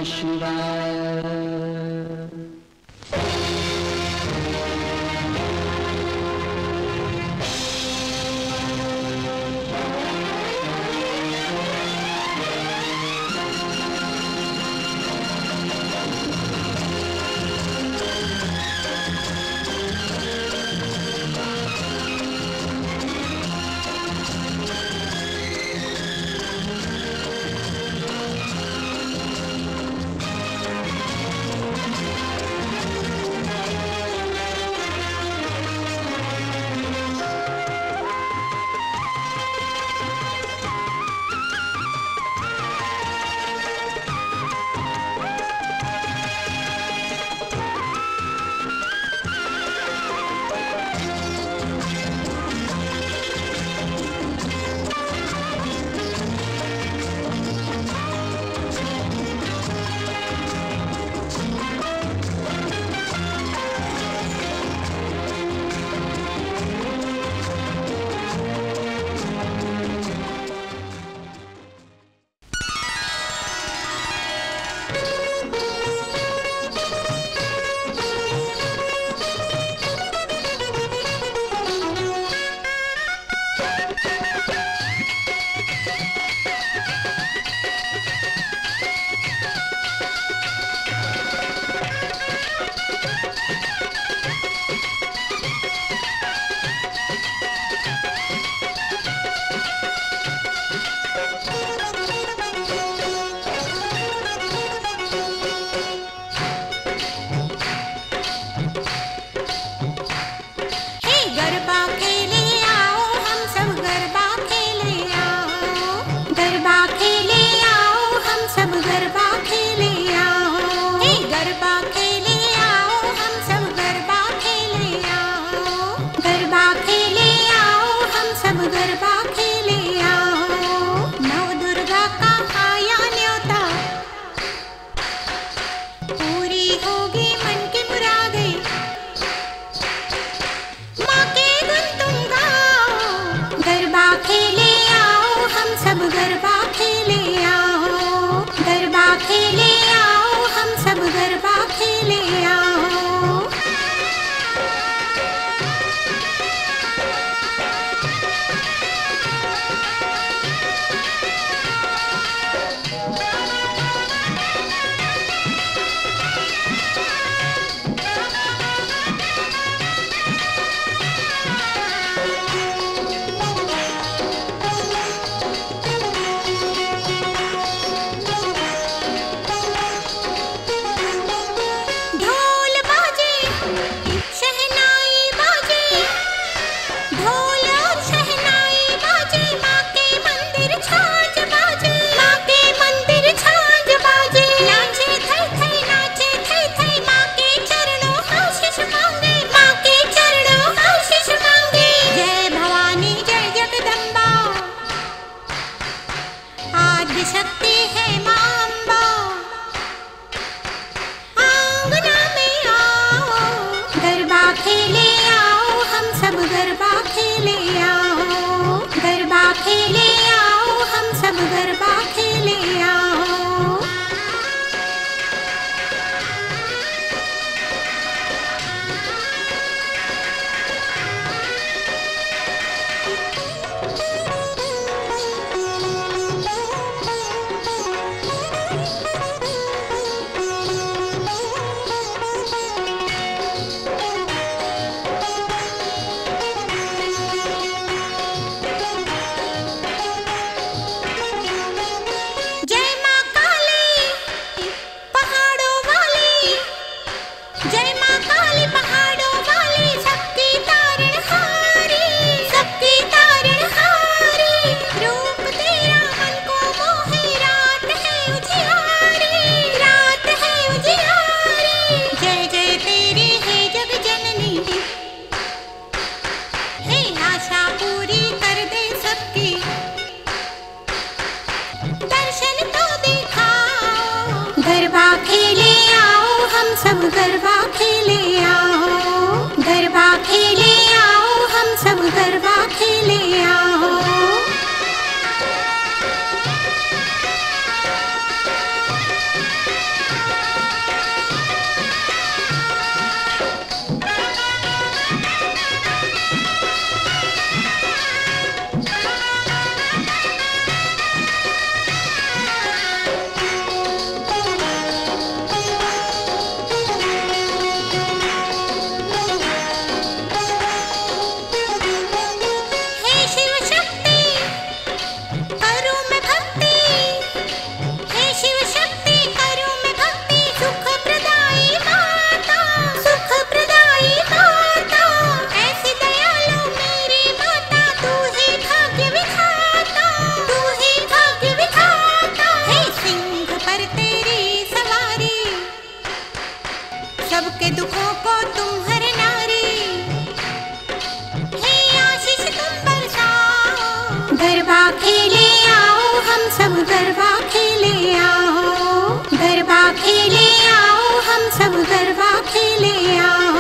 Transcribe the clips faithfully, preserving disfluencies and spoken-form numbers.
शिवाय। सब गरबा खेले आओ, गरबा खेले आओ, हम सब गरबा खेले आओ। तेरी सवारी, सबके दुखों को तुम हर नारी, हे आशीष तुम बरसाओ। गरबा खेले आओ हम सब गरबा खेले आओ, गरबा खेले आओ हम सब गरबा खेले आओ।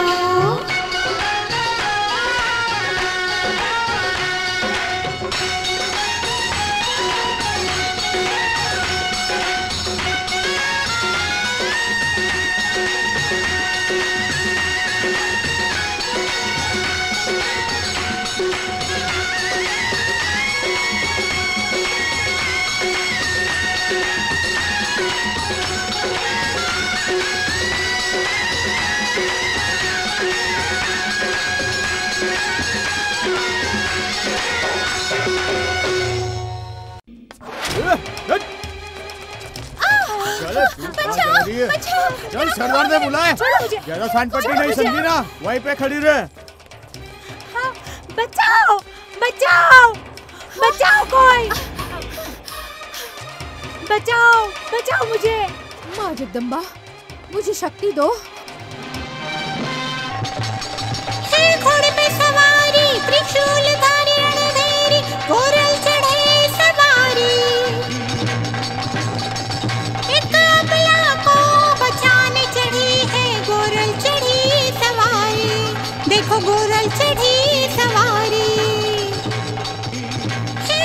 चल सरदार ने बुलाए, ज्यादा सांड पट्टी नहीं समझी ना, वहीं पे खड़ी रहे। हाँ, बचाओ बचाओ बचाओ, कोई बचाओ बचाओ मुझे। माँ जगदम्बा मुझे शक्ति दो। हे घोड़े पे सवारी, त्रिशूल धारी रणधीरी, गोरल चढ़े सवारी, एक अबला को बचाने चढ़ी है गोरल चढ़ी सवारी, देखो गोरल चढ़ी सवारी। हे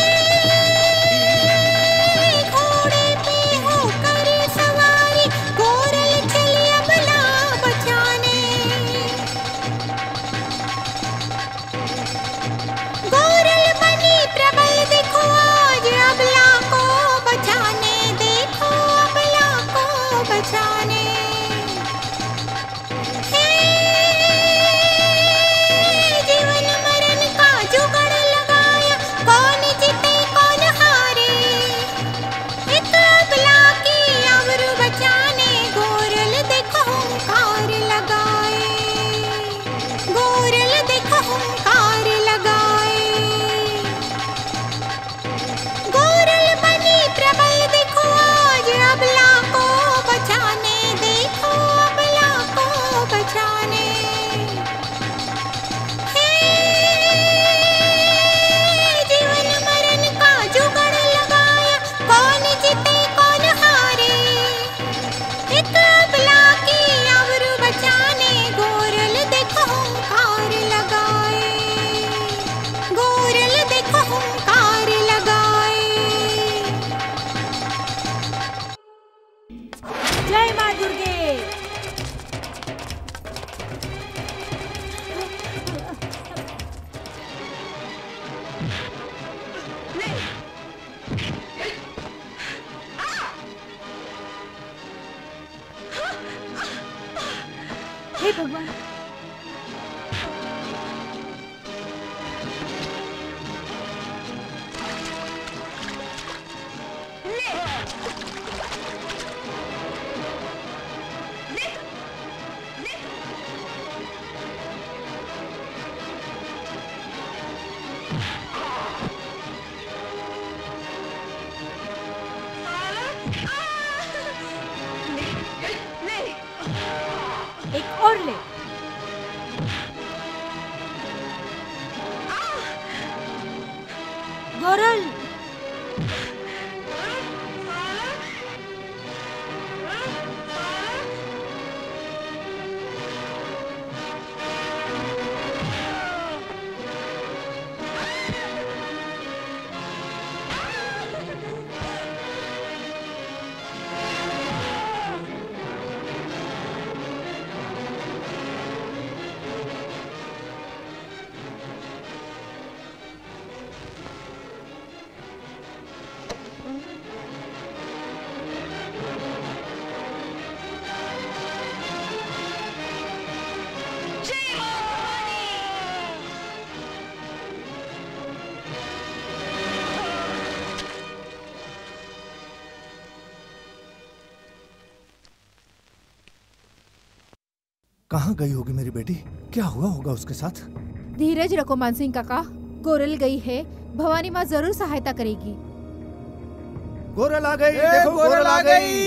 घोड़े पे होकर सवारी, गोरल चली अबला बचाने, गोरल बनी प्रबल, देखो आज अबला को बचाने, देखो अबला को बचाने। हे जीवन मरण का जुगाड़ लगाया, कौन जीते कौन हारे, एक अबला की आबरू बचाने, गोरल देखो हुंकार लगाए, गोरल देखो हुंकार लगाए। गोरल बनी प्रबल, देखो आज अबला को बचाने, देखो अबला को बचाने। हे जीवन मरण का जुगाड़ लगाया, कौन जीते कौन हारे, एक अबला की आबरू बचाने, गोरल देखो हुंकार लगाए, गोरल देखो हुंकार लगाए। जय माँ दुर्गे। हे भगवान, एक और ले। गोरल कहाँ गई होगी मेरी बेटी? क्या हुआ होगा उसके साथ? धीरज रखो मानसिंह काका, गोरल गई है, भवानी माँ जरूर सहायता करेगी। गोरल आ गई, देखो गोरल आ गई।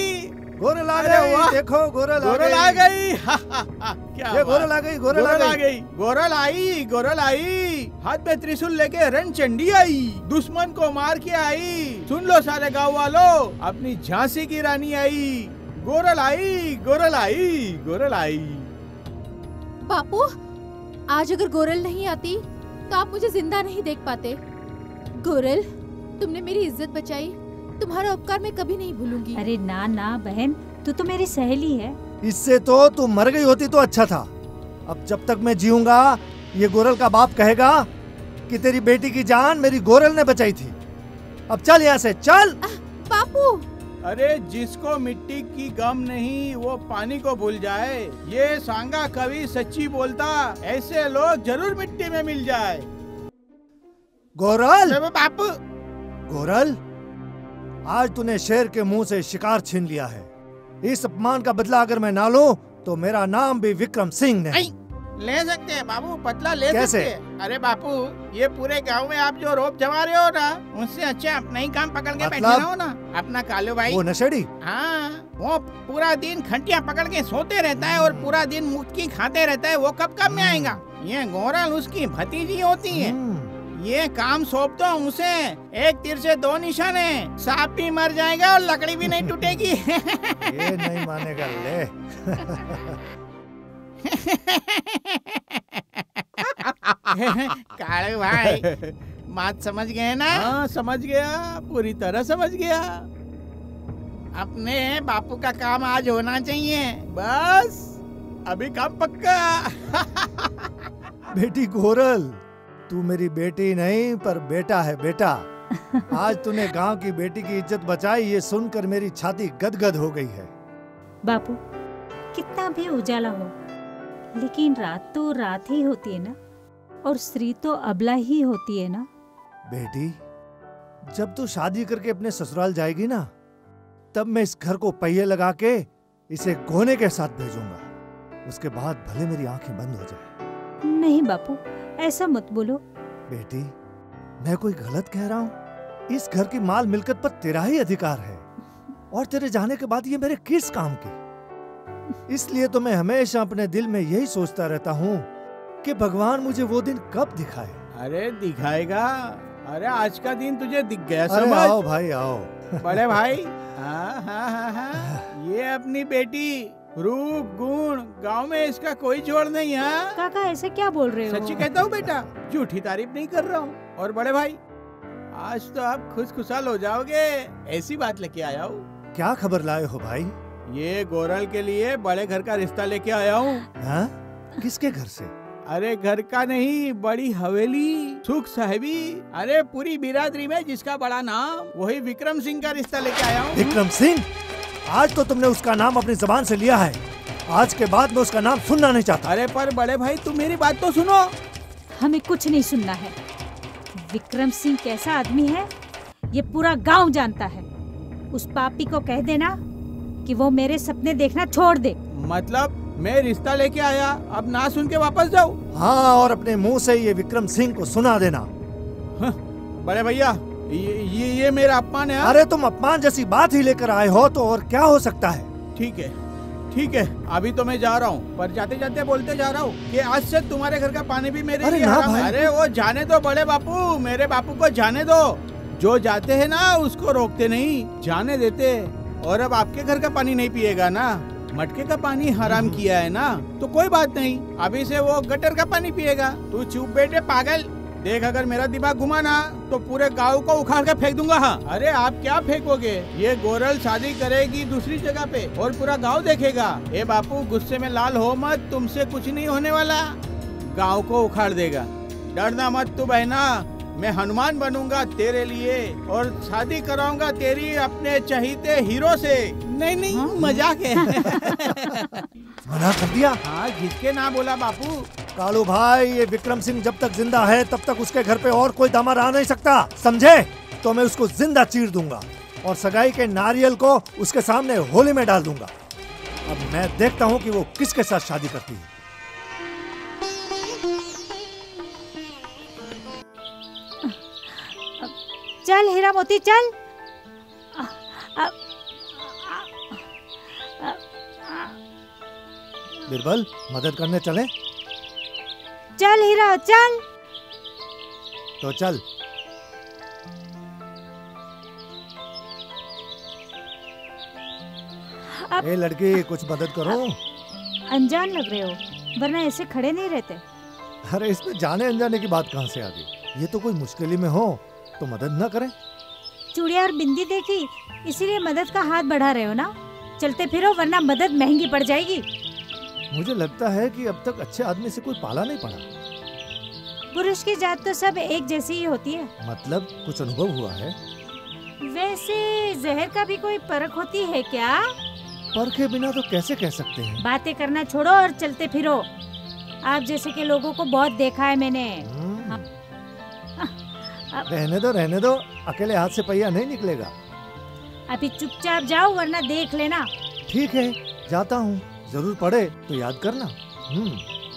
गोरल आ अरे गई, वाह। देखो गोरल गोरल आ आ गई। गई। क्या ये बात। गोरल आ गई, गोरल गोरल आ आ गई। गई, गोरल आई, गोरल आई, हाथ में त्रिशूल लेके रणचंडी आई, दुश्मन को मार के आई। सुन लो सारे गांव वालों, अपनी झांसी की रानी आई, गोरल आई, गोरल आई, गोरल आई। बापू, आज अगर गोरल नहीं आती तो आप मुझे जिंदा नहीं देख पाते। गोरल, तुमने मेरी इज्जत बचाई, तुम्हारा उपकार मैं कभी नहीं भूलूंगी। अरे ना ना बहन, तू तो मेरी सहेली है। इससे तो तू मर गई होती तो अच्छा था। अब जब तक मैं जीऊंगा ये गोरल का बाप कहेगा कि तेरी बेटी की जान मेरी गोरल ने बचाई थी। अब चल यहाँ से, चल। बापू, अरे जिसको मिट्टी की गम नहीं वो पानी को भूल जाए, ये सांगा कवि सच्ची बोलता। ऐसे लोग जरूर मिट्टी में मिल जाए। गोरल, अरे बापू, गोरल, आज तूने शेर के मुंह से शिकार छीन लिया है। इस अपमान का बदला अगर मैं ना लूं तो मेरा नाम भी विक्रम सिंह नहीं। आई, ले सकते हैं बाबू, बदला ले कैसे? सकते हैं। अरे बापू, ये पूरे गांव में आप जो रोप जमा रहे हो ना, उससे अच्छा अपना ही काम पकड़ के बैठे मतलब? रहो ना। अपना कालू भाई, वो नशेड़ी। हाँ, वो पूरा दिन खंटिया पकड़ के सोते रहता है और पूरा दिन मुक्की खाते रहता है। वो कब कब में आएगा? ये गोरल उसकी भतीजी होती है। हम्म, ये काम सौंप दो उसे, एक तीर से दो निशाने, सांप भी मर जाएगा और लकड़ी भी नहीं टूटेगी। ये नहीं मानेगा, ले। कालू भाई, बात समझ गए ना? हाँ समझ गया, पूरी तरह समझ गया। अपने बापू का काम आज होना चाहिए, बस अभी काम पक्का। बेटी गोरल, तू मेरी बेटी नहीं पर बेटा है, बेटा। आज तूने गांव की बेटी की इज्जत बचाई, ये सुनकर मेरी छाती गदगद हो गई है। बापू, कितना भी उजाला हो लेकिन रात तो रात ही होती है ना, और स्त्री तो अबला ही होती है ना। बेटी, जब तू शादी करके अपने ससुराल जाएगी ना, तब मैं इस घर को पहिए लगा के इसे गोने के साथ भेजूंगा। उसके बाद भले मेरी आंखें बंद हो जाए। नहीं बापू, ऐसा मत बोलो। बेटी, मैं कोई गलत कह रहा हूँ? इस घर की माल मिल्कत पर तेरा ही अधिकार है, और तेरे जाने के बाद ये मेरे किस काम की? इसलिए तो मैं हमेशा अपने दिल में यही सोचता रहता हूँ कि भगवान मुझे वो दिन कब दिखाए। अरे दिखाएगा। अरे आज का दिन तुझे दिख गया अरे समझ? आओ भाई आओ। बड़े भाई, हाँ हाँ हाँ हाँ, ये अपनी बेटी, रूप गुण गांव में इसका कोई जोड़ नहीं है। काका ऐसे क्या बोल रहे हो? सच्ची कहता हूँ बेटा, झूठी तारीफ नहीं कर रहा हूँ। और बड़े भाई, आज तो आप खुश खुशहाल हो जाओगे, ऐसी बात लेके आया हूँ। क्या खबर लाए हो भाई? ये गोरल के लिए बड़े घर का रिश्ता लेके आया हूँ। हाँ? किसके घर से? अरे घर का नहीं, बड़ी हवेली, सुख साहिबी, अरे पूरी बिरादरी में जिसका बड़ा नाम, वही विक्रम सिंह का रिश्ता लेके आया हूँ। विक्रम सिंह? आज तो तुमने उसका नाम अपनी जबान से लिया है, आज के बाद मैं उसका नाम सुनना नहीं चाहता। अरे पर बड़े भाई, तुम मेरी बात तो सुनो। हमें कुछ नहीं सुनना है। विक्रम सिंह कैसा आदमी है ये पूरा गांव जानता है। उस पापी को कह देना कि वो मेरे सपने देखना छोड़ दे। मतलब मैं रिश्ता लेके आया, अब ना सुन के वापस जाओ? हाँ, और अपने मुंह से ये विक्रम सिंह को सुना देना। हाँ, बड़े भैया, ये, ये ये मेरा अपमान है। अरे तुम अपमान जैसी बात ही लेकर आए हो तो और क्या हो सकता है? ठीक है ठीक है, अभी तो मैं जा रहा हूँ, पर जाते जाते बोलते जा रहा हूँ कि आज से तुम्हारे घर का पानी भी मेरे अरे लिए ना हराम है। भाई। अरे वो जाने दो बड़े बापू, मेरे बापू को जाने दो। जो जाते हैं ना उसको रोकते नहीं, जाने देते। और अब आपके घर का पानी नहीं पिएगा ना, मटके का पानी हराम किया है ना, तो कोई बात नहीं, अभी से वो गटर का पानी पिएगा। तू चुप बेटे पागल, देख अगर मेरा दिमाग घुमा ना तो पूरे गांव को उखाड़ के फेंक दूंगा। हाँ, अरे आप क्या फेंकोगे? ये गोरल शादी करेगी दूसरी जगह पे और पूरा गांव देखेगा। ए बापू, गुस्से में लाल हो मत, तुमसे कुछ नहीं होने वाला, गांव को उखाड़ देगा। डरना मत तू बहना, मैं हनुमान बनूंगा तेरे लिए और शादी कराऊंगा तेरी अपने चहीते हीरो से। नहीं नहीं, हाँ? मजाक है। मना कर दिया? हाँ, जिसके ना बोला बापू। कालू भाई, ये विक्रम सिंह जब तक जिंदा है तब तक उसके घर पे और कोई दामाद आ नहीं सकता, समझे? तो मैं उसको जिंदा चीर दूंगा और सगाई के नारियल को उसके सामने होली में डाल दूंगा। अब मैं देखता हूँ कि वो किसके साथ शादी करती है। चल हीरा मोती चल। आ, आ, आ, बीरबल मदद करने चले? चल हीरा चल। तो चल। अब ए लड़की कुछ मदद करो। अनजान लग रहे हो, वरना ऐसे खड़े नहीं रहते। अरे इसमें जाने अनजाने की बात कहाँ से आ गई? ये तो कोई मुश्किल में हो तो मदद न करें। चूड़िया और बिंदी देखी, इसीलिए मदद का हाथ बढ़ा रहे हो ना। चलते फिरो वरना मदद महंगी पड़ जाएगी। मुझे लगता है कि अब तक अच्छे आदमी से कोई पाला नहीं पड़ा। पुरुष की जात तो सब एक जैसी ही होती है। मतलब कुछ अनुभव हुआ है? वैसे जहर का भी कोई परख होती है क्या? परखे बिना तो कैसे कह सकते हैं? बातें करना छोड़ो और चलते फिरो। आप जैसे के लोगों को बहुत देखा है मैंने। हम्म। हाँ। रहने दो रहने दो, अकेले हाथ से पहिया नहीं निकलेगा। अभी चुपचाप जाओ वरना देख लेना। ठीक है जाता हूँ, जरूर पड़े तो याद करना। हम्म।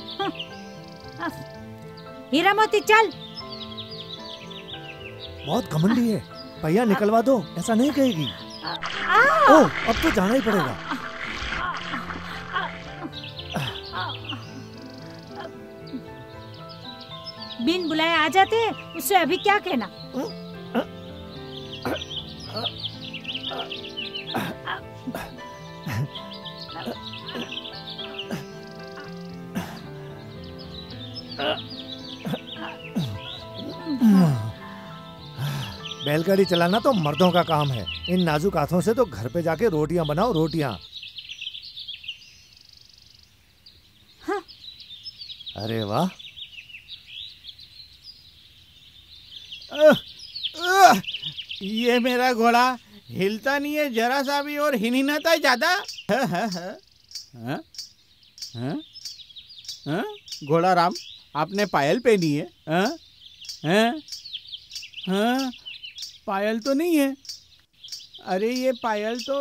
हीरा मोती चल। बहुत घमंडी है, पहिया निकलवा दो ऐसा नहीं कहेगी। आ! ओह अब तो जाना ही पड़ेगा। बिन बुलाए आ जाते हैं, उससे अभी क्या कहना। बैलगाड़ी चलाना तो मर्दों का काम है, इन नाजुक हाथों से तो घर पे जाके रोटियां बनाओ रोटियां। हाँ। अरे वाह। अह, अह, ये मेरा घोड़ा हिलता नहीं है जरा सा भी और हिनहिनाता है ज्यादा। हाँ, हाँ, हाँ, हाँ, हाँ, हाँ? घोड़ा राम आपने पायल पहनी है? हाँ? हाँ? हाँ? पायल तो नहीं है। अरे ये पायल तो,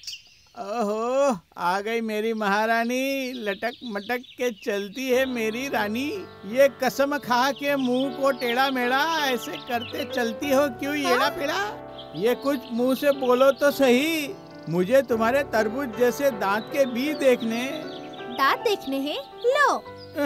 ओहो आ गई मेरी महारानी, लटक मटक के चलती है मेरी रानी। ये कसम खा के मुंह को टेढ़ा मेढ़ा ऐसे करते चलती हो क्यों येड़ा पेड़ा? ये कुछ मुंह से बोलो तो सही, मुझे तुम्हारे तरबूज जैसे दांत के बीज देखने। दांत देखने हैं? लो।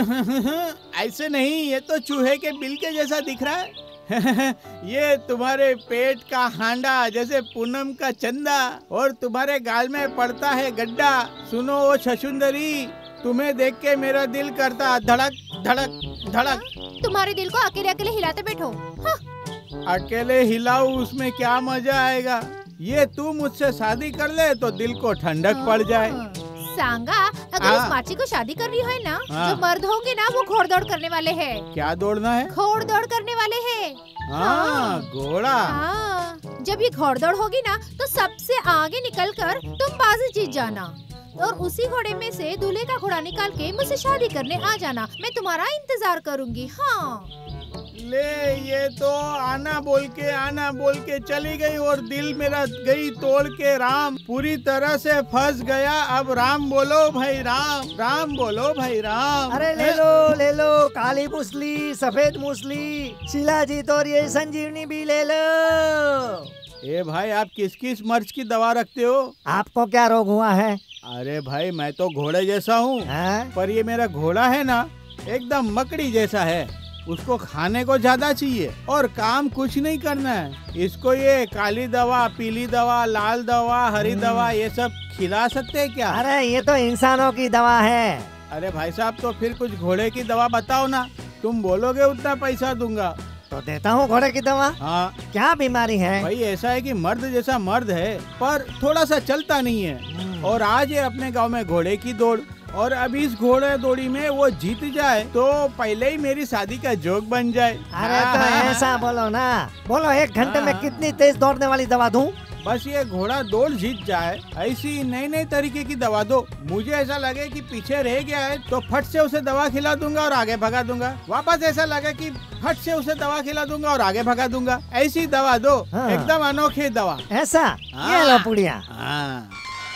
ऐसे नहीं, ये तो चूहे के बिल के जैसा दिख रहा है। ये तुम्हारे पेट का हांडा जैसे पूनम का चंदा, और तुम्हारे गाल में पड़ता है गड्ढा। सुनो ओ छछुंदरी, तुम्हें देख के मेरा दिल करता धड़क धड़क धड़क। तुम्हारे दिल को अकेले अकेले हिलाते बैठो। हाँ। अकेले हिलाऊ उसमें क्या मजा आएगा? ये तू मुझसे शादी कर ले तो दिल को ठंडक पड़ जाए। सांगा, अगर उस माची को शादी करनी है ना, जो मर्द होंगे ना वो घोड़ दौड़ करने वाले हैं। क्या दौड़ना है? घोड़ दौड़ करने वाले हैं। हाँ, घोड़ा। हाँ, जब ये घोड़ दौड़ होगी ना तो सबसे आगे निकलकर तुम बाजी जीत जाना, और उसी घोड़े में से दूल्हे का घोड़ा निकाल के मुझसे शादी करने आ जाना। मैं तुम्हारा इंतजार करूंगी। हाँ। ले, ये तो आना बोल के आना बोल के चली गई और दिल मेरा गई तोड़ के। राम पूरी तरह से फंस गया। अब राम बोलो भाई राम, राम बोलो भाई राम। अरे ले लो ले लो, काली मूसली सफेद मूसली, शिलाजीत और ये संजीवनी भी ले लो। ए भाई आप किस किस मर्ज की दवा रखते हो? आपको क्या रोग हुआ है? अरे भाई मैं तो घोड़े जैसा हूँ, हैं? पर ये मेरा घोड़ा है ना एकदम मकड़ी जैसा है। उसको खाने को ज्यादा चाहिए और काम कुछ नहीं करना है। इसको ये काली दवा, पीली दवा, लाल दवा, हरी दवा ये सब खिला सकते हैं क्या? अरे ये तो इंसानों की दवा है। अरे भाई साहब तो फिर कुछ घोड़े की दवा बताओ ना, तुम बोलोगे उतना पैसा दूंगा। तो देता हूँ घोड़े की दवा। हाँ। क्या बीमारी है? भाई ऐसा है कि मर्द जैसा मर्द है पर थोड़ा सा चलता नहीं है, और आज ये अपने गांव में घोड़े की दौड़, और अभी इस घोड़े दौड़ी में वो जीत जाए तो पहले ही मेरी शादी का जोग बन जाए। अरे तो ऐसा बोलो ना, बोलो एक घंटे में कितनी तेज दौड़ने वाली दवा दूं? बस ये घोड़ा दौड़ जीत जाए ऐसी नई नई तरीके की दवा दो। मुझे ऐसा लगे कि पीछे रह गया है तो फट से उसे दवा खिला दूंगा और आगे भगा दूंगा। वापस ऐसा लगे कि फट से उसे दवा खिला दूंगा और आगे भगा दूंगा। ऐसी दवा दो। हाँ। एकदम अनोखी दवा। ऐसा? ये लो पुड़िया। हाँ।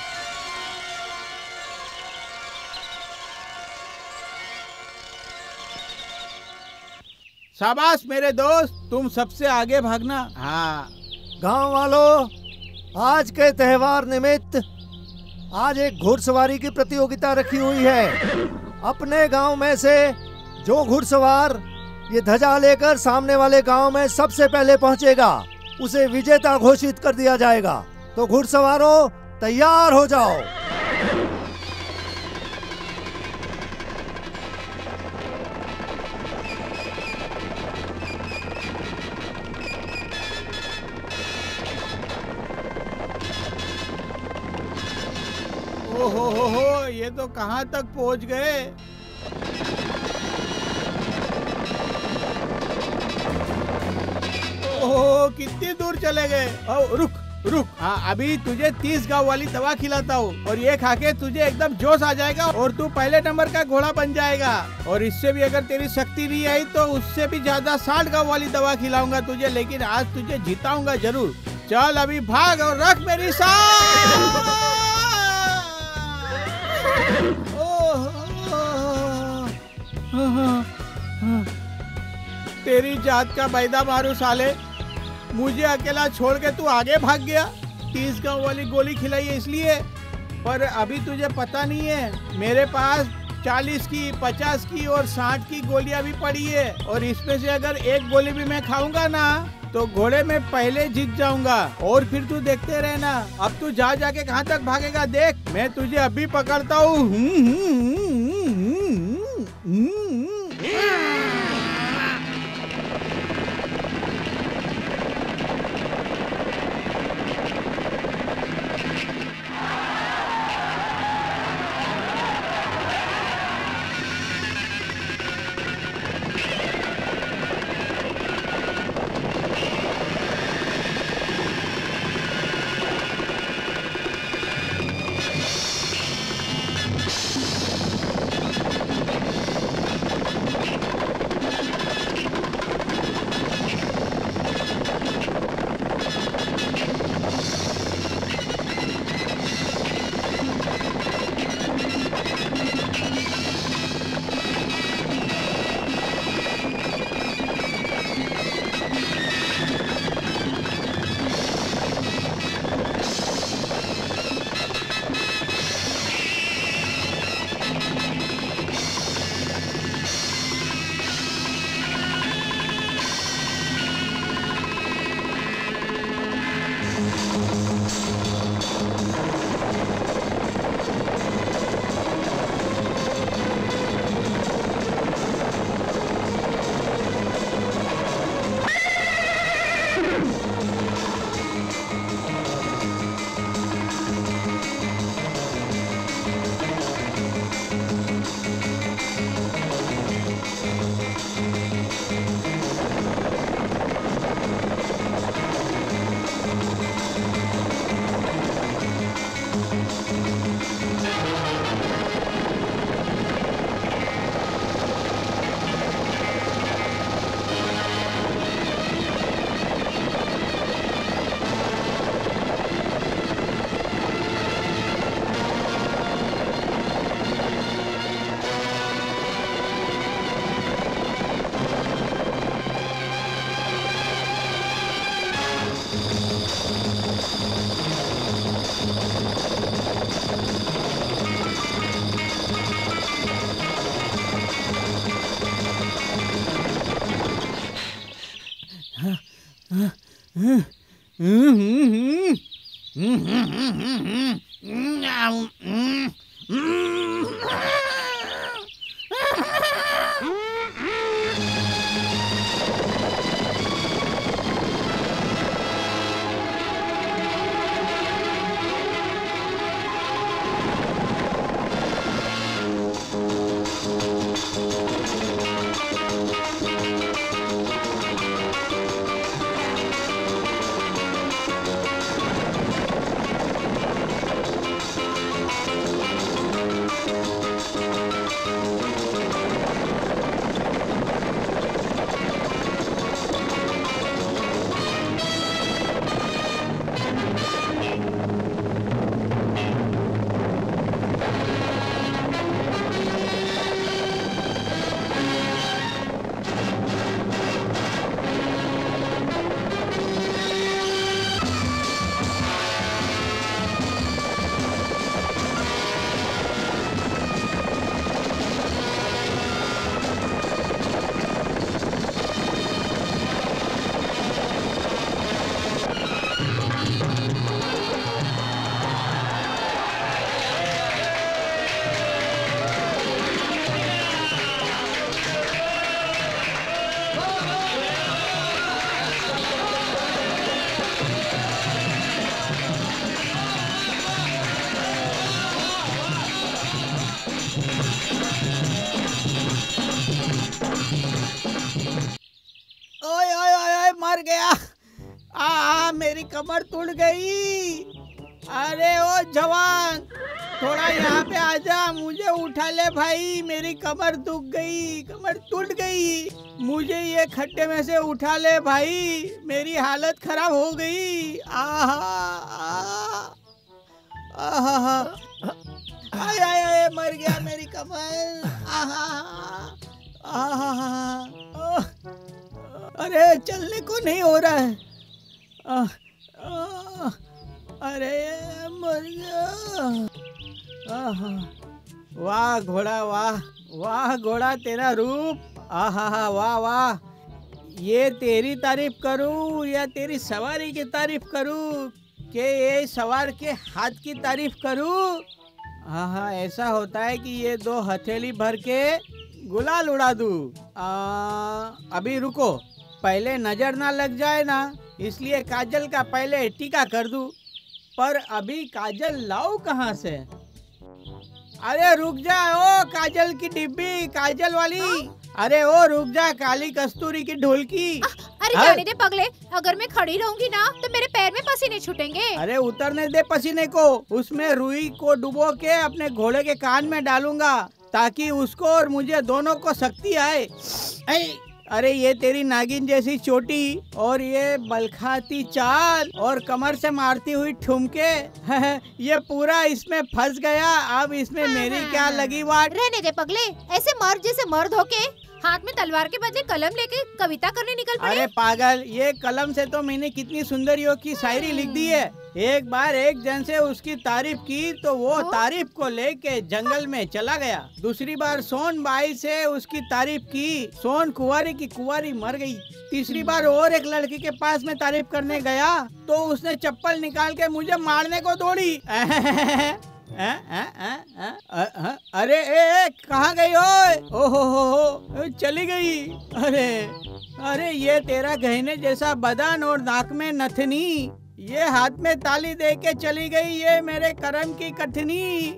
शाबाश मेरे दोस्त, तुम सबसे आगे भागना। हाँ। गांव वालों, आज के त्योहार निमित्त आज एक घुड़सवारी की प्रतियोगिता रखी हुई है। अपने गांव में से जो घुड़सवार ये ध्वजा लेकर सामने वाले गांव में सबसे पहले पहुंचेगा उसे विजेता घोषित कर दिया जाएगा। तो घुड़सवारों तैयार हो जाओ। ओ हो हो हो, ये तो कहाँ तक पहुँच गए। ओह कितनी दूर चले गए। ओ रुक रुक, हाँ अभी तुझे तीस गांव वाली दवा खिलाता हूँ और ये खा के तुझे एकदम जोश आ जाएगा और तू पहले नंबर का घोड़ा बन जाएगा। और इससे भी अगर तेरी शक्ति नहीं आई तो उससे भी ज्यादा साठ गांव वाली दवा खिलाऊंगा तुझे, लेकिन आज तुझे जिताऊंगा जरूर। चल अभी भाग और रख मेरी सांस। तेरी जात का बैदा मारू साले, मुझे अकेला छोड़ के तू आगे भाग गया। तीस गांव वाली गोली खिलाई है इसलिए, पर अभी तुझे पता नहीं है मेरे पास चालीस की, पचास की और साठ की गोलियां भी पड़ी है और इसमें से अगर एक गोली भी मैं खाऊंगा ना तो घोड़े में पहले जीत जाऊंगा। और फिर तू देखते रहना। अब तू जा जाके कहाँ तक भागेगा देख, मैं तुझे अभी पकड़ता हूँ। मेरी कमर टूट गई। अरे ओ जवान, थोड़ा यहाँ पे आजा, मुझे उठा ले भाई, मेरी कमर दुख गई, कमर टूट गई, मुझे ये खड्डे में से उठा ले भाई, मेरी हालत खराब हो गई। आहा आहा, आय आय आय, मर गया मेरी कमर। आहा आहा, अरे चलने को नहीं हो रहा है। आ, आ, अरे मर गया। आहा, वाह घोड़ा, वाह वाह घोड़ा, तेरा रूप, आहा वाह वाह। ये तेरी तारीफ करूं या तेरी सवारी की तारीफ करूं, कि ये सवार के हाथ की तारीफ करूं? आहा, ऐसा होता है कि ये दो हथेली भर के गुलाल उड़ा दूं। आ, अभी रुको, पहले नजर ना लग जाए ना, इसलिए काजल का पहले टीका कर दूं। पर अभी काजल लाऊं कहाँ से? अरे रुक जा ओ काजल की डिब्बी, काजल वाली। अरे ओ रुक जा, काली कस्तूरी की ढोलकी। अरे जाने दे पगले, अगर मैं खड़ी रहूंगी ना तो मेरे पैर में पसीने छूटेंगे। अरे उतरने दे पसीने को, उसमें रुई को डुबो के अपने घोड़े के कान में डालूंगा, ताकि उसको और मुझे दोनों को शक्ति आए। अरे ये तेरी नागिन जैसी चोटी और ये बलखाती चाल और कमर से मारती हुई ठुमके, ये पूरा इसमें फंस गया। अब इसमें मेरी क्या लगी वाट? रहने दे पगले, ऐसे मर्द जैसे मर्द होके हाथ में तलवार के बदले कलम लेके कविता करने निकल पड़े। अरे पागल, ये कलम से तो मैंने कितनी सुंदरियों की शायरी लिख दी है। एक बार एक जन से उसकी तारीफ की तो वो तारीफ को लेके जंगल में चला गया। दूसरी बार सोन बाई से उसकी तारीफ की, सोन कुंवारी की कुंवारी मर गई। तीसरी बार और एक लड़की के पास में तारीफ करने गया तो उसने चप्पल निकाल के मुझे मारने को दौड़ी। आ, आ, आ, आ, आ, आ, अरे ए, ए, कहाँ गई हो? ओहो हो हो, चली गई। अरे अरे ये तेरा गहने जैसा बदन और नाक में नथनी, ये हाथ में ताली दे के चली गई, ये मेरे करम की कठनी।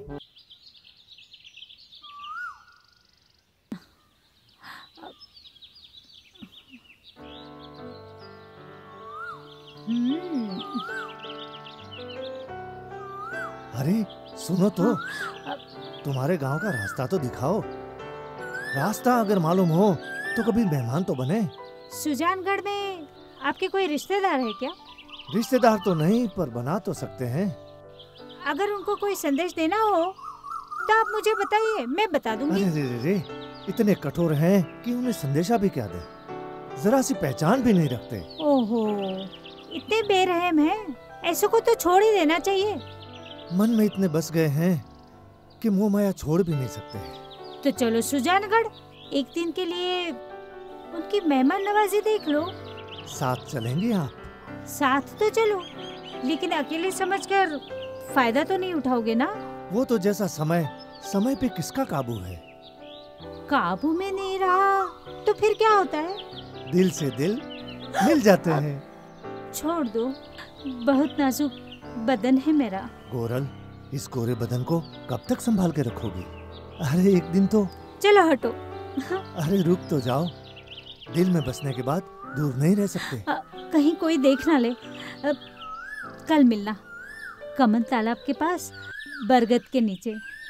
अरे सुनो तो, तुम्हारे गांव का रास्ता तो दिखाओ। रास्ता अगर मालूम हो तो कभी मेहमान तो बने। सुजानगढ़ में आपके कोई रिश्तेदार है क्या? रिश्तेदार तो नहीं, पर बना तो सकते हैं। अगर उनको कोई संदेश देना हो तो आप मुझे बताइए, मैं बता दूंगी। अरे रे रे रे, इतने कठोर हैं कि उन्हें संदेशा भी क्या दे, जरा सी पहचान भी नहीं रखते। ओहो, इतने बेरहम हैं, ऐसे को तो छोड़ ही देना चाहिए। मन में इतने बस गए हैं कि मुंह माया छोड़ भी नहीं सकते। तो चलो सुजानगढ़, एक दिन के लिए उनकी मेहमान नवाजी देख लो। साथ चलेंगे आप? साथ तो चलो, लेकिन अकेले समझकर फायदा तो नहीं उठाओगे ना? वो तो जैसा समय, समय पे किसका काबू है। काबू में नहीं रहा तो फिर क्या होता है? दिल से दिल मिल जाते हैं। छोड़ दो, बहुत नाजुक बदन है मेरा। गोरल, इस गोरे बदन को कब तक संभाल के रखोगी? अरे एक दिन तो। चलो हटो। अरे रुक तो जाओ, दिल में बसने के बाद दूर नहीं रह सकते। आ, कहीं कोई देख ना ले। आ, कल मिलना कमन तालाब के पास, बरगद के नीचे।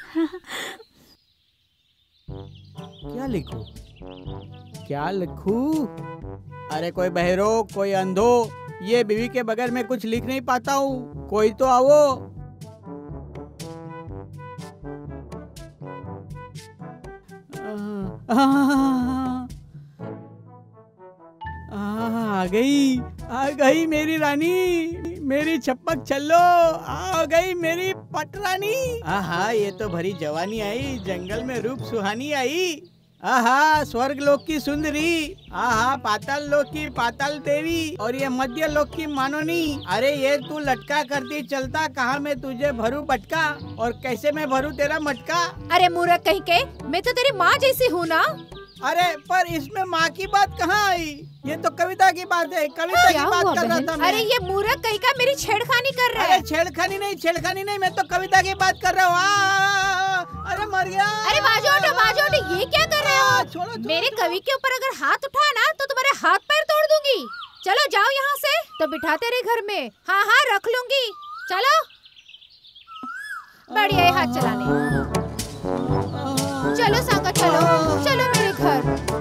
क्या लिखूं? क्या लिखूं? अरे कोई बहरो, कोई अंधो, ये बीवी के बगैर मैं कुछ लिख नहीं पाता हूँ, कोई तो आओ। आ, आ गई, आ गई मेरी रानी, मेरी छप्पक छल्लो, आ गई मेरी पटरानी। आहा, ये तो भरी जवानी आई, जंगल में रूप सुहानी आई। आहा, स्वर्ग लोक की सुंदरी, आहा, पाताल लोक की पाताल देवी, और ये मध्य लोक की मानोनी। अरे ये तू लटका करती चलता, कहाँ मैं तुझे भरू बटका, और कैसे मैं भरू तेरा मटका। अरे मूर्ख कहीं के, मैं तो तेरी माँ जैसी हूँ ना। अरे पर इसमें माँ की बात कहाँ आई? ये तो कविता की बात है, कविता की बात कर रहा था मैं। अरे ये मूर्ख कहीं का मेरी छेड़खानी कर रहा है। अरे छेड़खानी नहीं, छेड़खानी नहीं, मैं तो कविता की बात कर रहा हूँ। अरे मर गया। अरे बाजू हटो, बाजू हटो, ये क्या कर रहे हो? छोड़ो, मेरे कवि के ऊपर अगर हाथ उठाया ना तो तुम्हारे हाथ पैर तोड़ दूंगी। चलो जाओ यहाँ से। तो बिठा तेरे घर में। हाँ हाँ रख लूंगी। चलो बढ़िया है हाथ चलाने। चलो सांगा चलो चलो मेरे घर।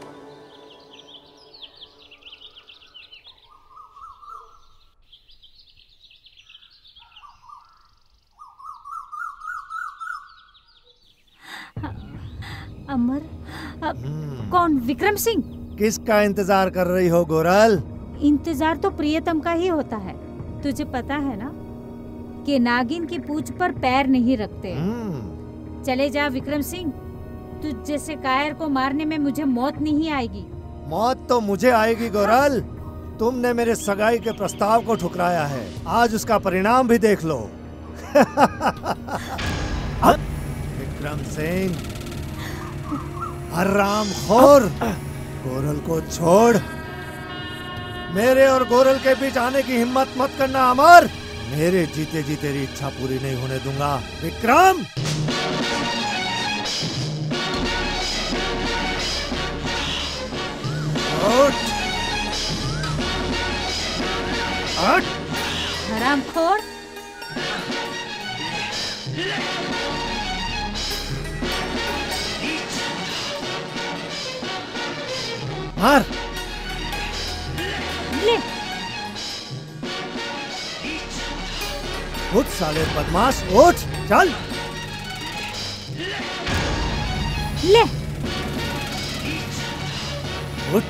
अमर अब कौन? विक्रम सिंह? किसका इंतजार कर रही हो गोरल? इंतजार तो प्रियतम का ही होता है। तुझे पता है ना कि नागिन की पूंछ पर पैर नहीं रखते। चले जा विक्रम सिंह। तुझ जैसे कायर को मारने में मुझे मौत नहीं आएगी। मौत तो मुझे आएगी गोरल। तुमने मेरे सगाई के प्रस्ताव को ठुकराया है, आज उसका परिणाम भी देख लो। विक्रम सिंह, हरामखोर, गोरल को छोड़। मेरे और गोरल के बीच आने की हिम्मत मत करना अमर। मेरे जीते जी तेरी इच्छा पूरी नहीं होने दूंगा। विक्रम! उठ! उठ! हरामखोर! मार! ले! उठ साले बदमाश, उठ! चल! ले! उठ!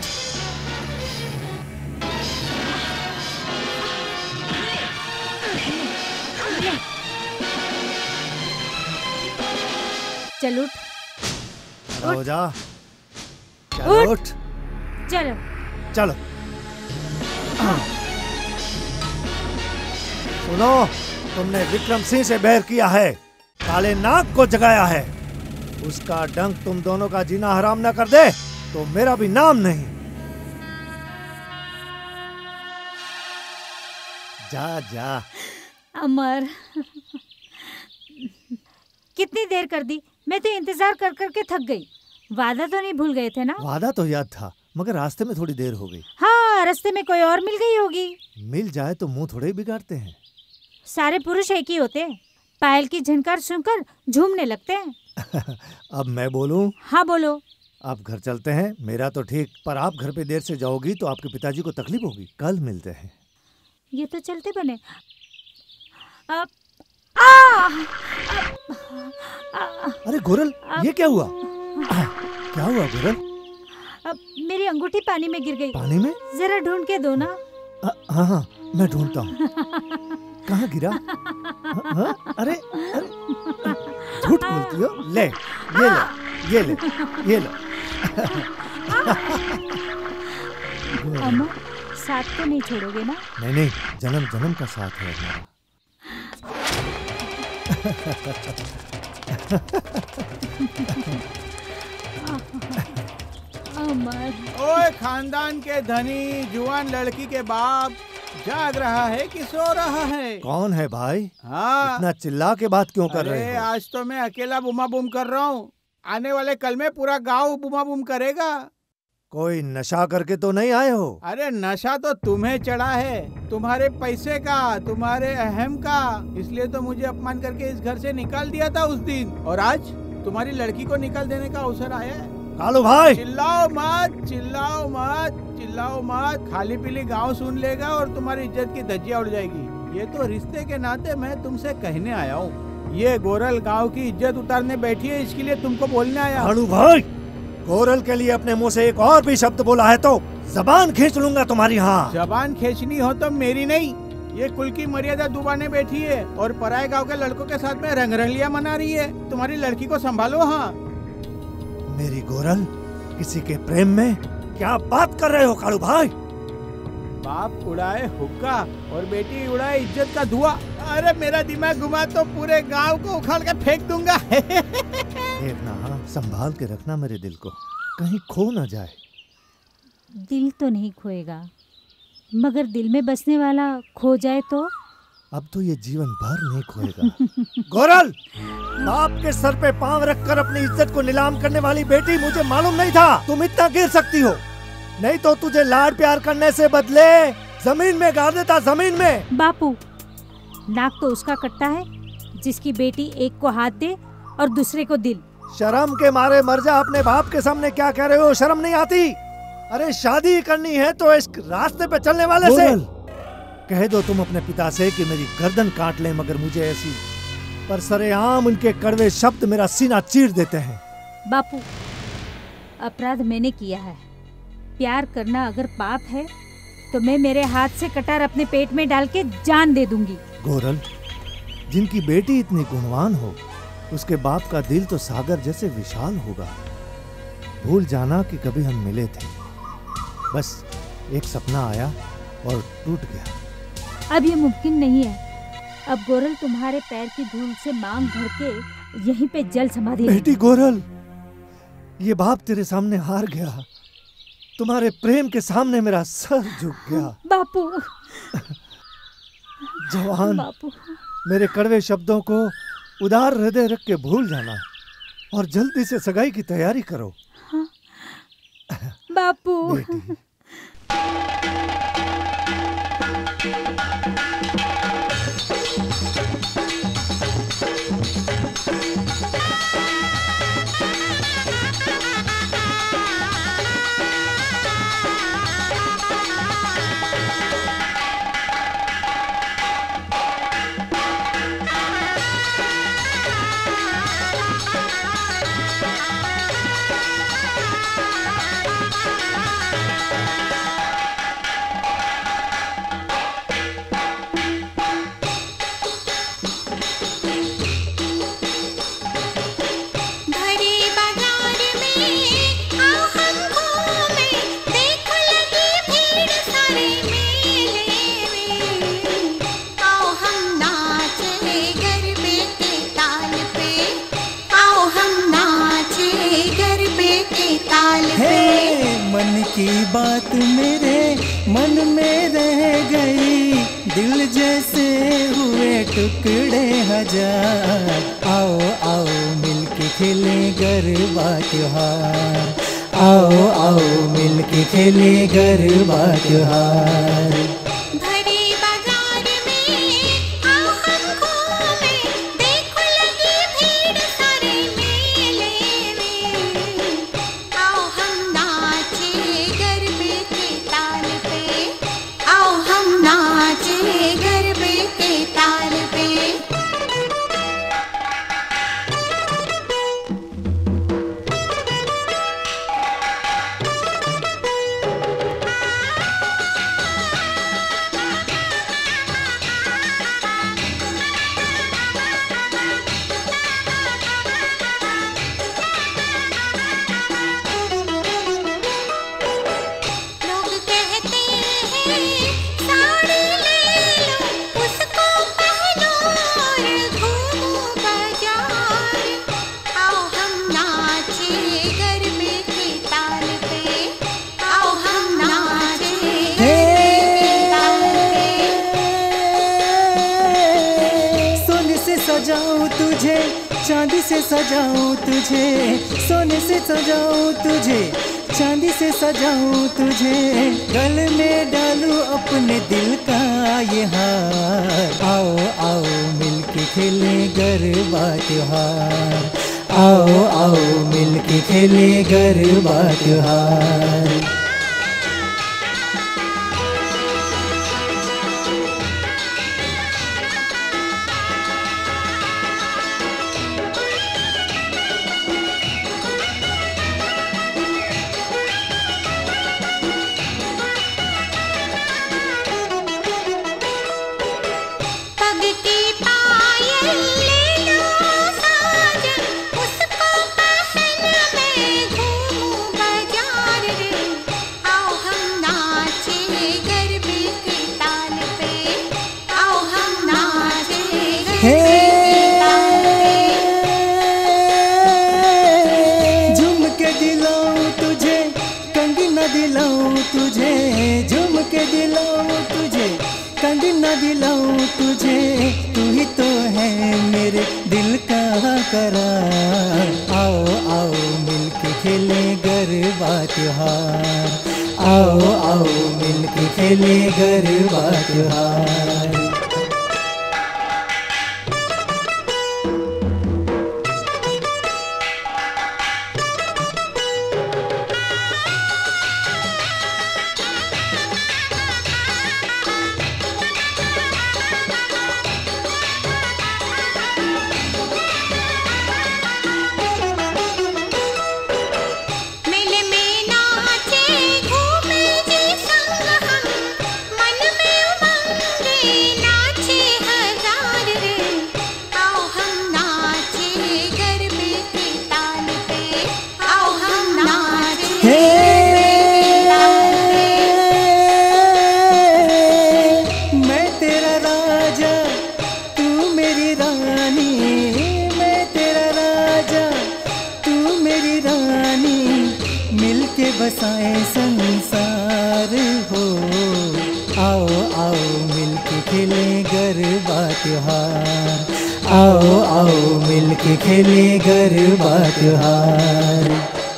चल उठ। हो जा। चल उठ। उठ। चलो चलो। सुनो, तुमने विक्रम सिंह से बैर किया है, काले नाग को जगाया है। उसका डंक तुम दोनों का जीना हराम न कर दे तो मेरा भी नाम नहीं। जा जा। अमर, कितनी देर कर दी? मैं तो इंतजार कर कर के थक गई। वादा तो नहीं भूल गए थे ना? वादा तो याद था, मगर रास्ते में थोड़ी देर हो गई। हाँ, रास्ते में कोई और मिल गई होगी। मिल जाए तो मुंह थोड़े बिगाड़ते हैं। सारे पुरुष एक ही होते हैं, पायल की झनकार सुनकर झूमने लगते हैं। अब मैं बोलूं? हाँ बोलो। आप घर चलते हैं, मेरा तो ठीक, पर आप घर पे देर से जाओगी तो आपके पिताजी को तकलीफ होगी। कल मिलते हैं। ये तो चलते बने। अब आ! अरे गोरल, ये क्या हुआ? क्या हुआ गोरल? अब मेरी अंगूठी पानी में गिर गई। पानी में? जरा ढूंढ के दो ना। हाँ हाँ, मैं ढूंढता हूँ। कहाँ गिरा? हाँ, हाँ, अरे अरे झूठ बोलती हो। ले, ये ले, ये ले, ये लो। अमर, साथ तो नहीं छोड़ोगे ना? नहीं नहीं, जन्म जन्म का साथ है हमारा। अमर। ओए खानदान के धनी जुआन लड़की के बाप, जाग रहा है कि सो रहा है? कौन है भाई? हाँ, इतना चिल्ला के बात क्यों कर रहे अरे हो? आज तो मैं अकेला बुमा बुम कर रहा हूँ, आने वाले कल में पूरा गांव बुमा बुम करेगा। कोई नशा करके तो नहीं आए हो? अरे नशा तो तुम्हें चढ़ा है, तुम्हारे पैसे का, तुम्हारे अहम का, इसलिए तो मुझे अपमान करके इस घर से निकाल दिया था उस दिन, और आज तुम्हारी लड़की को निकाल देने का अवसर आया है। कालू भाई! चिल्लाओ मत, चिल्लाओ मत, चिल्लाओ मत, खाली पीली गांव सुन लेगा और तुम्हारी इज्जत की धज्जियां उड़ जाएगी। ये तो रिश्ते के नाते मैं तुमसे कहने आया हूँ। ये गोरल गांव की इज्जत उतारने बैठी है, इसके लिए तुमको बोलने आया। कालू भाई, गोरल के लिए अपने मुंह से एक और भी शब्द बोला है तो जबान खींच लूंगा तुम्हारी। हाँ, जबान खींचनी हो तो मेरी नहीं, ये कुल की मर्यादा दुबाने बैठी है और पराये गांव के लड़कों के साथ में रंगरलियां मना रही है। तुम्हारी लड़की को संभालो। हाँ, मेरी गोरल किसी के प्रेम में क्या बात कर रहे हो कालू भाई? बाप उड़ाए हुक्का और बेटी उड़ाए इज्जत का धुआं। अरे मेरा दिमाग घुमा तो पूरे गांव को उखाड़ के फेंक दूंगा। देखना, हाँ, संभाल के रखना मेरे दिल को, कहीं खो ना जाए। दिल तो नहीं खोएगा, मगर दिल में बसने वाला खो जाए तो? अब तो ये जीवन भर नहीं खोएगा। गोरल, बाप के सर पे पांव रखकर अपनी इज्जत को नीलाम करने वाली बेटी, मुझे मालूम नहीं था तुम इतना गिर सकती हो। नहीं तो तुझे लाड प्यार करने से बदले जमीन में गाड़ देता, जमीन में। बापू, नाक तो उसका कटता है जिसकी बेटी एक को हाथ दे और दूसरे को दिल। शर्म के मारे मर जा। अपने बाप के सामने क्या कह रहे हो? शर्म नहीं आती? अरे शादी करनी है तो इस रास्ते पे चलने वाले से कह दो तुम अपने पिता से कि मेरी गर्दन काट ले, मगर मुझे ऐसी, पर सरेआम उनके कड़वे शब्द मेरा सीना चीर देते हैं। बापू, अपराध मैंने किया है। प्यार करना अगर पाप है तो मैं मेरे हाथ से कटार अपने पेट में डाल के जान दे दूंगी। गोरल, जिनकी बेटी इतनी गुणवान हो उसके बाप का दिल तो सागर जैसे विशाल होगा। भूल जाना कि कभी हम मिले थे। बस एक सपना आया और टूट गया। अब ये मुमकिन नहीं है। अब गोरल तुम्हारे पैर की धूल से मांग भर के यहीं पे जल समाधि। बेटी गोरल, ये बाप तेरे सामने हार गया। तुम्हारे प्रेम के सामने मेरा सर झुक गया। बापू, जवान, बापू, मेरे कड़वे शब्दों को उदार हृदय रख के भूल जाना और जल्दी से सगाई की तैयारी करो। हाँ। बापू, बेटी। मन की बात मेरे मन में रह गई, दिल जैसे हुए टुकड़े हजार। आओ आओ मिलके खेले गरबा त्योहार, आओ आओ मिलके खेले गरबा त्योहार। सजाऊं तुझे, चांदी से सजाऊं तुझे, सोने से सजाऊं तुझे, चांदी से सजाऊं तुझे, गले में डालूं अपने दिल का ये हार। आओ आओ मिलके खेले गरबा त्योहार, आओ आओ मिलके खेले गरबा त्योहार। झूम के दिलाऊं तुझे, कंगना दिलाऊं तुझे, झूम के दिलाऊं तुझे, कंगना दिलाऊं तुझे, तू ही तो है मेरे दिल का करार। आओ आओ मिलके खेले गरबा त्योहार, आओ आओ मिलके खेले गरबा त्योहार। मेले में नाचे घूमे जी संग हम, मन में उमंगे नाचे हजार रे। आओ हम नाचे गरबे के ताल पे, आओ हम नाचे मैं तेरा राजा तू मेरी रानी, मैं तेरा राजा तू मेरी रानी, मिलके बसाए संसार हो। आओ आओ मिलके खेले गरबा त्योहार, आओ आओ मिलके खेले गरबा त्योहार।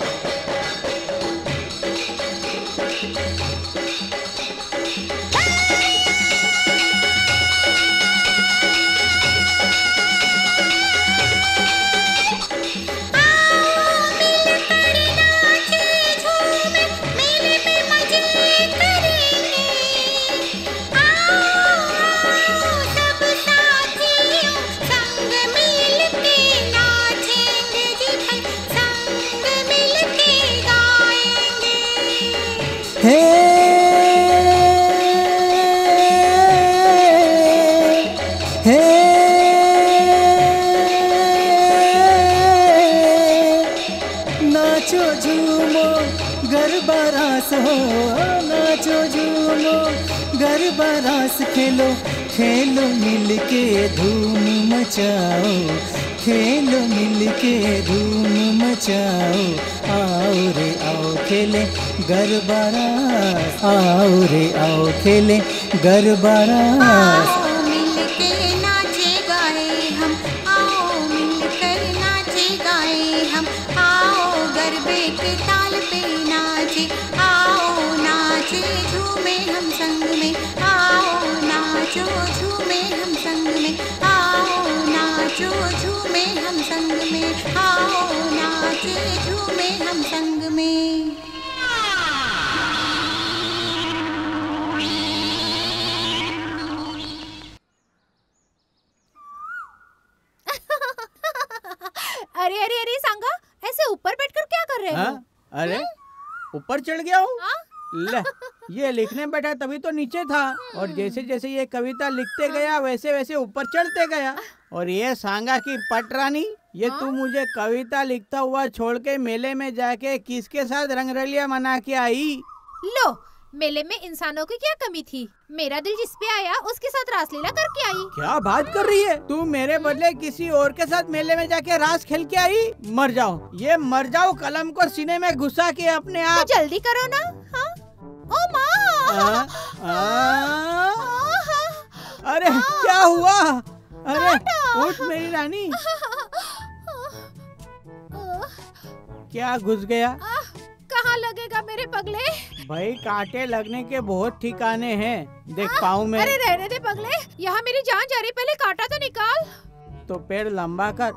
हे हे नाचो झूमो गरबा रास हो, नाचो झूमो गरबा रास खेलो, खेलो मिलके धूम मचाओ, खेलो मिलके धूम मचाओ। आओ रे आओ खेले गरबा रास, आओ रे आओ खेले गरबा रास। आओ मिलके नाचे गाए हम, आओ मिलकर नाचे गाए हम, आओ गरबे के ताल पे नाचे, आओ नाचे झूमे हम संग में, आओ नाचो झूमे हम संग में, आओ नाचो झूमे हम संग में, आओ नाचे झूमे हम संग में। अरे अरे अरे सांगा, ऐसे ऊपर बैठकर क्या कर रहे हो? हाँ? अरे ऊपर चढ़ गया हूँ। हाँ? ले, ये लिखने बैठा तभी तो नीचे था, और जैसे जैसे ये कविता लिखते गया वैसे वैसे ऊपर चढ़ते गया। और ये सांगा की पटरानी, ये हाँ? तू मुझे कविता लिखता हुआ छोड़ के मेले में जाके किसके साथ रंगरलिया मना के आई? लो, मेले में इंसानों की क्या कमी थी? मेरा दिल जिस पे आया उसके साथ रासलीला करके आई। क्या बात कर रही है तू? मेरे बदले किसी और के साथ मेले में जाके रास खेल के आई? मर जाओ, ये मर जाओ, कलम को सीने में घुसा के अपने आप। तो जल्दी करो ना। हाँ? ओ माँ! आ, आ, अरे क्या हुआ? अरे उठ मेरी रानी, क्या घुस गया? कहाँ लगेगा मेरे पगले? भाई कांटे लगने के बहुत ठिकाने हैं, देख पाऊँ मैं। अरे रहने दे पगले, यहाँ मेरी जान जा रही, पहले कांटा तो निकाल। तो पेड़ लंबा कर।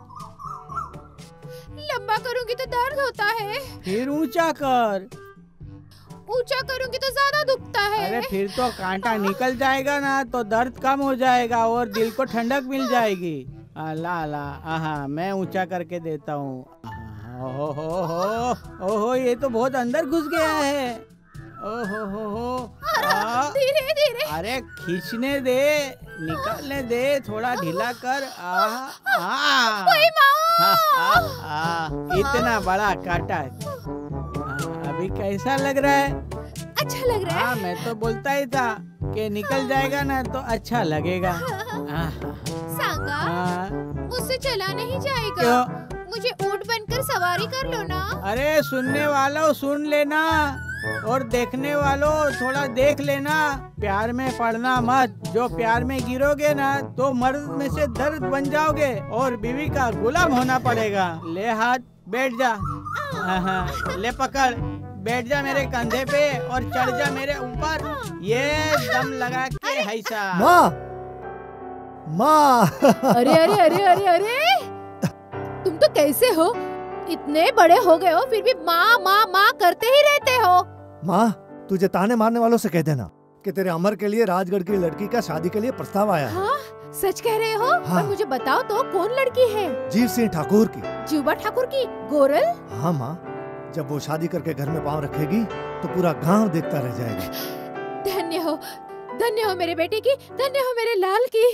लंबा करूँगी तो दर्द होता है, फिर ऊंचा कर। ऊंचा करूँगी तो ज्यादा दुखता है। अरे फिर तो कांटा निकल जाएगा ना, तो दर्द कम हो जाएगा और दिल को ठंडक मिल जाएगी। अल्लाह अल्लाह, आहा मैं ऊंचा करके देता हूँ। ओहो हो हो, ओहो ये तो बहुत अंदर घुस गया है। ओहो हो हो, धीरे धीरे। अरे खींचने दे, निकालने दे, थोड़ा ढीला कर। आ, आ, हाँ, आ, आ, इतना बड़ा काटा। अभी कैसा लग रहा है? अच्छा लग रहा है। हाँ मैं तो बोलता ही था कि निकल जाएगा ना तो अच्छा लगेगा। सांगा, हाँ। मुझसे चला नहीं जाएगा। क्यों? मुझे ऊंट बनकर सवारी कर लो ना। अरे सुनने वालों सुन लेना, और देखने वालों थोड़ा देख लेना। प्यार में पड़ना मत, जो प्यार में गिरोगे ना तो मर्द में से दर्द बन जाओगे और बीवी का गुलाम होना पड़ेगा। ले हाथ, बैठ जा। हाँ, ले पकड़, बैठ जा मेरे कंधे पे और चढ़ जा मेरे ऊपर, ये दम लगा के हैसा। माँ, माँ। अरे अरे अरे अरे अरे, तुम तो कैसे हो? इतने बड़े हो गए हो फिर भी माँ माँ माँ करते ही रहते हो। माँ, तुझे ताने मारने वालों से कह देना कि तेरे अमर के लिए राजगढ़ की लड़की का शादी के लिए प्रस्ताव आया है। हाँ? सच कह रहे हो? हाँ। पर मुझे बताओ तो कौन लड़की है? जीव सिंह ठाकुर की। जीवा ठाकुर की? गोरल? हाँ माँ, जब वो शादी करके घर में पाँव रखेगी तो पूरा गांव देखता रह जाएगा। धन्य हो, धन्य हो मेरे बेटे की, धन्य हो मेरे लाल की।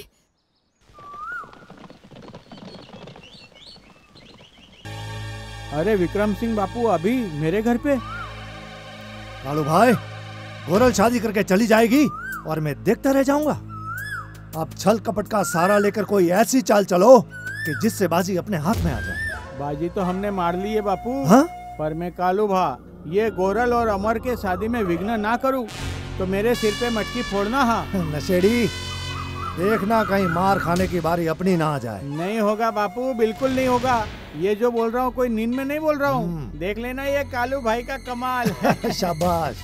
अरे विक्रम सिंह बापू अभी मेरे घर पे? कालू भाई, गोरल शादी करके चली जाएगी और मैं देखता रह जाऊंगा। अब छल कपट का सहारा लेकर कोई ऐसी चाल चलो कि जिससे बाजी अपने हाथ में आ जाए। बाजी तो हमने मार ली है बापू। हाँ? पर मैं कालू भा ये गोरल और अमर के शादी में विघ्न ना करूं तो मेरे सिर पे मटकी फोड़ना। हाँ नशेड़ी, देखना कहीं मार खाने की बारी अपनी ना आ जाए। नहीं होगा बापू, बिल्कुल नहीं होगा। ये जो बोल रहा हूँ कोई नींद में नहीं बोल रहा हूँ। देख लेना ये कालू भाई का कमाल। शाबाश।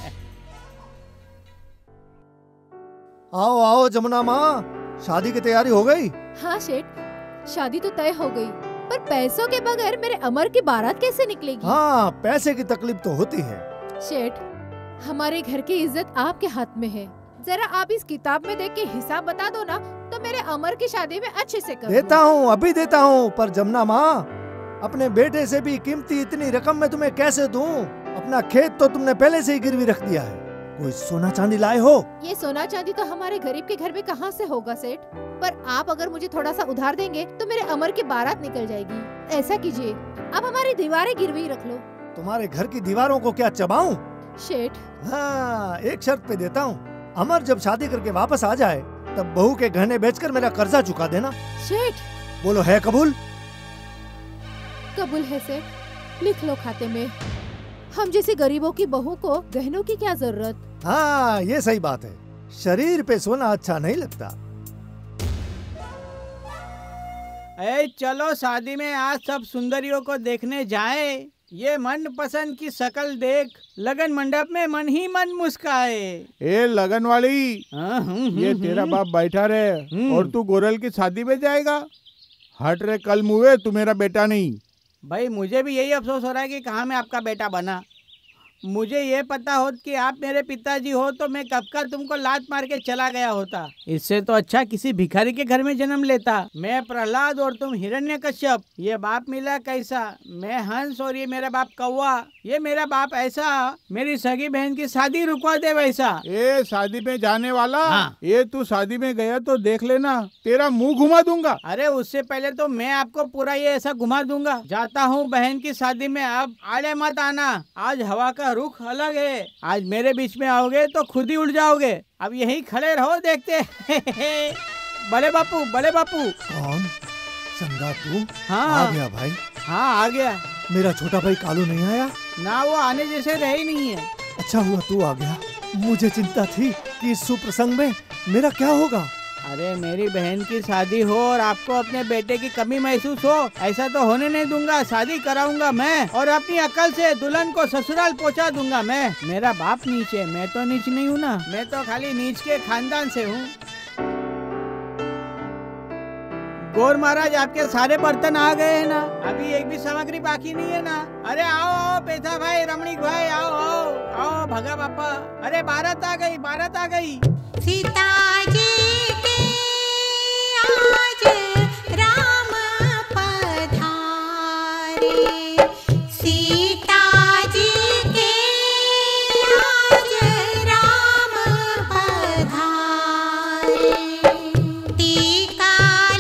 आओ आओ जमुना माँ, शादी की तैयारी हो गई? हाँ सेठ, शादी तो तय हो गई, पर पैसों के बगैर मेरे अमर की बारात कैसे निकलेगी? हाँ, पैसे की तकलीफ तो होती है। सेठ, हमारे घर की इज्जत आपके हाथ में है। जरा आप इस किताब में देख के हिसाब बता दो ना, तो मेरे अमर की शादी में अच्छे से कर देता हूँ, अभी देता हूँ। पर जमुना माँ, अपने बेटे से भी कीमती इतनी रकम मैं तुम्हें कैसे दूं? अपना खेत तो तुमने पहले से ही गिरवी रख दिया है। कोई सोना चांदी लाए हो? ये सोना चांदी तो हमारे गरीब के घर में कहाँ से होगा सेठ? पर आप अगर मुझे थोड़ा सा उधार देंगे तो मेरे अमर की बारात निकल जाएगी। ऐसा कीजिए, आप हमारी दीवारें गिरवी रख लो। तुम्हारे घर की दीवारों को क्या चबाऊं? सेठ, हाँ, एक शर्त पे देता हूँ। अमर जब शादी करके वापस आ जाए तब बहू के गहने बेचकर मेरा कर्जा चुका देना। सेठ, बोलो है कबूल? कबूल है सेठ, लिख लो खाते में। हम जैसे गरीबों की बहू को गहनों की क्या जरूरत? हाँ, ये सही बात है। शरीर पे सोना अच्छा नहीं लगता। ए चलो शादी में आज सब सुंदरियों को देखने जाए। ये मन पसंद की शक्ल देख लगन मंडप में मन ही मन मुस्काए। ए लगन वाली, हाँ, हूँ, ये हूँ, तेरा हूँ। बाप बैठा रहे और तू गोरल की शादी में जाएगा? हट रे कल मुए, तू मेरा बेटा नहीं। भाई मुझे भी यही अफसोस हो रहा है कि कहाँ मैं आपका बेटा बना। मुझे ये पता होता कि आप मेरे पिताजी हो तो मैं कब का तुमको लात मार के चला गया होता। इससे तो अच्छा किसी भिखारी के घर में जन्म लेता। मैं प्रहलाद और तुम हिरण्यकश्यप। ये बाप मिला कैसा? मैं हंस और ये मेरा बाप कौवा। ये मेरा बाप ऐसा मेरी सगी बहन की शादी रुकवा दे वैसा। ए शादी में जाने वाला, हाँ। ये तू शादी में गया तो देख लेना तेरा मुंह घुमा दूंगा। अरे उससे पहले तो मैं आपको पूरा ये ऐसा घुमा दूंगा। जाता हूँ बहन की शादी में, अब आड़े मत आना। आज हवा का रुख अलग है। आज मेरे बीच में आओगे तो खुद ही उड़ जाओगे। अब यहीं खड़े रहो देखते। बड़े बापू, बड़े बापू। कौन? संगा तू? हाँ आ गया भाई। हाँ आ गया। मेरा छोटा भाई कालू नहीं आया? ना, वो आने जैसे रहे ही नहीं है। अच्छा हुआ तू आ गया। मुझे चिंता थी कि इस सुप्रसंग में मेरा क्या होगा। अरे मेरी बहन की शादी हो और आपको अपने बेटे की कमी महसूस हो, ऐसा तो होने नहीं दूंगा। शादी कराऊंगा मैं और अपनी अकल से दुल्हन को ससुराल पहुंचा दूंगा मैं। मेरा बाप नीच है, मैं तो नीच नहीं हूँ ना। मैं तो खाली नीच के खानदान से हूँ। गौर महाराज, आपके सारे बर्तन आ गए हैं ना? अभी एक भी सामग्री बाकी नहीं है ना? अरे आओ आओ पेथा भाई, रमणीक भाई, आओ आओ आओ भगा बापा। अरे बारात आ गई, बारात आ गई। सीता जी के आज राम पधारे, सीता जी के आज राम पधारे। टीका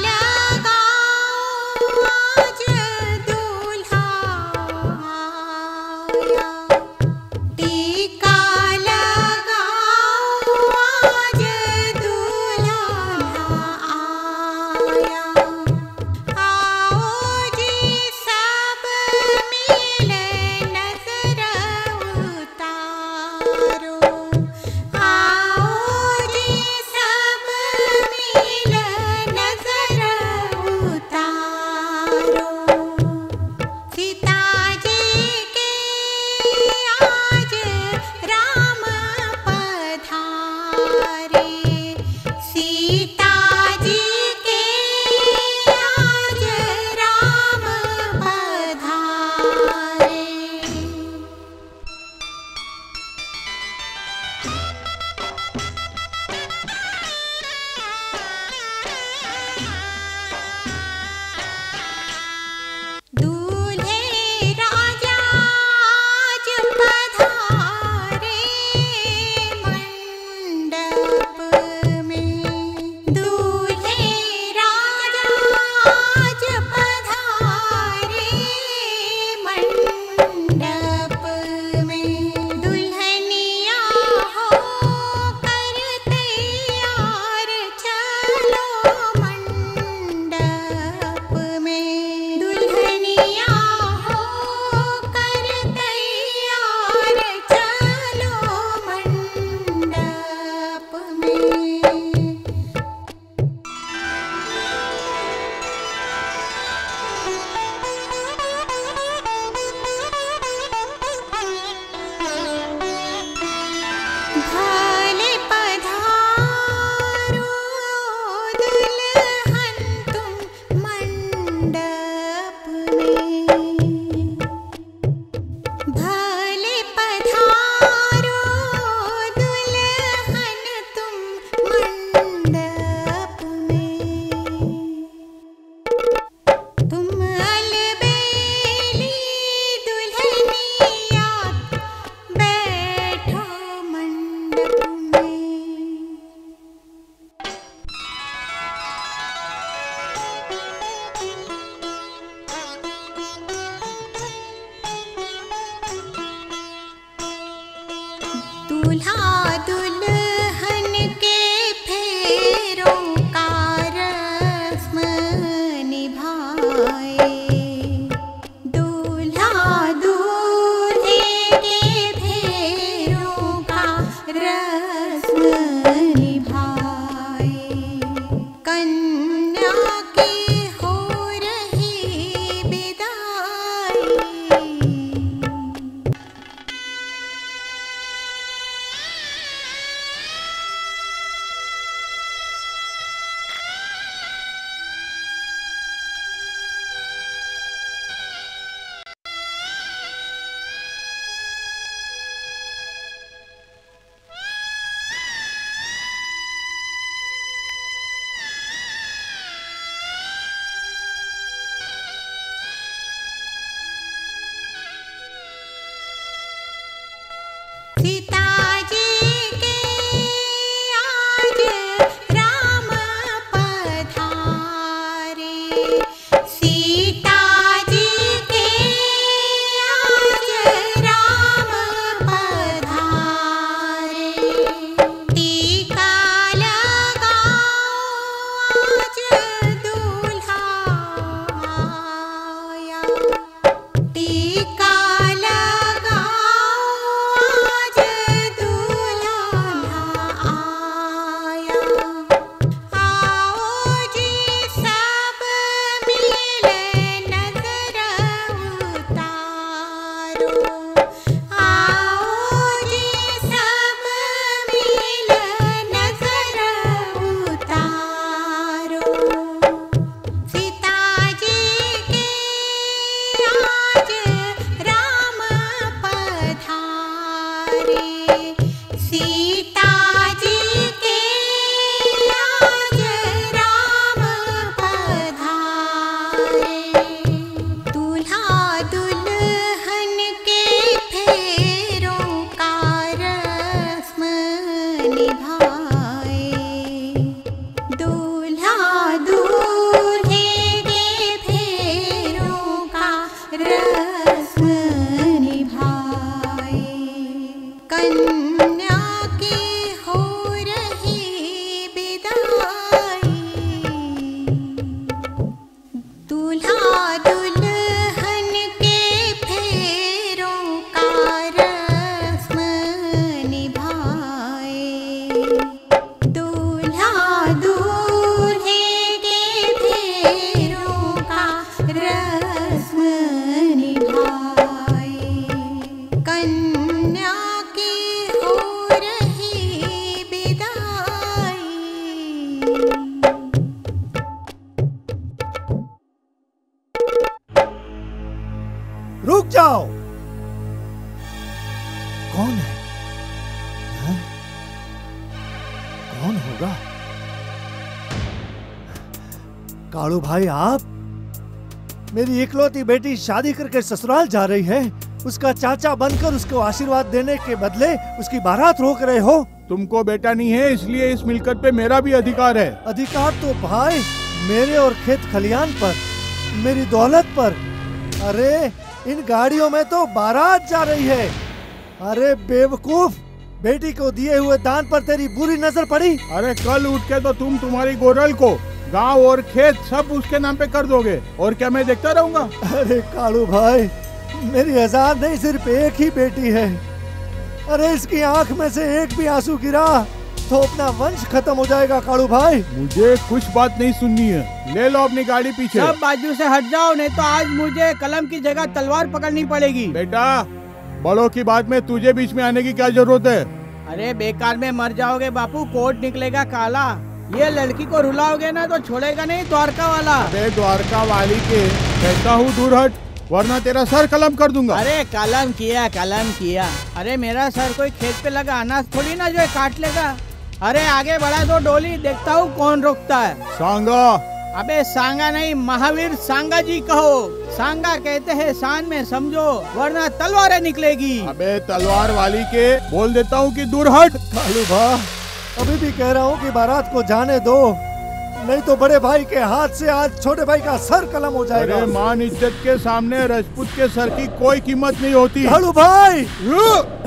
लगाओ आज दूल्हा आया, टीका लगाओ आज दूल्हा दूल्हा दुल्हन के फेरों का रस्म निभाए, दूल्हा दूल्हे के फेरों का रस्म निभाए, कन्या की हो रही विदाई। सीता जी के आज राम पधारे, सीता जी के आज राम पधारे, टीका लगाओ आज दूल्हा आया, टीका सीता जी के आज राम पधारे, दूल्हा दुल्हन के फेरों का रस्म निभाए, दूल्हा दूल्हे के फेरों का रस्म निभाए, कन्या की हो रही विदाई। दूल्हा दुल्हन के फेरों का रस्म निभाए, दूल्हा दूल्हे के फेरों का रस्म निभाए, कन्या की हो रही विदाई। रुक जाओ। कौन है? हाँ? कौन होगा? कालू भाई, आप? मेरी इकलौती बेटी शादी करके ससुराल जा रही है, उसका चाचा बनकर उसको आशीर्वाद देने के बदले उसकी बारात रोक रहे हो। तुमको बेटा नहीं है, इसलिए इस मिलकत पे मेरा भी अधिकार है। अधिकार तो भाई मेरे और खेत खलियान पर, मेरी दौलत पर। अरे इन गाड़ियों में तो बारात जा रही है। अरे बेवकूफ, बेटी को दिए हुए दान पर तेरी बुरी नजर पड़ी। अरे कल उठ के तो तुम तुम्हारी गोरल को गांव और खेत सब उसके नाम पे कर दोगे, और क्या मैं देखता रहूंगा? अरे कालू भाई, मेरी हजार नहीं सिर्फ एक ही बेटी है। अरे इसकी आंख में से एक भी आंसू गिरा तो अपना वंश खत्म हो जाएगा। कालू भाई, मुझे कुछ बात नहीं सुननी है, ले लो अपनी गाड़ी पीछे। सब बाजू से हट जाओ, नहीं तो आज मुझे कलम की जगह तलवार पकड़नी पड़ेगी। बेटा, बड़ों की बात में तुझे बीच में आने की क्या जरूरत है? अरे बेकार में मर जाओगे बापू, कोट निकलेगा काला। ये लड़की को रुलाओगे ना तो छोड़ेगा नहीं द्वारका वाला। अरे द्वारका वाली के कहता हूँ दूर हट, वरना तेरा सर कलम कर दूंगा। अरे कलम किया कलम किया। अरे मेरा सर कोई खेत पे लगा अनाज थोड़ी ना जो है काट लेगा। अरे आगे बढ़ा दो डोली, देखता हूँ कौन रोकता है। सांगा। अबे सांगा नहीं, महावीर सांगा जी कहो। सांगा कहते हैं शान में समझो, वरना तलवारें निकलेगी। अबे तलवार वाली के बोल देता हूँ कि दूर हट। कालू भाई, अभी भी कह रहा हूँ कि बारात को जाने दो, नहीं तो बड़े भाई के हाथ से आज छोटे भाई का सर कलम हो जाएगा। अरे मान इज्जत के सामने राजपूत के सर की कोई कीमत नहीं होती। कालू भाई,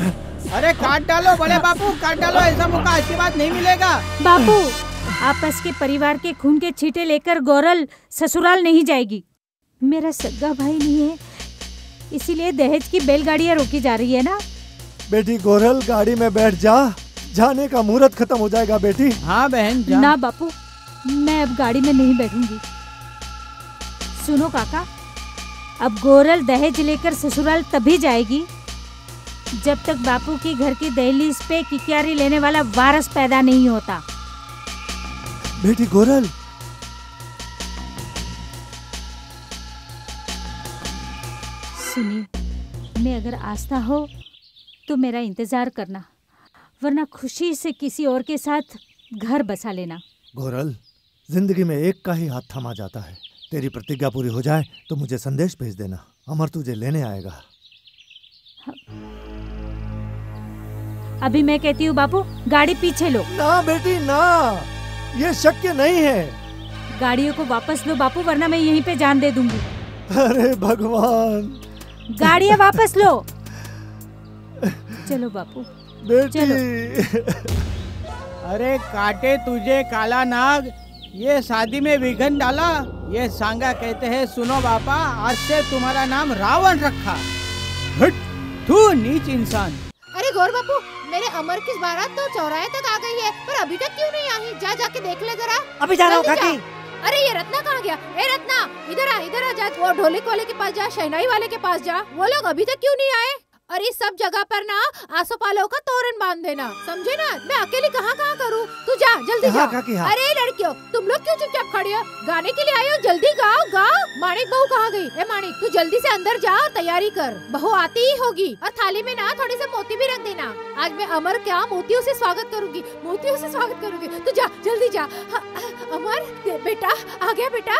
अरे काट डालो बड़े बापू, काट डालो, ऐसा मौका आज के बाद नहीं मिलेगा। बापू, आपस के परिवार के खून के छींटे लेकर गौरल ससुराल नहीं जाएगी। मेरा सगा भाई नहीं है, इसीलिए दहेज की बैलगाड़ियाँ रोकी जा रही है ना। बेटी गौरल, गाड़ी में बैठ जा, जाने का मुहूर्त खत्म हो जाएगा बेटी। हाँ बहन जा। ना बापू, मैं अब गाड़ी में नहीं बैठूंगी। सुनो काका, अब गौरल दहेज लेकर ससुराल तभी जाएगी जब तक बापू की घर की दहलीज पे किकियारी लेने वाला वारस पैदा नहीं होता। बेटी गौरल, सुनिए, मैं अगर आस्था हो तो मेरा इंतजार करना, वरना खुशी से किसी और के साथ घर बसा लेना। गौरल, जिंदगी में एक का ही हाथ थमा जाता है। तेरी प्रतिज्ञा पूरी हो जाए तो मुझे संदेश भेज देना, अमर तुझे लेने आएगा। अभी मैं कहती हूँ बापू, गाड़ी पीछे लो। ना बेटी ना, ये शक्य नहीं है। गाड़ियों को वापस लो बापू, वरना मैं यहीं पे जान दे दूंगी। अरे भगवान, गाड़ियाँ वापस लो। चलो बापू, बेटी। अरे काटे तुझे काला नाग, ये शादी में विघन डाला। ये सांगा कहते हैं, सुनो बापा, आज से तुम्हारा नाम रावण रखा। हट, तू नीच इंसान। अरे गौर बापू, मेरे अमर की बारात तो चौराहे तक आ गई है, पर अभी तक क्यों नहीं आई? जा जाके देख ले जरा। अभी जा रहा हूँ काकी। अरे ये रत्ना कहाँ गया? ए रत्ना, इधर आ, इधर आ, जा वो ढोलक वाले के पास जा, शहनाई वाले के पास जा। वो लोग अभी तक क्यों नहीं आए? और इस सब जगह पर ना आसोपालों का तोरण बांध देना, समझे ना? मैं अकेली कहाँ कहाँ करूँ? तू जा, जल्दी जा। अरे लड़कियों, तुम लोग क्यों चुपचाप खड़ी हो? गाने के लिए आई हो, जल्दी गाओ गाओ। माणिक बहू कहाँ गई? ए माणिक, तू जल्दी से अंदर जा और तैयारी कर, बहू आती ही होगी। और थाली में ना थोड़े से मोती भी रख देना। आज मैं अमर क्या मोतियों से स्वागत करूंगी, मोतियों से स्वागत करूंगी। तू जा, जल्दी जा। अमर बेटा आ गया बेटा।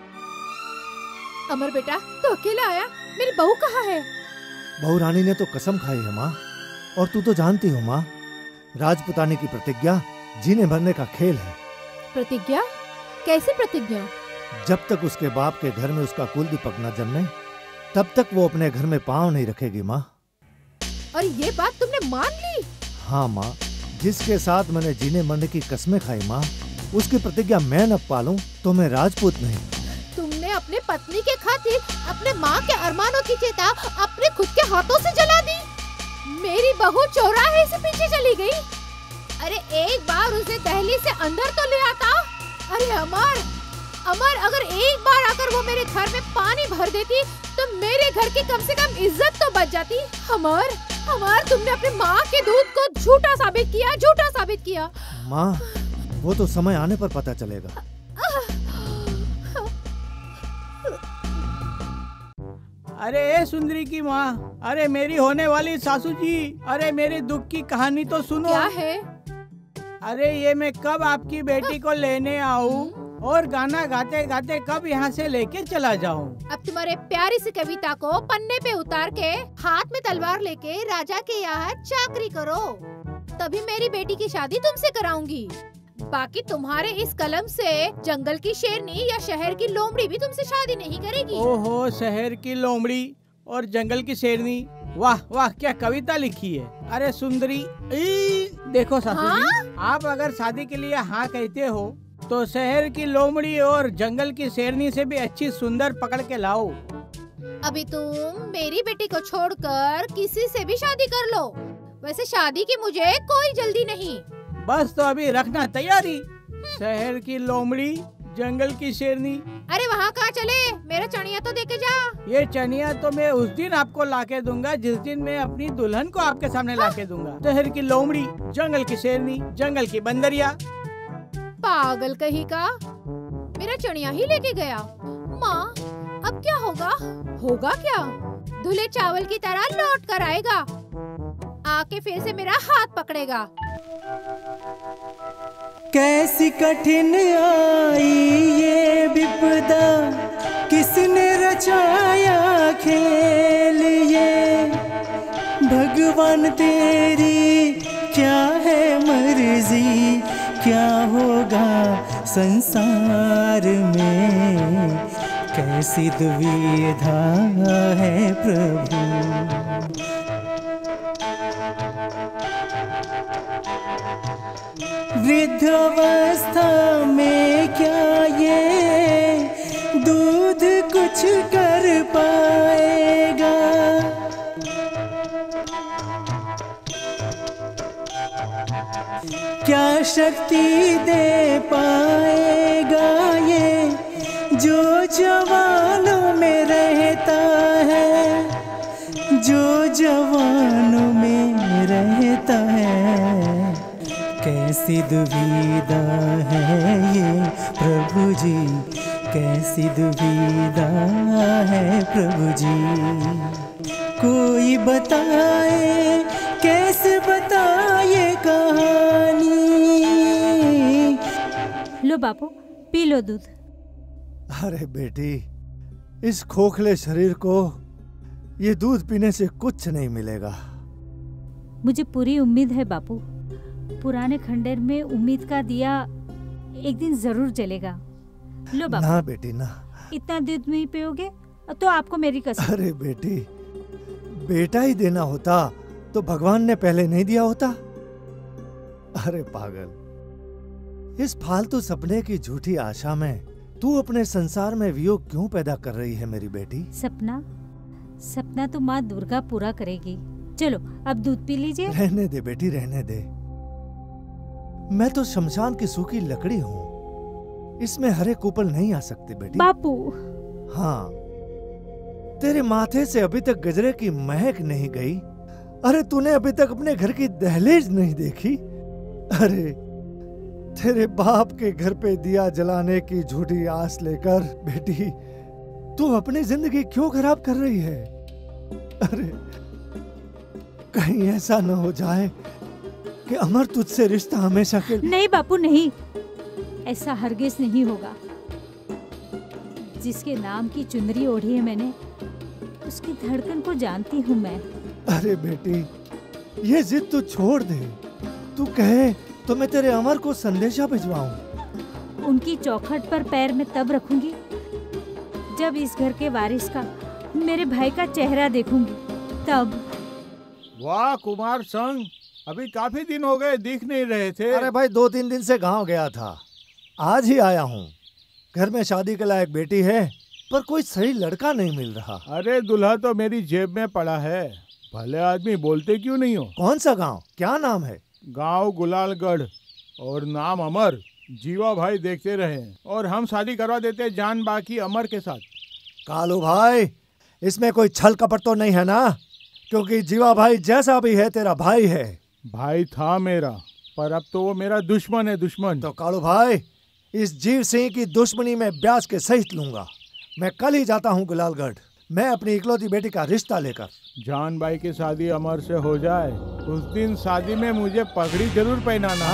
अमर बेटा, तू अकेला आया? मेरी बहू कहाँ है? बहू रानी ने तो कसम खाई है माँ, और तू तो जानती हो माँ, राजपुतानी की प्रतिज्ञा जीने भरने का खेल है। प्रतिज्ञा? कैसी प्रतिज्ञा? जब तक उसके बाप के घर में उसका कुल दीपक न जन्मे, तब तक वो अपने घर में पाँव नहीं रखेगी माँ। और ये बात तुमने मान ली? हाँ माँ, जिसके साथ मैंने जीने मरने की कसमें खाई माँ, उसकी प्रतिज्ञा मैं न पालूं तो मैं राजपूत नहीं। तुमने अपने पत्नी के खातिर अपने माँ के अरमानों की चिता अपने खुद के हाथों से जला दी। मेरी बहू चौराहे से पीछे चली गई। अरे एक बार उसे दहलीज से अंदर तो ले आता। अरे अमर, अमर, अगर एक बार आकर वो मेरे घर में पानी भर देती तो मेरे घर की कम से कम इज्जत तो बच जाती। अमर, अमर, तुमने अपनी माँ के दूध को झूठा साबित किया, झूठा साबित किया। माँ, वो तो समय आने पर पता चलेगा। अरे ए सुंदरी की माँ, अरे मेरी होने वाली सासू जी, अरे मेरे दुख की कहानी तो सुनो। क्या है? अरे ये मैं कब आपकी बेटी को लेने आऊँ और गाना गाते गाते कब यहाँ से लेके चला जाऊँ? अब तुम्हारे प्यारी सी कविता को पन्ने पे उतार के हाथ में तलवार लेके राजा के यहाँ चाकरी करो, तभी मेरी बेटी की शादी तुमसे कराऊंगी। बाकी तुम्हारे इस कलम से जंगल की शेरनी या शहर की लोमड़ी भी तुमसे शादी नहीं करेगी। ओहो, शहर की लोमड़ी और जंगल की शेरनी, वाह वाह, क्या कविता लिखी है। अरे सुंदरी, देखो सासू हाँ? जी, आप अगर शादी के लिए हाँ कहते हो तो शहर की लोमड़ी और जंगल की शेरनी से भी अच्छी सुंदर पकड़ के लाओ। अभी तुम मेरी बेटी को छोड़कर किसी से भी शादी कर लो। वैसे शादी की मुझे कोई जल्दी नहीं। बस तो अभी रखना तैयारी, शहर की लोमड़ी, जंगल की शेरनी। अरे वहाँ कहाँ चले? मेरा चनिया तो देके जा। ये चनिया तो मैं उस दिन आपको लाके दूंगा जिस दिन मैं अपनी दुल्हन को आपके सामने लाके दूंगा। शहर की लोमड़ी, जंगल की शेरनी, जंगल की बंदरिया। पागल कहीं का, मेरा चनिया ही लेके गया। माँ, अब क्या होगा? होगा क्या? धुले चावल की तरह लौट कर आएगा, आके फिर से मेरा हाथ पकड़ेगा। कैसी कठिन आई ये विपदा, किसने रचाया खेल ये, भगवान तेरी क्या है मर्जी, क्या होगा संसार में, कैसी दुविधा है प्रभु। वृद्धावस्था में क्या ये दूध कुछ कर पाएगा? क्या शक्ति दे पाएगा ये जो जवानों में रहता है, जो जवानों में रहता है। कैसी दुविधा है ये प्रभु जी, कैसी दुविधा है प्रभु जी। कोई बताए, कैसे बताए कहानी। लो बापू, पी लो दूध। अरे बेटी, इस खोखले शरीर को ये दूध पीने से कुछ नहीं मिलेगा। मुझे पूरी उम्मीद है बापू, पुराने खंडर में उम्मीद का दिया एक दिन जरूर जलेगा। लो बापू। ना बेटी ना, इतना दूध नहीं पियोगे तो आपको मेरी कसम। अरे बेटी, बेटा ही देना होता तो भगवान ने पहले नहीं दिया होता। अरे पागल, इस फालतू सपने की झूठी आशा में तू अपने संसार में वियोग क्यों पैदा कर रही है मेरी बेटी? सपना सपना तो माँ दुर्गा पूरा करेगी। चलो अब दूध पी लीजिए। रहने दे बेटी, रहने दे। मैं तो शमशान की सूखी लकड़ी हूँ, इसमें हरे कुपल नहीं आ सकते बेटी। बापू। हाँ, तेरे माथे से अभी तक गजरे की महक नहीं गई। अरे तूने अभी तक अपने घर की दहलीज नहीं देखी। अरे तेरे बाप के घर पे दिया जलाने की झूठी आस लेकर बेटी तू अपनी जिंदगी क्यों खराब कर रही है? अरे कहीं ऐसा न हो जाए कि अमर तुझसे रिश्ता हमेशा के। नहीं बापू नहीं, ऐसा हरगिज नहीं होगा। जिसके नाम की चुनरी ओढ़ी है मैंने, उसकी धड़कन को जानती हूँ मैं। अरे बेटी, ये जिद तू छोड़ दे। तू कहे तो मैं तेरे अमर को संदेशा भिजवाऊं। उनकी चौखट पर पैर में तब रखूंगी जब इस घर के वारिस का, मेरे भाई का चेहरा देखूंगी, तब। वाह कुमार संग, अभी काफी दिन हो गए, दिख नहीं रहे थे। अरे भाई, दो तीन दिन से गांव गया था, आज ही आया हूँ। घर में शादी के लायक बेटी है, पर कोई सही लड़का नहीं मिल रहा। अरे दूल्हा तो मेरी जेब में पड़ा है। भले आदमी, बोलते क्यों नहीं हो? कौन सा गांव, क्या नाम है? गांव गुलालगढ़ और नाम अमर। जीवा भाई देखते रहे और हम शादी करवा देते जान बाकी अमर के साथ। कालू भाई, इसमें कोई छल कपट तो नहीं है ना? क्योंकि जीवा भाई जैसा भी है तेरा भाई है। भाई था मेरा, पर अब तो वो मेरा दुश्मन है, दुश्मन। तो कालू भाई, इस जीव सिंह की दुश्मनी में ब्याज के सहित लूंगा। मैं कल ही जाता हूँ गुलालगढ़, मैं अपनी इकलौती बेटी का रिश्ता लेकर। जान भाई की शादी अमर से हो जाए, उस दिन शादी में मुझे पगड़ी जरूर पहनाना।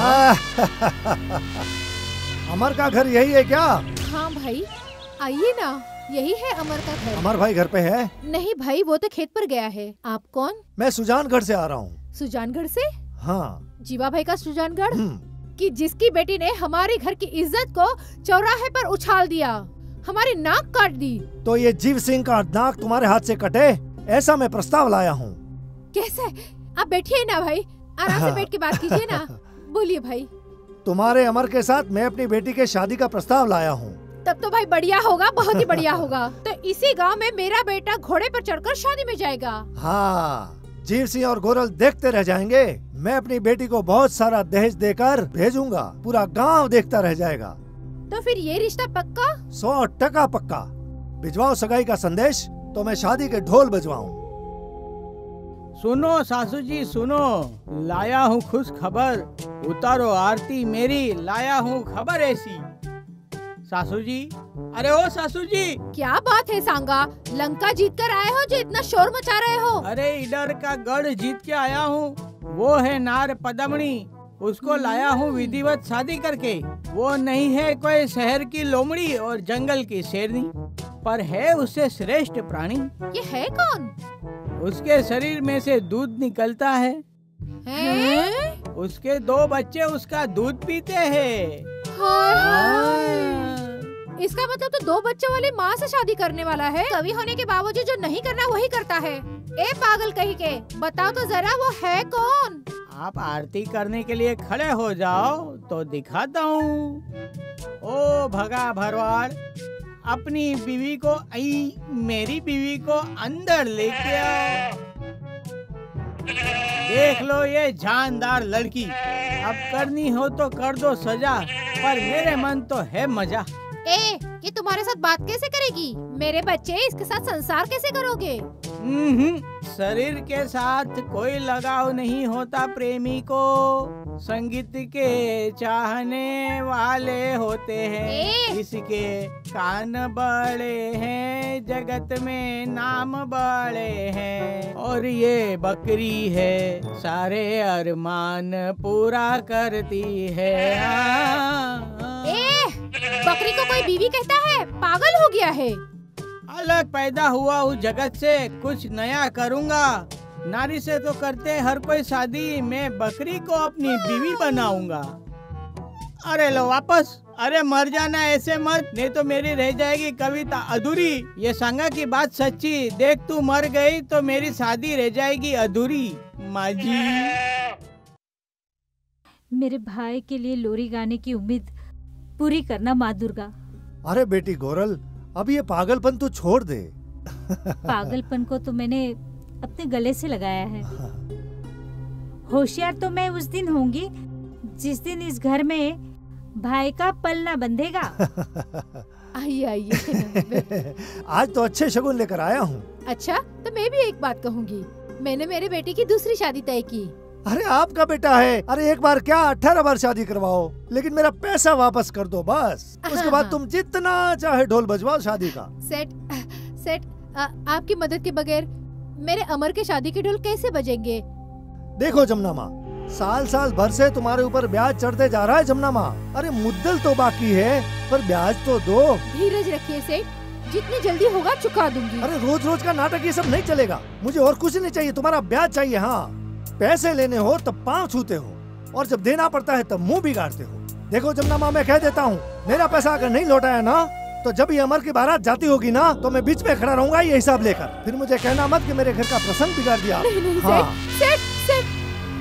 अमर का घर यही है क्या? हाँ भाई, आइए ना, यही है अमर का घर। अमर भाई घर पे है? नहीं भाई, वो तो खेत पर गया है। आप कौन? मैं सुजानगढ़ से आ रहा हूँ। सुजानगढ़ से? हाँ। जीवा भाई का सुजानगढ़, कि जिसकी बेटी ने हमारे घर की इज्जत को चौराहे पर उछाल दिया, हमारी नाक काट दी। तो ये जीव सिंह का नाक तुम्हारे हाथ से कटे, ऐसा मैं प्रस्ताव लाया हूँ। कैसे? आप बैठिए ना भाई, आराम से बैठ के बात कीजिए ना। बोलिए भाई। तुम्हारे अमर के साथ मैं अपनी बेटी के शादी का प्रस्ताव लाया हूँ। तब तो भाई बढ़िया होगा, बहुत ही बढ़िया होगा। तो इसी गांव में मेरा बेटा घोड़े पर चढ़कर शादी में जाएगा। हाँ, जीव सिंह और गोरल देखते रह जाएंगे। मैं अपनी बेटी को बहुत सारा दहेज देकर भेजूंगा, पूरा गांव देखता रह जाएगा। तो फिर ये रिश्ता पक्का? सौ टका पक्का। भिजवाओ सगाई का संदेश, तो मैं शादी के ढोल बजवाऊं। सुनो सासू जी सुनो, लाया हूँ खुश खबर, उतारो आरती मेरी, लाया हूँ खबर ऐसी। सासू जी, अरे ओ सासू जी। क्या बात है सांगा, लंका जीत कर आए हो जो इतना शोर मचा रहे हो? अरे इधर का गढ़ जीत के आया हूँ, वो है नार पदमणी, उसको लाया हूँ विधिवत शादी करके। वो नहीं है कोई शहर की लोमड़ी और जंगल की शेरनी, पर है उससे श्रेष्ठ प्राणी। ये है कौन? उसके शरीर में से दूध निकलता है, है? उसके दो बच्चे उसका दूध पीते हैं। हाय हाय। इसका मतलब तो दो बच्चों वाली माँ से शादी करने वाला है। कवि होने के बावजूद जो नहीं करना वही करता है। ए पागल कहीं के, बताओ तो जरा वो है कौन? आप आरती करने के लिए खड़े हो जाओ तो दिखाता हूँ। ओ भगा भरवाड़, अपनी बीवी को आई मेरी बीवी को अंदर लेके आओ। देख लो ये जानदार लड़की, अब करनी हो तो कर दो सजा, पर मेरे मन तो है मजा। ए, ये तुम्हारे साथ बात कैसे करेगी? मेरे बच्चे, इसके साथ संसार कैसे करोगे? हम्म, शरीर के साथ कोई लगाव नहीं होता प्रेमी को, संगीत के चाहने वाले होते हैं। इसके कान बड़े हैं, जगत में नाम बड़े हैं, और ये बकरी है सारे अरमान पूरा करती है। ए, बकरी को कोई बीवी कहता है? पागल हो गया है। अलग पैदा हुआ उस जगत से, कुछ नया करूँगा। नारी से तो करते हर कोई शादी, मैं बकरी को अपनी बीवी बनाऊंगा। अरे लो वापस, अरे मर जाना ऐसे मत, नहीं तो मेरी रह जाएगी कविता अधूरी। ये सांगा की बात सच्ची, देख तू मर गई तो मेरी शादी रह जाएगी अधूरी। माँ जी, मेरे भाई के लिए लोरी गाने की उम्मीद पूरी करना माँ दुर्गा। अरे बेटी गोरल, अब ये पागलपन तू छोड़ दे। पागलपन को तो मैंने अपने गले से लगाया है। होशियार तो मैं उस दिन होंगी जिस दिन इस घर में भाई का पल ना बंधेगा। आइए आइए। आज तो अच्छे शगुन लेकर आया हूँ। अच्छा, तो मैं भी एक बात कहूँगी, मैंने मेरे बेटे की दूसरी शादी तय की। अरे आपका बेटा है, अरे एक बार क्या अठारह बार शादी करवाओ, लेकिन मेरा पैसा वापस कर दो बस। उसके बाद तुम जितना चाहे ढोल बजवाओ शादी का। सेठ, सेठ, आ, आपकी मदद के बगैर मेरे अमर के शादी के ढोल कैसे बजेंगे? देखो जमुना माँ, साल साल भर से तुम्हारे ऊपर ब्याज चढ़ते जा रहा है जमुना माँ। अरे मुद्दल तो बाकी है, पर ब्याज तो दो। धीरज रखिए सेठ, जितनी जल्दी होगा चुका दूंगी। अरे रोज रोज का नाटक ये सब नहीं चलेगा, मुझे और कुछ नहीं चाहिए, तुम्हारा ब्याज चाहिए। हाँ, पैसे लेने हो तब पाँव छूते हो, और जब देना पड़ता है तब मुंह बिगाड़ते हो। देखो जमुना माँ, मैं कह देता हूँ, मेरा पैसा अगर नहीं लौटाया ना, तो जब ये अमर की बारात जाती होगी ना, तो मैं बीच में खड़ा रहूंगा ये हिसाब लेकर। फिर मुझे कहना मत कि मेरे घर का प्रसंग बिगाड़ दिया। नहीं, नहीं, हाँ। सेठ, सेठ, सेठ।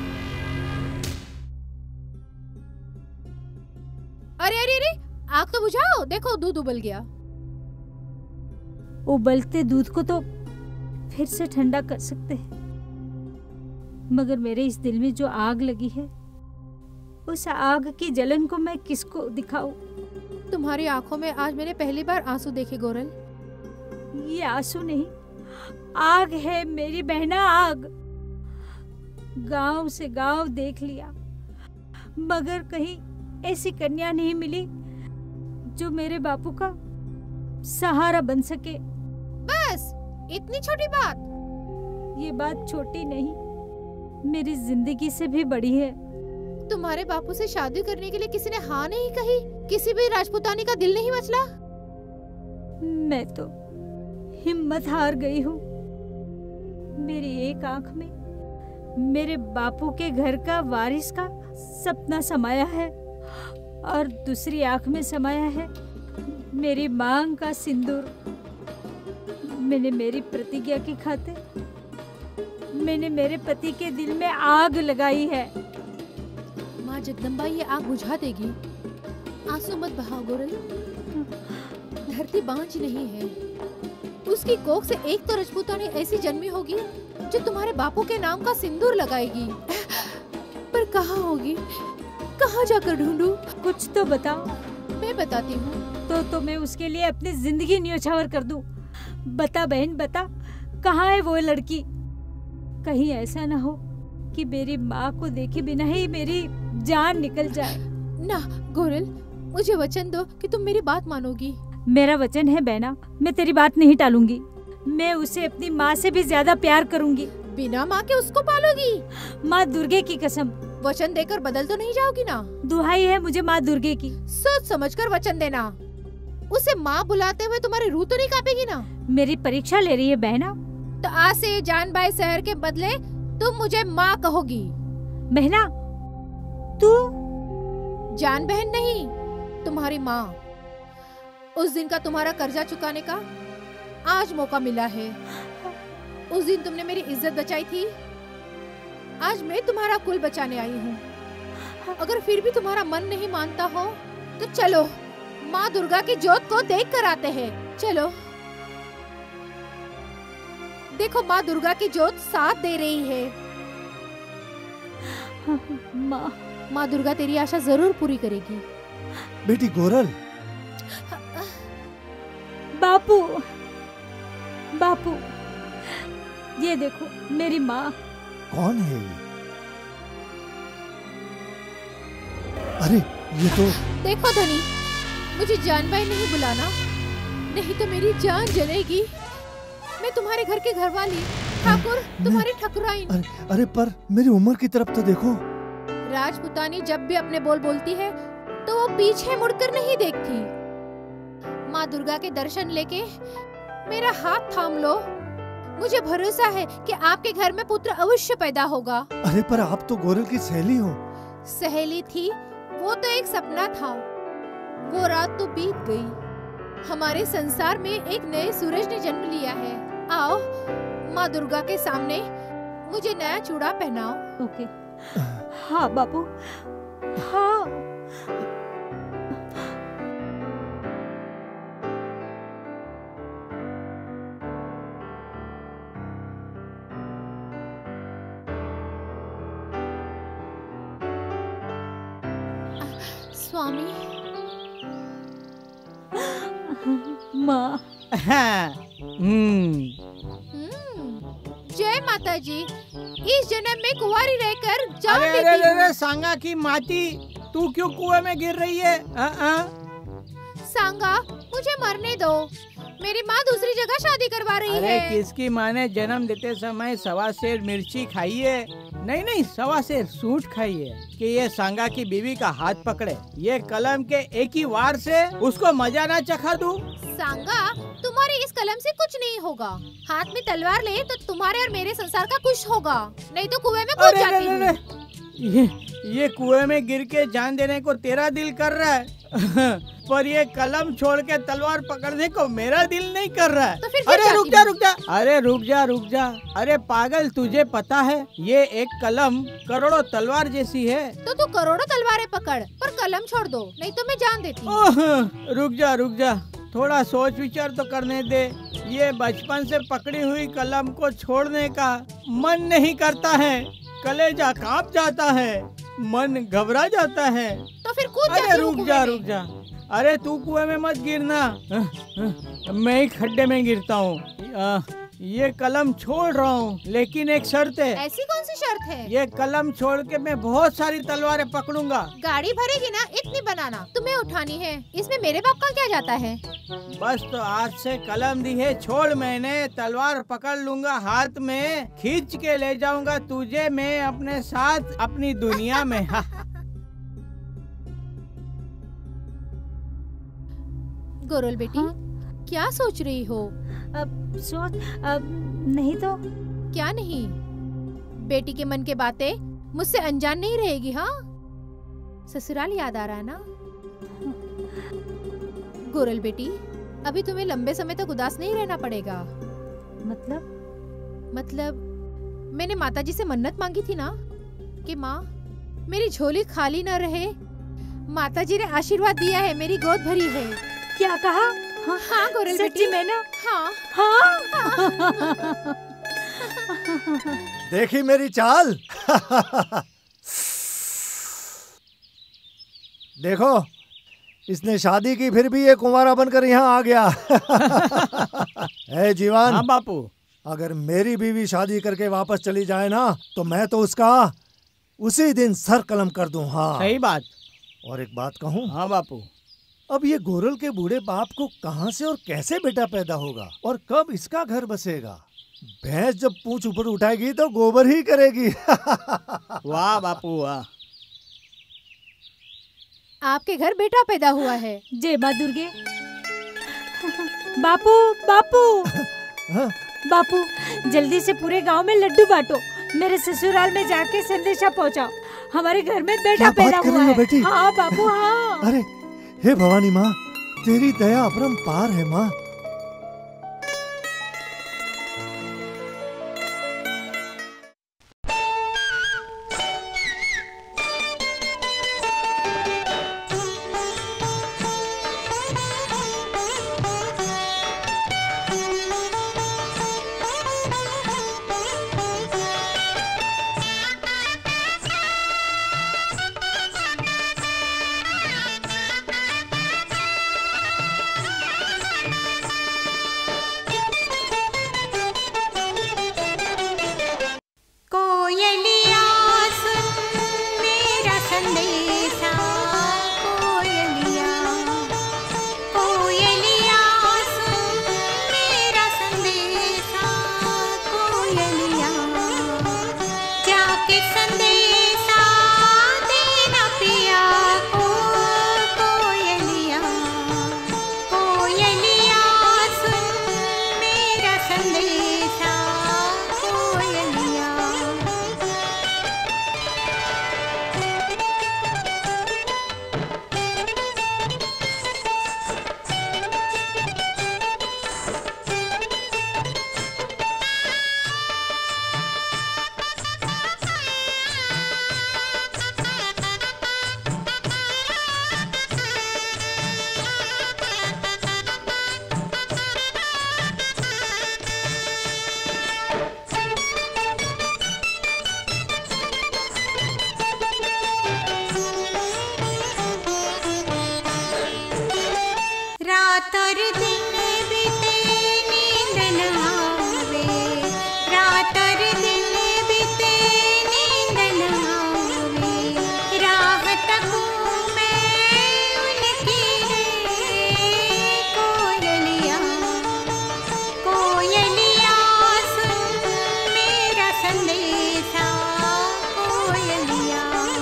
अरे अरे अरे, आग तो बुझाओ, देखो दूध उबल गया। उबलते दूध को तो फिर से ठंडा कर सकते हैं, मगर मेरे इस दिल में जो आग लगी है, उस आग की जलन को मैं किसको दिखाऊं? तुम्हारी आंखों में आज मैंने पहली बार आंसू देखे गोरल। ये आंसू नहीं, आग है मेरी बहना, आग। गांव से गांव देख लिया, मगर कहीं ऐसी कन्या नहीं मिली जो मेरे बापू का सहारा बन सके। बस इतनी छोटी बात? ये बात छोटी नहीं, मेरी जिंदगी से भी बड़ी है। तुम्हारे बापू से शादी करने के लिए किसी ने हाँ नहीं कही? किसी भी राजपूतानी का दिल नहीं मचला? मैं तो हिम्मत हार गई हूँ। मेरी एक आंख में मेरे बापू के घर का वारिस का सपना समाया है, और दूसरी आंख में समाया है मेरी मांग का सिंदूर। मैंने मेरी प्रतिज्ञा की खातिर मैंने मेरे पति के दिल में आग लगाई है। माँ जगदम्बा ये आग बुझा देगी। आंसू मत बहाओ गोरल, धरती बांझ नहीं है। उसकी कोख से एक तो राजपूतानी ऐसी जन्मी होगी जो तुम्हारे बापू के नाम का सिंदूर लगाएगी। पर कहाँ होगी, कहाँ जाकर ढूंढूं? कुछ तो बताओ। मैं बताती हूँ। तो तो मैं उसके लिए अपनी जिंदगी न्योछावर कर दूं। बता बहन बता, कहाँ है वो लड़की? कहीं ऐसा ना हो कि मेरी माँ को देखे बिना ही मेरी जान निकल जाए। ना गोरल, मुझे वचन दो कि तुम मेरी बात मानोगी। मेरा वचन है बहना, मैं तेरी बात नहीं टालूंगी। मैं उसे अपनी माँ से भी ज्यादा प्यार करूंगी। बिना माँ के उसको पालोगी? माँ दुर्गे की कसम। वचन देकर बदल तो नहीं जाओगी ना? दुहाई है मुझे माँ दुर्गे की। सोच समझकर वचन देना। उसे माँ बुलाते हुए तुम्हारी रूह तो नहीं कांपेगी ना? मेरी परीक्षा ले रही है बहना? तो आज से जान बाई शहर के बदले तुम मुझे माँ कहोगी। बहना तू? जान बहन नहीं, तुम्हारी माँ। उस दिन का तुम्हारा कर्जा चुकाने का आज मौका मिला है। उस दिन तुमने मेरी इज्जत बचाई थी, आज मैं तुम्हारा कुल बचाने आई हूँ। अगर फिर भी तुम्हारा मन नहीं मानता हो तो चलो माँ दुर्गा की जोत को देख कर आते हैं। चलो देखो, माँ दुर्गा की जोत साथ दे रही है। माँ माँ दुर्गा तेरी आशा जरूर पूरी करेगी। बेटी गोरल। बापू, बापू, ये देखो मेरी माँ। कौन है ये? अरे ये तो। देखो धनी, मुझे जान भाई नहीं बुलाना, नहीं तो मेरी जान जलेगी। मैं तुम्हारे घर के घरवाली ठाकुर, तुम्हारी ठकुराइन। अरे, अरे पर मेरी उम्र की तरफ तो देखो। राजपुतानी जब भी अपने बोल बोलती है तो वो पीछे मुड़कर नहीं देखती। माँ दुर्गा के दर्शन लेके मेरा हाथ थाम लो, मुझे भरोसा है कि आपके घर में पुत्र अवश्य पैदा होगा। अरे पर आप तो गोरल की सहेली हो। सहेली थी वो तो एक सपना था, वो रात तो बीत गई। हमारे संसार में एक नए सूरज ने जन्म लिया है। आओ माँ दुर्गा के सामने मुझे नया चूड़ा पहनाओ। ओके। हाँ बापू, हाँ। स्वामी। माँ। हम्म। जय माता जी। इस जन्म में कुंवारी रहकर जान अरे देती अरे हूँ। अरे सांगा की माती, तू क्यों कुएं में गिर रही है? आ, आ? सांगा, मुझे मरने दो। मेरी माँ दूसरी जगह शादी करवा रही अरे है। किसकी माँ ने जन्म देते समय सवा सेर मिर्ची खाई है? नहीं नहीं, सवा सेर सूट खाई है कि ये सांगा की बीवी का हाथ पकड़े, ये कलम के एक ही वार से उसको मजा ना चखा दूं? सांगा, तुम्हारी इस कलम से कुछ नहीं होगा। हाथ में तलवार ले तो तुम्हारे और मेरे संसार का कुछ होगा, नहीं तो कुएं में कूद अरे जाती अरे हूँ। अरे, ये ये कुएं में गिर के जान देने को तेरा दिल कर रहा है पर ये कलम छोड़ के तलवार पकड़ने को मेरा दिल नहीं कर रहा है। तो फिर अरे क्यों रुक जाती जा हूँ? रुक जा अरे रुक जा रुक जा अरे पागल, तुझे पता है ये एक कलम करोड़ों तलवार जैसी है। तो तू करोड़ों तलवारें पकड़, पर कलम छोड़ दो, नहीं तो मैं जान देती हूँ। ओह, रुक जा रुक जा, थोड़ा सोच विचार तो करने दे। ये बचपन से पकड़ी हुई कलम को छोड़ने का मन नहीं करता है, कलेजा कांप जाता है, मन घबरा जाता है। तो फिर कूद अरे जाती हूँ रुक कुएं जा में। रुक जा, अरे तू कुएं में मत गिरना, मैं ही खड्डे में गिरता हूँ। ये कलम छोड़ रहा हूँ, लेकिन एक शर्त है। ऐसी कौन सी शर्त है? ये कलम छोड़ के मैं बहुत सारी तलवारें पकड़ूंगा। गाड़ी भरेगी ना, इतनी बनाना, तुम्हें उठानी है, इसमें मेरे बाप का क्या जाता है? बस तो आज से कलम दी है, छोड़, मैंने तलवार पकड़ लूंगा हाथ में, खींच के ले जाऊंगा तुझे मैं अपने साथ अपनी दुनिया में। गोरल बेटी, हाँ? क्या सोच रही हो? अब सोच, अब नहीं तो क्या नहीं? बेटी के मन के बातें मुझसे अनजान नहीं रहेगी। हाँ, ससुराल याद आ रहा है ना? गोरल बेटी, अभी तुम्हें लंबे समय तक उदास नहीं रहना पड़ेगा। मतलब मतलब मैंने माताजी से मन्नत मांगी थी ना कि माँ मेरी झोली खाली न रहे। माताजी ने आशीर्वाद दिया है, मेरी गोद भरी है। क्या कहा? हाँ, हाँ गोरल सच्ची बेटी। में ना? हाँ हाँ। देखी मेरी चाल? देखो, इसने शादी की फिर भी ये कुंवारा बनकर यहाँ आ गया। ए जीवन। हाँ बापू। अगर मेरी बीवी शादी करके वापस चली जाए ना, तो मैं तो उसका उसी दिन सर कलम कर दूं। हाँ सही बात। और एक बात कहूँ? हाँ बापू। अब ये गोरल के बूढ़े बाप को कहाँ से और कैसे बेटा पैदा होगा, और कब इसका घर बसेगा? भैंस जब पूंछ ऊपर उठाएगी तो गोबर ही करेगी। वाह बापू वाह। आपके घर बेटा पैदा हुआ है। जय माँ दुर्गे। बापू बापू हाँ? बापू, जल्दी से पूरे गांव में लड्डू बांटो, मेरे ससुराल में जाके संदेशा पहुंचाओ, हमारे घर में बेटा क्या पैदा बात कर हुआ रही हो है। बेटी? हाँ बापू हाँ। अरे हे भवानी माँ, तेरी दया अपरंपार है माँ। के संदेशा देना पिया को कोयलिया कोयलिया सुन मेरा संदेशा कोयलिया। रात और दिन बीते नींद न आवे, रात और दिन बीते नींद न आवे, राह तकूं मैं उनकी रे कोयलिया कोयलिया सुन मेरा संदेशा कोयलिया।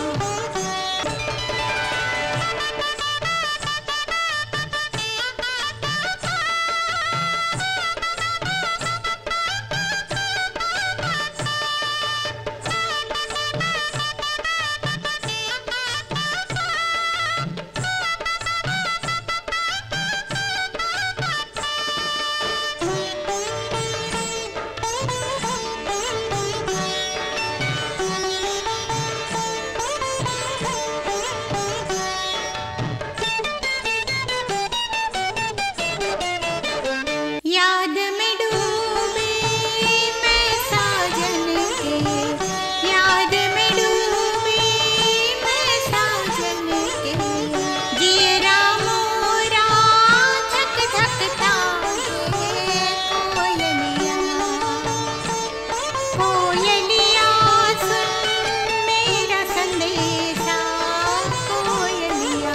याद में डूबी मैं साजन के, याद में डूबी मैं साजन के, जियरा मोरा धक धकता है कोयलिया कोयलिया सुन मेरा संदेशा कोयलिया।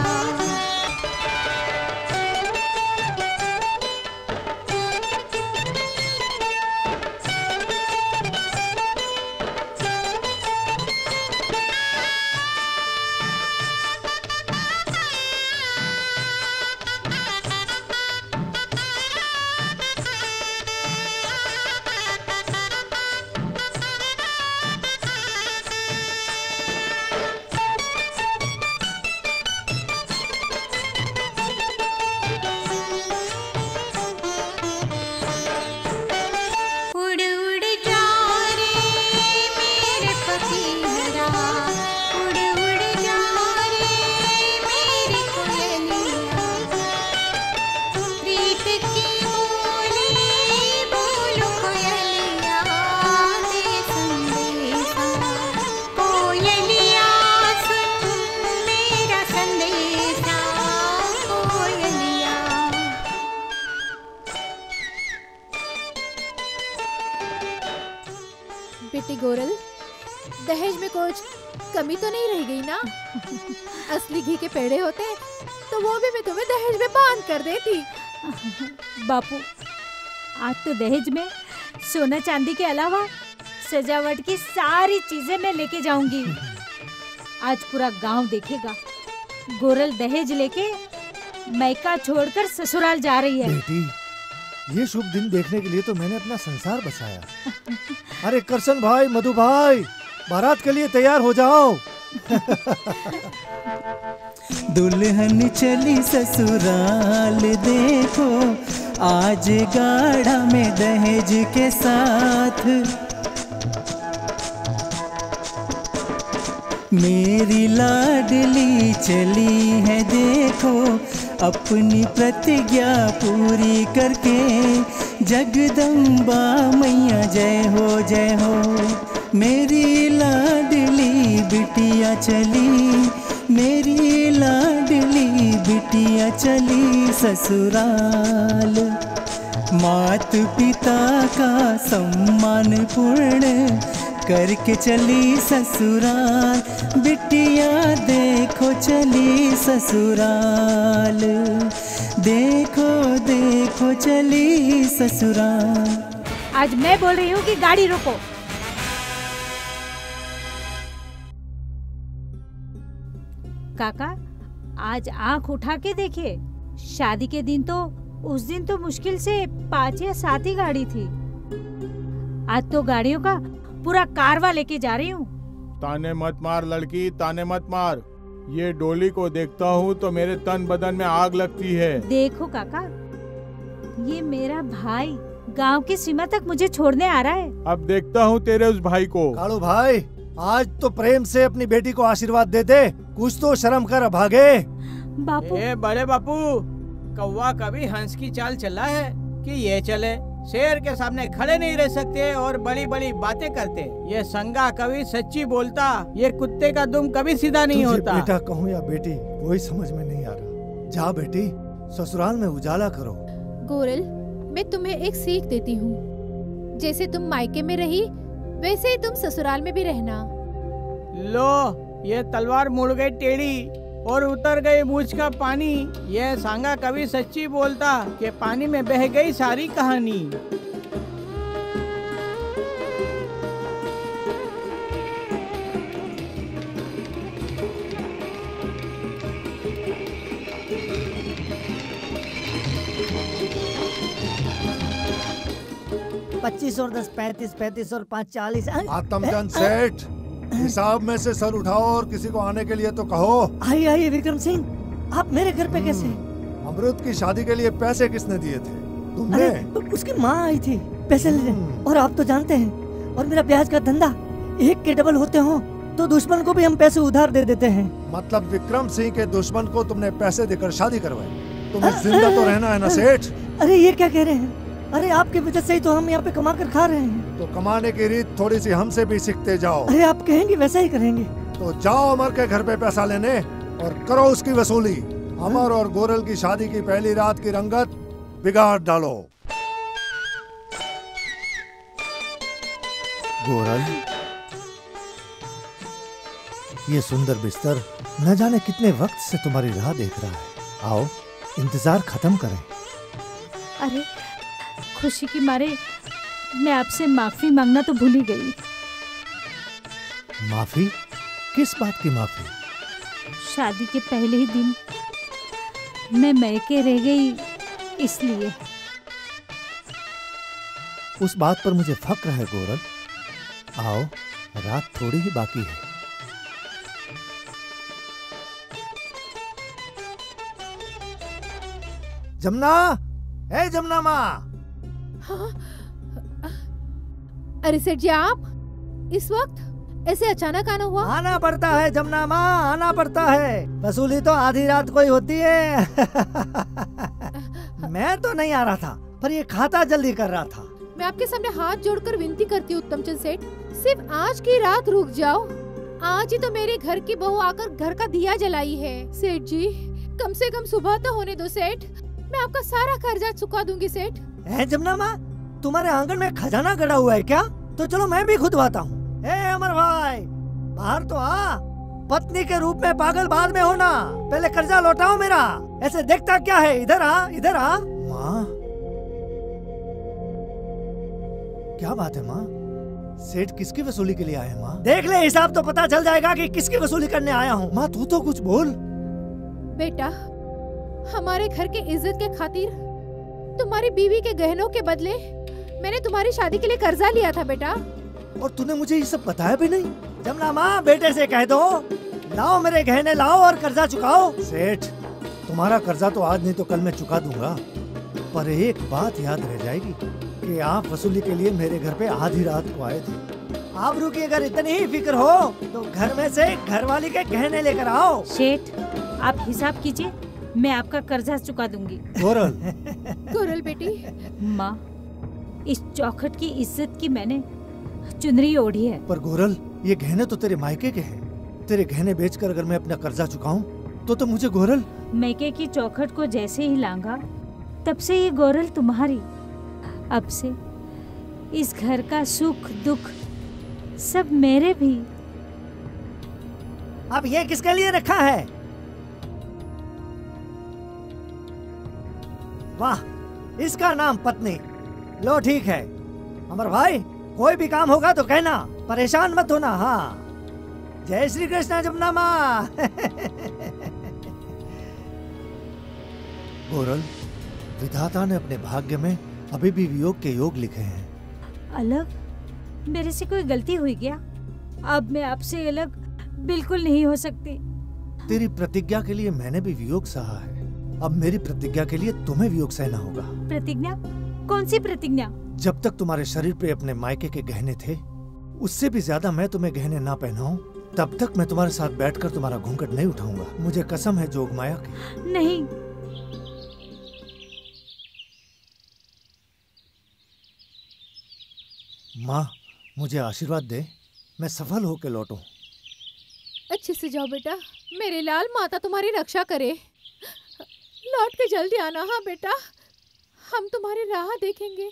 उड़ उड़ जा रे मेरे पपीहरा, उड़ उड़ जा रे मेरी कोयलिया, प्रीत की बोली बोलो कोयलिया दे संदेशा कोयलिया सुन मेरा संदेशा कोयलिया। बेटी गोरल, दहेज में कुछ कमी तो नहीं रह गई ना? असली घी के पेड़े होते तो वो भी मैं तुम्हें दहेज में बांध कर देती। बापू, आज तो दहेज में सोना चांदी के अलावा सजावट की सारी चीजें मैं लेके जाऊंगी। आज पूरा गांव देखेगा गोरल दहेज लेके मैका छोड़कर ससुराल जा रही है। बेटी, ये शुभ दिन देखने के लिए तो मैंने अपना संसार बसाया। अरे करसन भाई, मधु भाई, बारात के लिए तैयार हो जाओ। दुल्हन चली ससुराल देखो, आज गाड़ा में दहेज के साथ। मेरी लाडली चली है देखो, अपनी प्रतिज्ञा पूरी करके। जगदम्बा मैया जय हो जय हो। मेरी लाडली बिटिया चली, मेरी लाडली बिटिया चली ससुराल। मात पिता का सम्मान पूर्ण करके चली ससुराल। बिटिया देखो चली ससुराल, देखो देखो चली ससुराल। आज मैं बोल रही हूँ कि गाड़ी रोको। काका आज आंख उठा के देखे, शादी के दिन तो उस दिन तो मुश्किल से पाँच या सात ही गाड़ी थी, आज तो गाड़ियों का पूरा कारवा लेके जा रही हूँ। ताने मत मार लड़की, ताने मत मार। ये डोली को देखता हूँ तो मेरे तन बदन में आग लगती है। देखो काका, ये मेरा भाई गांव की सीमा तक मुझे छोड़ने आ रहा है। अब देखता हूँ तेरे उस भाई को। कालू भाई, आज तो प्रेम से अपनी बेटी को आशीर्वाद दे दे, कुछ तो शर्म कर भागे। बापू, ए बड़े बापू, कौवा कभी हंस की चाल चला है कि ये चले। शेर के सामने खड़े नहीं रह सकते और बड़ी बड़ी बातें करते। ये संगा कभी सच्ची बोलता, ये कुत्ते का दुम कभी सीधा नहीं तुझे होता। बेटा कहूँ या बेटी, कोई समझ में नहीं आ रहा। जा बेटी, ससुराल में उजाला करो। गोरल, मैं तुम्हें एक सीख देती हूँ, जैसे तुम मायके में रही वैसे ही तुम ससुराल में भी रहना। लो, ये तलवार मुड़ गई टेढ़ी और उतर गई मूंछ का पानी। ये सांगा कभी सच्ची बोलता कि पानी में बह गई सारी कहानी। पच्चीस और दस पैंतीस, पैंतीस और पाँच चालीस। आत्मचंद सेठ, हिसाब में से सर उठाओ और किसी को आने के लिए तो कहो। आइए आइए विक्रम सिंह, आप मेरे घर पे कैसे? अमृत की शादी के लिए पैसे किसने दिए थे? तुमने? अरे उसकी माँ आई थी पैसे लेने, और आप तो जानते हैं, और मेरा प्याज का धंधा एक के डबल होते हो तो दुश्मन को भी हम पैसे उधार दे देते हैं। मतलब विक्रम सिंह के दुश्मन को तुमने पैसे देकर शादी करवाई? तुम्हें जिंदा तो रहना है ना सेठ? अरे ये क्या कह रहे हैं? अरे आपकी वजह से ही तो हम यहाँ पे कमा कर खा रहे हैं। तो कमाने की रीत थोड़ी सी हमसे भी सीखते जाओ। अरे आप कहेंगे वैसा ही करेंगे। तो जाओ अमर के घर पे पैसा लेने और करो उसकी वसूली। अमर और गोरल की शादी की पहली रात की रंगत बिगाड़ डालो। गोरल, ये सुंदर बिस्तर न जाने कितने वक्त से तुम्हारी राह देख रहा है। आओ इंतजार खत्म करें। अरे खुशी की मारे मैं आपसे माफी मांगना तो भूल ही गई। माफी? किस बात की माफी? शादी के पहले ही दिन मैं मैके रह गई इसलिए। उस बात पर मुझे फक्र है गोरल। आओ, रात थोड़ी ही बाकी है। जमुना, ए जमुना माँ। हाँ? अरे सेठ जी, आप इस वक्त ऐसे अचानक आना हुआ? आना पड़ता है जमुना माँ, आना पड़ता है। वसूली तो आधी रात को ही होती है। मैं तो नहीं आ रहा था, पर ये खाता जल्दी कर रहा था। मैं आपके सामने हाथ जोड़कर विनती करती हूँ उत्तमचंद सेठ, सिर्फ आज की रात रुक जाओ। आज ही तो मेरे घर की बहू आकर घर का दिया जलाई है। सेठ जी, कम से कम सुबह तो होने दो सेठ, मैं आपका सारा कर्जा चुका दूंगी सेठ। ए जमुना माँ, तुम्हारे आंगन में खजाना गड़ा हुआ है क्या? तो चलो मैं भी खुदवाता हूँ। ए अमर भाई, बाहर तो आ। पत्नी के रूप में पागल बाद में होना, पहले कर्जा लौटाओ मेरा। ऐसे देखता क्या है? इधर आ, इधर आ। माँ, क्या बात है माँ? सेठ किसकी वसूली के लिए आए माँ? देख ले, हिसाब तो पता चल जाएगा कि किसकी वसूली करने आया हूँ। माँ तू तो कुछ बोल। बेटा, हमारे घर के इज्जत के खातिर तुम्हारी बीवी के गहनों के बदले मैंने तुम्हारी शादी के लिए कर्जा लिया था बेटा। और तूने मुझे ये सब बताया भी नहीं? जमुना माँ, बेटे से कह दो लाओ मेरे गहने लाओ और कर्जा चुकाओ। सेठ, तुम्हारा कर्जा तो आज नहीं तो कल मैं चुका दूंगा, पर एक बात याद रह जाएगी कि आप वसूली के लिए मेरे घर पे आधी रात को आए थे। आबरू की अगर इतनी ही फिक्र हो तो घर में से घरवाली के गहने लेकर आओ। सेठ, आप हिसाब कीजिए, मैं आपका कर्जा चुका दूंगी। गोरल, गोरल बेटी, माँ, इस चौखट की इज्जत की मैंने चुनरी ओढ़ी है। पर गोरल, ये गहने तो तेरे मायके के हैं। तेरे गहने बेचकर अगर मैं अपना कर्जा चुकाऊं तो तो मुझे गोरल। मैके की चौखट को जैसे ही लांगा तब से ये गोरल तुम्हारी। अब से इस घर का सुख दुख सब मेरे भी। अब ये किसके लिए रखा है? वाह, इसका नाम पत्नी। लो ठीक है। अमर भाई, कोई भी काम होगा तो कहना, परेशान मत होना। हाँ जय श्री कृष्ण जमुना माँ। गोरल, विधाता ने अपने भाग्य में अभी भी वियोग के योग लिखे हैं। अलग? मेरे से कोई गलती हुई क्या? अब मैं आपसे अलग बिल्कुल नहीं हो सकती। तेरी प्रतिज्ञा के लिए मैंने भी वियोग सहा है, अब मेरी प्रतिज्ञा के लिए तुम्हें वियोग सहना होगा। प्रतिज्ञा? कौन सी प्रतिज्ञा? जब तक तुम्हारे शरीर पे अपने मायके के गहने थे, उससे भी ज्यादा मैं तुम्हें गहने ना पहनाऊं, तब तक मैं तुम्हारे साथ बैठकर तुम्हारा घूंघट नहीं उठाऊंगा। मुझे कसम है जोगमाया की। नहीं। माँ, मुझे आशीर्वाद दे, मैं सफल होकर लौटूं। अच्छे से जाओ बेटा, मेरे लाल, माता तुम्हारी रक्षा करे। लौट के जल्दी आना। हाँ बेटा, हम तुम्हारी राह देखेंगे।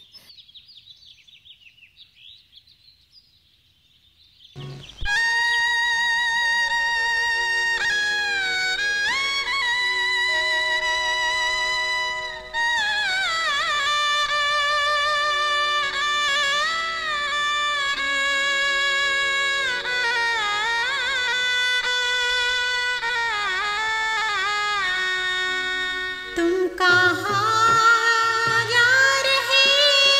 तुम कहाँ जा रहे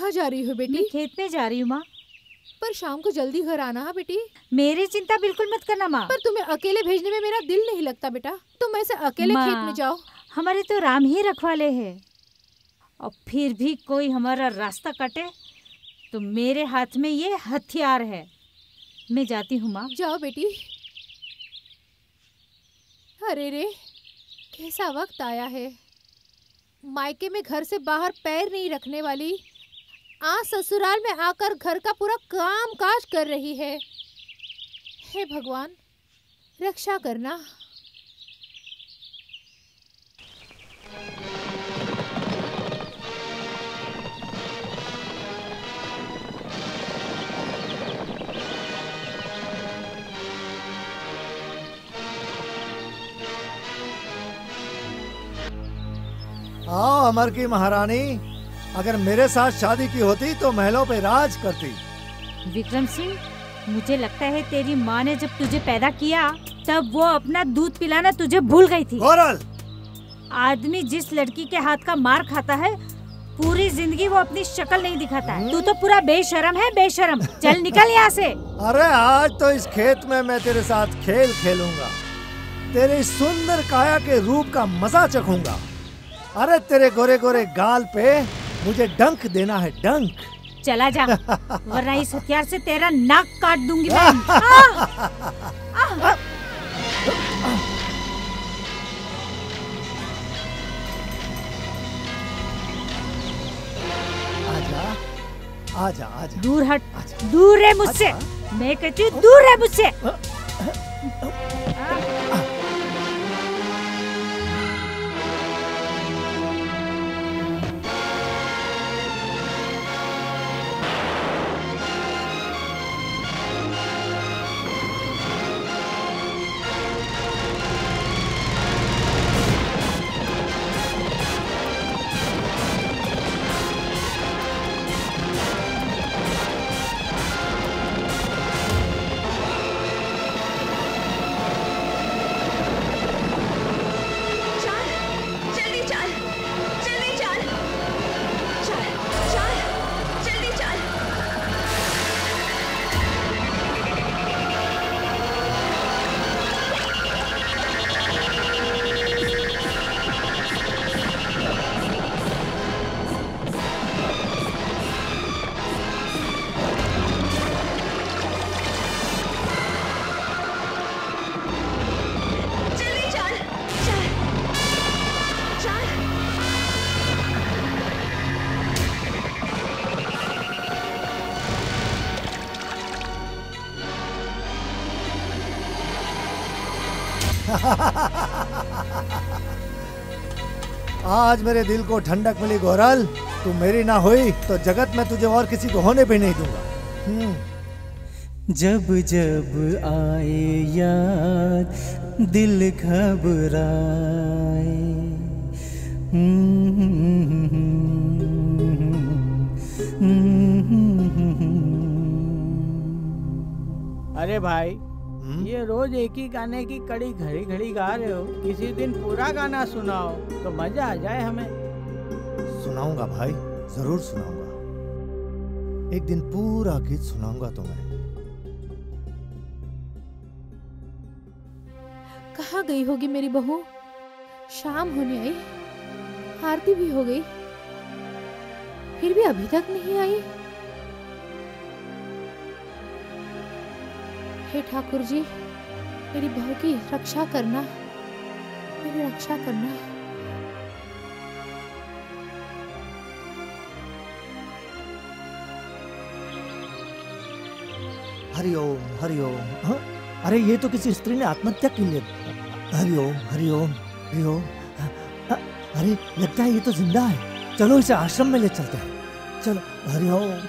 कहाँ जा रही हो बेटी? मैं खेत में जा रही हूँ माँ। पर शाम को जल्दी घर आना है बेटी। मेरी चिंता बिल्कुल मत करना माँ। पर तुम्हें अकेले भेजने में मेरा दिल नहीं लगता बेटा। तुम ऐसे अकेले माँ, खेत में जाओ। हमारे तो राम ही रखवाले हैं, और फिर भी कोई हमारा रास्ता काटे तो मेरे हाथ में ये हथियार है। मैं जाती हूँ माँ। जाओ बेटी। अरे रे, कैसा वक्त आया है। मायके में घर से बाहर पैर नहीं रखने वाली आज ससुराल में आकर घर का पूरा काम काज कर रही है। हे भगवान, रक्षा करना। आओ अमर की महारानी, अगर मेरे साथ शादी की होती तो महलों पे राज करती। विक्रम सिंह, मुझे लगता है तेरी माँ ने जब तुझे पैदा किया तब वो अपना दूध पिलाना तुझे भूल गई थी। गोरल! आदमी जिस लड़की के हाथ का मार खाता है पूरी जिंदगी वो अपनी शक्ल नहीं दिखाता है। तू तो पूरा बेशरम है, बेशरम। चल निकल यहाँ से। अरे आज तो इस खेत में मैं तेरे साथ खेल खेलूंगा, तेरे सुंदर काया के रूप का मजा चखूंगा। अरे तेरे गोरे गोरे गाल पे मुझे डंक देना है, डंक। चला जा, वरना इस हथियार से तेरा नाक काट दूंगी मैं। आ! आ! आजा, आजा, आजा। दूर हट, दूर रह मुझसे। मैं कहती हूँ दूर रह मुझसे। आज मेरे दिल को ठंडक मिली गोरल। तू मेरी ना हुई तो जगत में तुझे और किसी को होने भी नहीं दूंगा। जब जब आए याद दिल घबराए। अरे भाई, ये रोज एक ही गाने की कड़ी घड़ी घड़ी गा रहे हो, किसी दिन पूरा गाना सुनाओ तो मजा आ जाए हमें। सुनाऊंगा भाई, जरूर सुनाऊंगा। एक दिन पूरा गीत सुनाऊंगा तुम्हें। कहाँ गई होगी मेरी बहू? शाम होने आई, आरती भी हो गई, फिर भी अभी तक नहीं आई। हे ठाकुर जी, मेरी बहू की रक्षा करना, मेरी रक्षा करना। हरिओम हरिओम। हाँ? अरे ये तो किसी स्त्री ने आत्महत्या की लिए। हरिओम हरिओम हरिओम। अरे लगता है ये तो जिंदा है। चलो इसे आश्रम में ले चलते हैं। चलो हरिओम।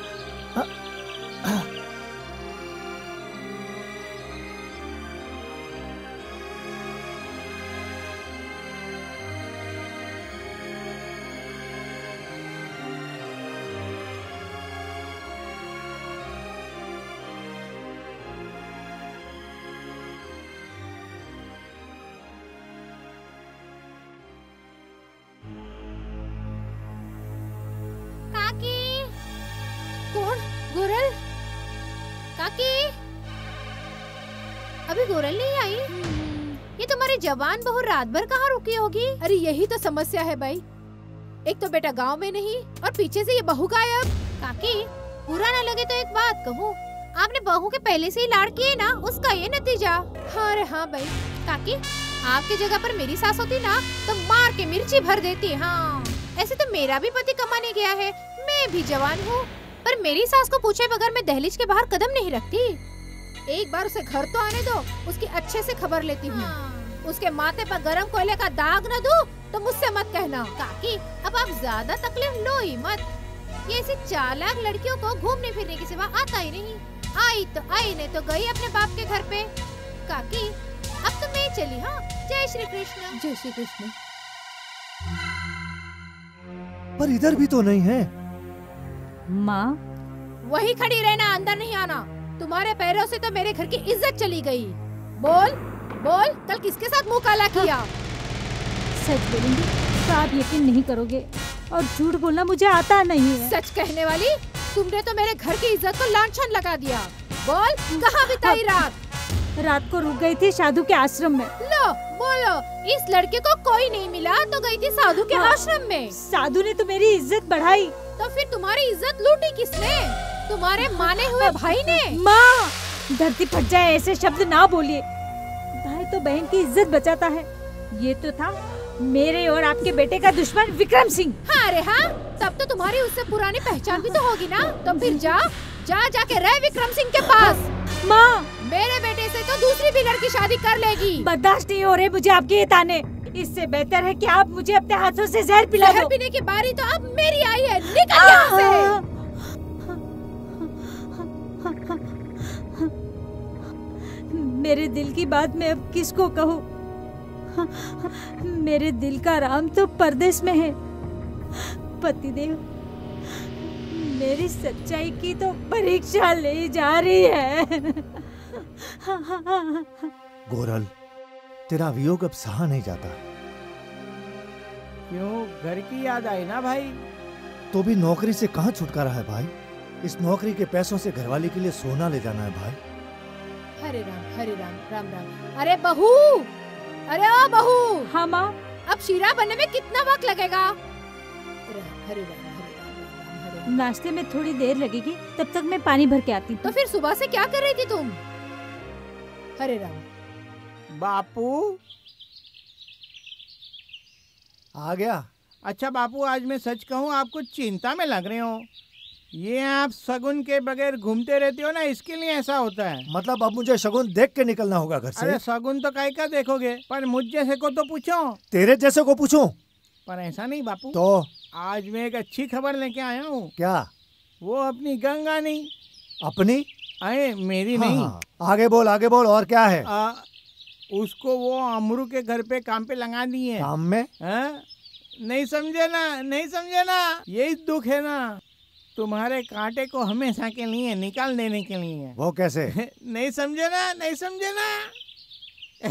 कौन? गोरल? काकी, अभी गोरल नहीं आई? ये तुम्हारी जवान बहू रात भर कहाँ रुकी होगी? अरे यही तो समस्या है भाई, एक तो बेटा गांव में नहीं और पीछे से ये बहू गायब। काकी, बुरा ना लगे तो एक बात कहूँ, आपने बहू के पहले से ही लाड़ किए ना, उसका ये नतीजा। हाँ रे हाँ भाई। काकी, आपकी जगह पर मेरी सास होती ना तो मार के मिर्ची भर देती। हाँ, ऐसे तो मेरा भी पति कमाने गया है, मैं भी जवान हूँ, पर मेरी सास को पूछे बगैर मैं दहलीज के बाहर कदम नहीं रखती। एक बार उसे घर तो आने दो, उसकी अच्छे से खबर लेती हूँ। हाँ। उसके माथे पर गरम कोयले का दाग न दूं तो मुझसे मत कहना। काकी, अब आप ज्यादा तकलीफ लो ही मत, ये ऐसी चालाक लड़कियों को घूमने फिरने के सिवा आता ही नहीं। आई तो आई, नहीं तो गई अपने बाप के घर पे। काकी, अब तो मैं चली। हाँ, जय श्री कृष्ण। जय श्री कृष्ण। पर इधर भी तो नहीं है। माँ, वही खड़ी रहना, अंदर नहीं आना। तुम्हारे पैरों से तो मेरे घर की इज्जत चली गई। बोल बोल, कल किसके साथ मुंह काला किया? सच बोलूंगी तो आप यकीन नहीं करोगे, और झूठ बोलना मुझे आता नहीं है। सच कहने वाली, तुमने तो मेरे घर की इज्जत को लांछन लगा दिया। बोल, कहाँ बिताई रात? रात को रुक गई थी साधु के आश्रम में। लो बोलो, इस लड़के को कोई नहीं मिला तो गई थी साधु के हाँ, आश्रम में। साधु ने तो मेरी इज्जत बढ़ाई। तो फिर तुम्हारी इज्जत लूटी किसने? तुम्हारे माने हुए भाई ने। माँ, धरती फट जाए ऐसे शब्द ना बोलिए। भाई तो बहन की इज्जत बचाता है, ये तो था मेरे और आपके बेटे का दुश्मन विक्रम सिंह। हाँ अरे हाँ, तब तो तुम्हारी उससे पुरानी पहचान भी तो होगी ना। तो फिर जा जा जाके रह विक्रम सिंह के पास। माँ, मेरे बेटे से तो दूसरी भी लड़की शादी कर लेगी। बर्दाश्त नहीं हो रहे मुझे आपके ये ताने। इससे बेहतर है कि आप मुझे अपने हाथों से जहर पिला दो। जहर पीने की बारी तो अब मेरी आई है, निकल यहाँ से। मेरे दिल की बात मैं अब किसको कहूँ? मेरे दिल का राम तो परदेश में है। पतिदेव मेरी सच्चाई की तो परीक्षा ले जा रही है। गोरल, तेरा वियोग अब सहा नहीं जाता। क्यों, घर की याद आई ना भाई? तो भी नौकरी से कहाँ छुटकारा है भाई? इस नौकरी के पैसों से घरवाली के लिए सोना ले जाना है भाई। हरे राम हरे राम राम राम। अरे बहू, अरे ओ बहू। हाँ माँ। अब शीरा बनने में कितना वक्त लगेगा? हरे राम हरे राम हरे राम। नाश्ते में थोड़ी देर लगेगी, तब तक मैं पानी भर के आती हूँ। तो फिर सुबह से क्या कर रही थी तुम? हरे राम। बापू आ गया। अच्छा बापू, आज मैं सच कहूँ, आप कुछ चिंता में लग रहे हो। ये आप शगुन के बगैर घूमते रहते हो ना, इसके लिए ऐसा होता है। मतलब अब मुझे शगुन देख के निकलना होगा घर से? अरे शगुन तो काहे का देखोगे, पर मुझ जैसे को तो पूछो। तेरे जैसे को पूछूं? पर ऐसा नहीं बापू। तो आज मैं एक अच्छी खबर लेके आया हूँ। क्या? वो अपनी गंगा नहीं। अपनी? अरे मेरी हाँ, नहीं। हाँ। आगे बोल आगे बोल, और क्या है? आ, उसको वो अमरू के घर पे काम पे लगा दिए। काम में? हाँ? नहीं समझे ना, नहीं समझे ना, यही दुख है ना। तुम्हारे कांटे को हमेशा के लिए निकाल देने के लिए। वो कैसे? नहीं समझे ना, नहीं समझे ना।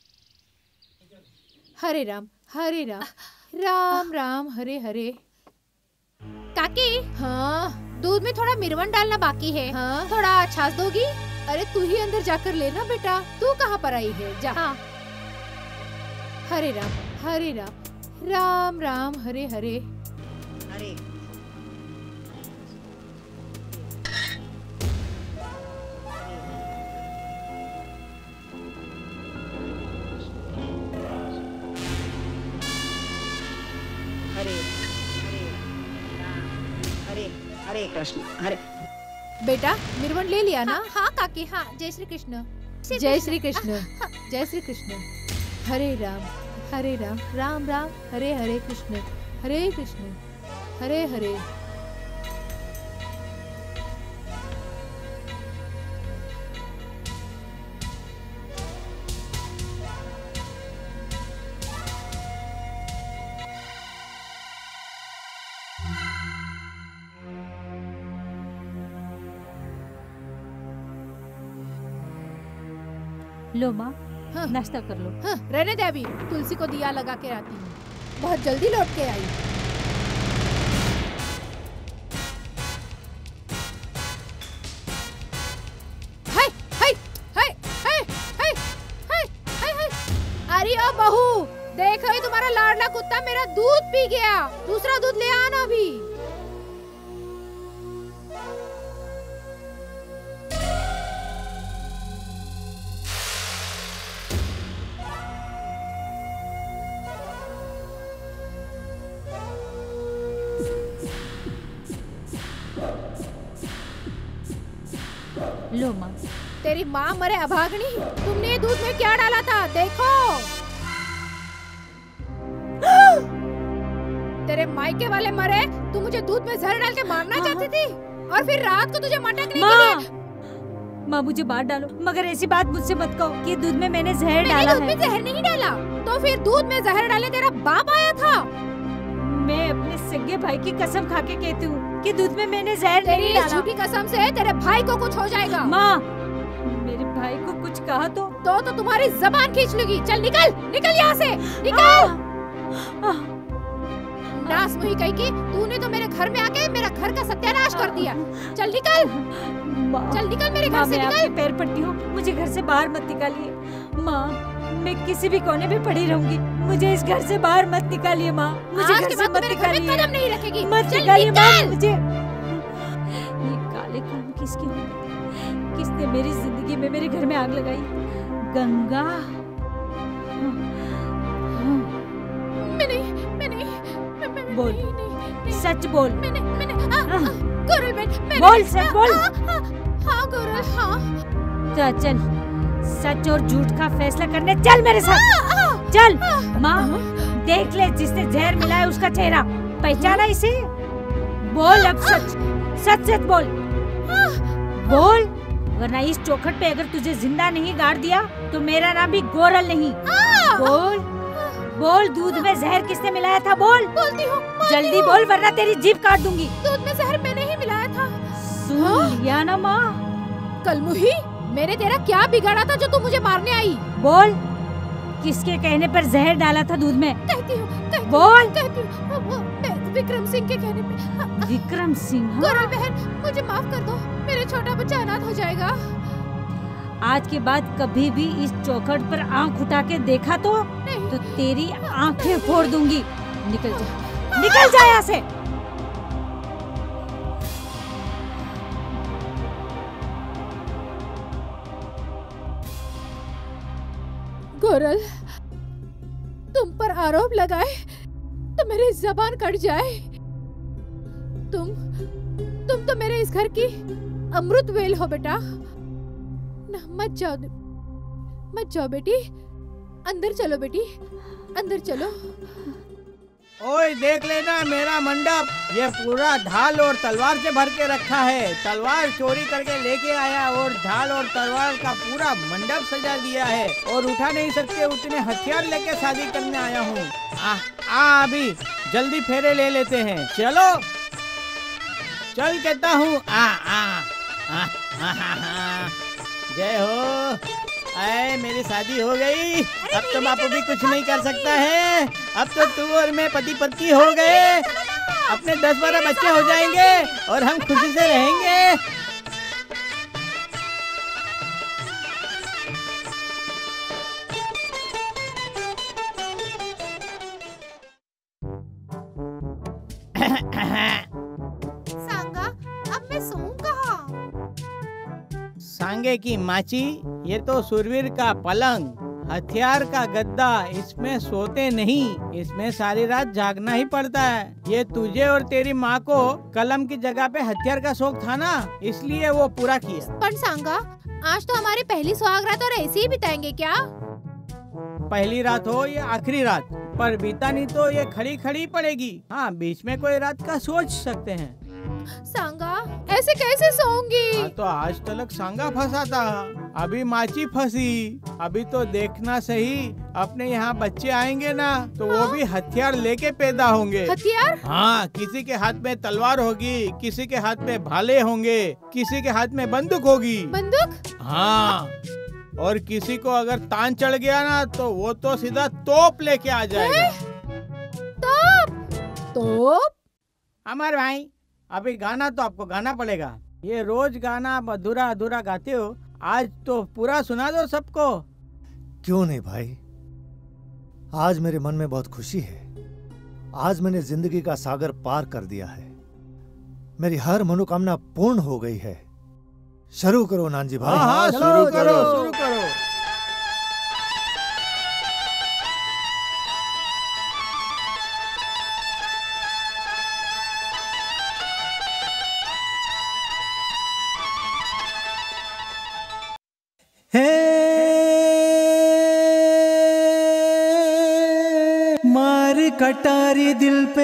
हरे राम हरे राम राम राम हरे हरे। काकी, हाँ दूध में थोड़ा मिर्वन डालना बाकी है। हाँ, थोड़ा छाछ दोगी? अरे तू ही अंदर जाकर लेना बेटा, तू कहाँ पर आई है, जा। हाँ। हरे राम हरे राम राम राम हरे हरे। हरे हरे हरे राम हरे हरे कृष्ण हरे। बेटा मिर्वन ले लिया ना? हाँ, हाँ काकी हाँ। जय श्री कृष्ण जय श्री कृष्ण जय श्री कृष्ण। हरे राम हरे राम राम राम हरे हरे कृष्ण हरे कृष्ण हरे हरे। लो माँ, हाँ। नाश्ता कर लो। हाँ, रहने दे, अभी तुलसी को दिया लगा के आती हूँ। बहुत जल्दी लौट के आई। लाडला कुत्ता मेरा दूध पी गया। दूसरा दूध ले आना भी। लो माँ। तेरी माँ मरे अभागनी, तुमने ये दूध में क्या डाला था देखो। तेरे मायके वाले मरे, तू मुझे दूध में जहर डाल के मारना चाहती थी और फिर रात को तुझे मटकने के लिए। माँ मुझे मार डालो, मगर ऐसी बात मुझसे मत कहो कि दूध में मैंने जहर मैंने डाला दूध है। में जहर नहीं डाला, तो फिर दूध में जहर डाले तेरा बाप आया था। मैं अपने सगे भाई की कसम खा के कहती हूँ कि दूध में मैंने जहर तेरी नहीं इस डाला। झूठी कसम से तेरे भाई को कुछ हो जाएगा। माँ, मेरे भाई को कुछ कहा तो तो तो तुम्हारी जबान खींच लूंगी। चल निकल, निकल यहाँ से, निकल। नास मुही कही की, तूने तो मेरे घर में आके मेरा घर का सत्यानाश कर दिया। चल निकल, चल निकल मेरे घर से, मैं निकल। आपके पैर पड़ती हूँ, मुझे घर से बाहर मत निकालिए। माँ, मैं किसी भी कोने में पड़ी रहूंगी, मुझे इस घर से बाहर मत निकालिए। माँ, मुझे आज घर के से बाद मत तू मेरे घर में निकालिए, कदम नहीं रखेगी। मत चल निकालिए माँ निकल। मुझे। ये काले काम किसके होंगे? किसने मेरी जिंदगी में मेरे घर में आग लगाई? गंगा। मैं नहीं, मैं नहीं, मैं, मैं, बोल, नहीं, नहीं, नहीं, सच बोल। मैंने, मैंने, आ, आ, गोरल बेट, मैंने, बोल, सच बोल। आ, आ, हाँ गोरल, हाँ। तो चल, सच और झूठ का फैसला करने चल मेरे साथ। चल। माँ, देख ले, जिसने जहर मिलाया उसका चेहरा पहचाना इसे? बोल अब सच, सच सच बोल, बोल, वरना इस चौखट पे अगर तुझे जिंदा नहीं गाड़ दिया तो मेरा नाम भी गोरल नहीं। बोल, बोल, दूध में जहर किसने मिलाया था? बोल। बोलती हूँ, जल्दी बोल, वरना तेरी जीभ काट दूंगी। दूध में जहर मैंने ही मिलाया था। सुन लिया ना माँ? कलमुही, मैंने तेरा क्या बिगाड़ा था जो तू मुझे मारने आई? बोल, किसके कहने पर जहर डाला था दूध में? कहती हूँ, कहती बोल। हूँ, कहती हूँ, वो, मैं विक्रम सिंह के कहने पे। विक्रम सिंह? गोरल बहन, मुझे माफ कर दो, मेरे छोटा बच्चा अनाथ हो जाएगा। आज के बाद कभी भी इस चौखट पर आंख उठा के देखा तो तो तेरी आंखें फोड़ दूंगी। निकल जा, निकल जा यहाँ से। गोरल, तुम पर आरोप लगाए तो मेरी जबान कट जाए। तुम तुम तो मेरे इस घर की अमृत वेल हो बेटा। ना मत जाओ, मत जाओ बेटी, अंदर चलो बेटी, अंदर चलो। ओए देख लेना मेरा मंडप, ये पूरा ढाल और तलवार से भर के रखा है। तलवार चोरी करके लेके आया और ढाल और तलवार का पूरा मंडप सजा दिया है और उठा नहीं सकते उतने हथियार लेके शादी करने आया हूँ। आ, आ अभी जल्दी फेरे ले लेते हैं, चलो चल कहता हूँ। आ आ आ आ आ जय हो। अरे मेरी शादी हो गई, अब तो बापू भी कुछ नहीं कर सकता है। अब तो तू और मैं पति पत्नी हो गए, अपने दस बारह बच्चे हो जाएंगे और हम खुशी से रहेंगे। सांगा, अब मैं सोऊं कहाँ? सांगे की माची, ये तो सुरवीर का पलंग, हथियार का गद्दा, इसमें सोते नहीं, इसमें सारी रात जागना ही पड़ता है। ये तुझे और तेरी माँ को कलम की जगह पे हथियार का शौक था ना, इसलिए वो पूरा किया। पर सांगा, आज तो हमारी पहली सुहागरात और ऐसे ही बिताएंगे क्या? पहली रात हो या आखिरी रात, पर बीता नहीं तो ये खड़ी खड़ी पड़ेगी। हाँ, बीच में कोई रात का सोच सकते हैं। सांगा, ऐसे कैसे सोऊंगी? हाँ, तो आज तलक सांगा फंसा था, अभी माची फंसी। अभी तो देखना सही, अपने यहाँ बच्चे आएंगे ना तो हाँ? वो भी हथियार लेके पैदा होंगे। हथियार? हाँ, किसी के हाथ में तलवार होगी, किसी के हाथ में भाले होंगे, किसी के हाथ में बंदूक होगी। बंदूक? हाँ, और किसी को अगर तान चढ़ गया ना तो वो तो सीधा तोप लेके आ जाएगा। तोप? तोप? अमर भाई, अभी गाना तो आपको गाना पड़ेगा। ये रोज गाना आप अधूरा अधूरा गाते हो, आज तो पूरा सुना दो सबको। क्यों नहीं भाई, आज मेरे मन में बहुत खुशी है। आज मैंने जिंदगी का सागर पार कर दिया है। मेरी हर मनोकामना पूर्ण हो गई है। शुरू करो नानजी भाई। हाँ हाँ शुरू करो शुरू करो। हे मार कटारी दिल पे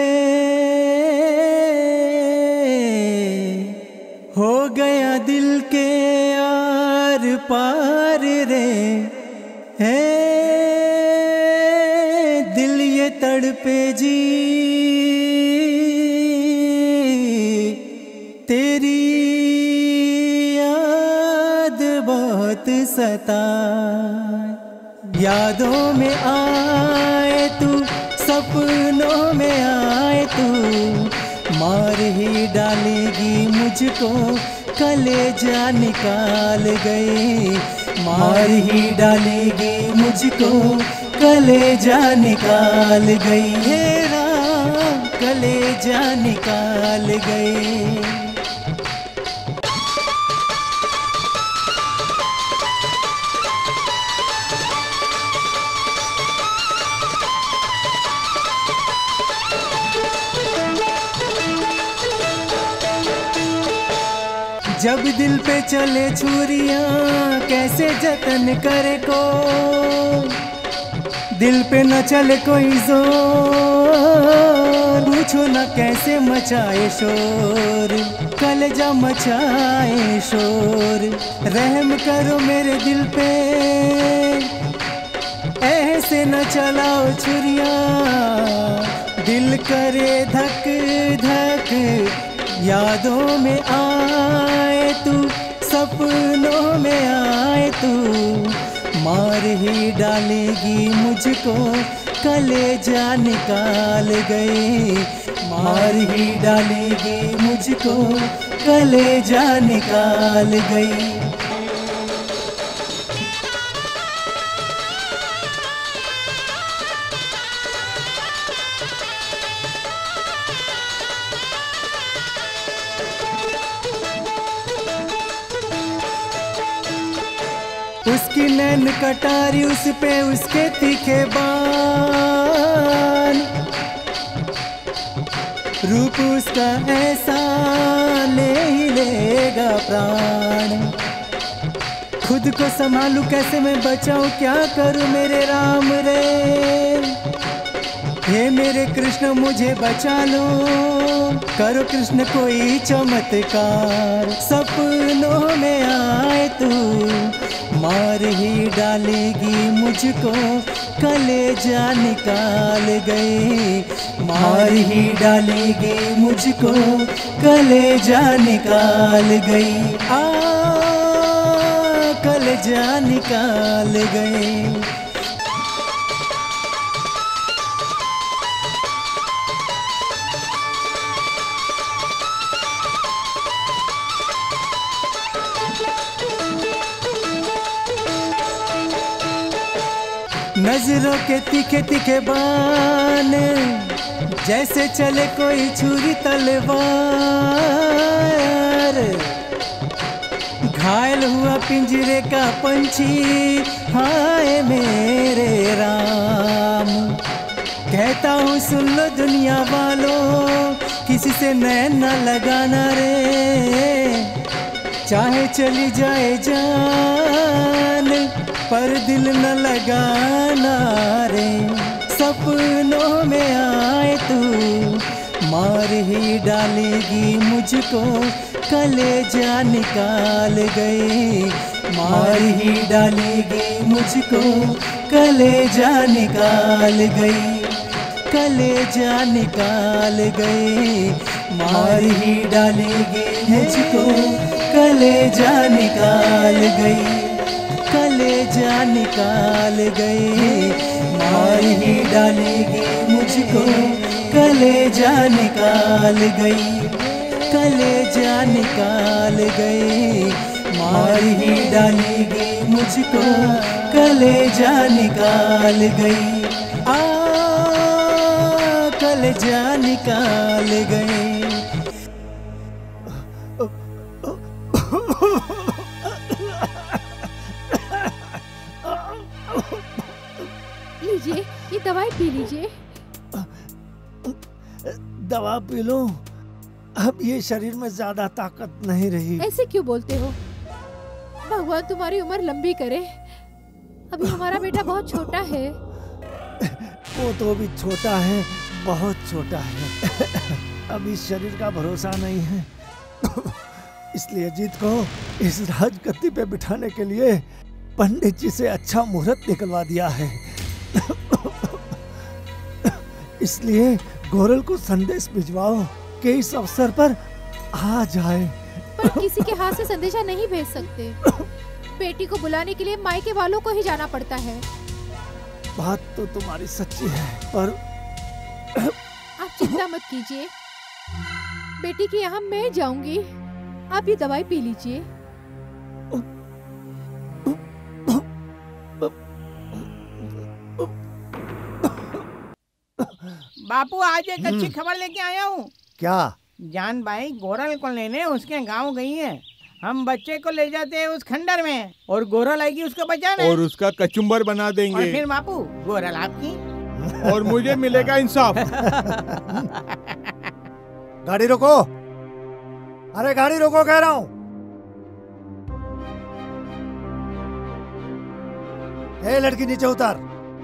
हो गया दिल के आर पार रे। है दिल ये तड़पे जी तेरी याद बहुत सताए। यादों में आए तू सपनों में आए तू मार ही डालेगी मुझको कलेजा निकाल गई। मार ही डालेगी मुझको कलेजा निकाल गई। हे राम कलेजा निकाल गई। जब दिल पे चले छुरियां कैसे जतन करे को। दिल पे न चले कोई जोर पूछो न कैसे मचाए शोर। कलेजा मचाए शोर। रहम करो मेरे दिल पे ऐसे न चलाओ छुरियां। दिल करे धक धक यादों में आए तू सपनों में आए तू मार ही डालेगी मुझको कलेजा निकाल गई। मार ही डालेगी मुझको कलेजा निकाल गई। उसकी नैन कटारी उस पे उसके तीखे बाण। रूप उसका ऐसा ले ही लेगा प्राण। खुद को संभालूं कैसे मैं बचाऊं क्या करूं मेरे राम रे। हे मेरे कृष्ण मुझे बचा लो करो कृष्ण कोई चमत्कार। सपनों में आए तू मार ही डालेगी मुझको कलेजा निकाल गई। मार ही डालेगी मुझको कलेजा निकाल गई। आ कलेजा निकाल गई। नजरों के तीखे तीखे बाण जैसे चले कोई छुरी तलवार। घायल हुआ पिंजरे का पंछी हाय मेरे राम। कहता हूँ सुन लो दुनिया वालों किसी से नैन न लगाना रे। चाहे चली जाए जान पर दिल न लगाना रे। सपनों में आए तू मार ही डालेगी मुझको कलेजा निकाल गई। मार ही डालेगी मुझको कलेजा निकाल गई। कलेजा निकाल गई। मार ही डालेगी मुझको कलेजा निकाल गई। कलेजा निकाल गई। मार ही डालेगी मुझको कलेजा निकाल गई। कलेजा निकाल गई। मार ही डालेगी मुझको कलेजा निकाल गई। आ कलेजा निकाल गए। लीजिए, ये दवाई पी लीजिए। दवा पी लो, अब ये शरीर में ज्यादा ताकत नहीं रही। ऐसे क्यों बोलते हो? भगवान तुम्हारी उम्र लंबी करे। अभी हमारा बेटा बहुत छोटा है। वो तो भी छोटा है, बहुत छोटा है। अब इस शरीर का भरोसा नहीं है। इसलिए अजीत को इस राजगद्दी पे बिठाने के लिए पंडित जी से अच्छा मुहूर्त निकलवा दिया है। इसलिए गोरल को संदेश भिजवाओ कि इस अवसर पर आ जाए। पर किसी के हाथ से संदेशा नहीं भेज सकते। बेटी को बुलाने के लिए मायके वालों को ही जाना पड़ता है। बात तो तुम्हारी सच्ची है, पर आप चिंता मत कीजिए, बेटी के यहाँ मैं जाऊंगी। आप ये दवाई पी लीजिए। बापू आज एक अच्छी खबर लेके आया हूँ। क्या? जान भाई गोरल को लेने उसके गांव गई है। हम बच्चे को ले जाते हैं उस खंडर में और गोरल आएगी उसको बचाने और उसका कचुम्बर बना देंगे। और फिर बापू गोरल आपकी और मुझे मिलेगा इंसाफ। गाड़ी रोको, अरे गाड़ी रोको कह रहा हूँ। ए लड़की नीचे उतर।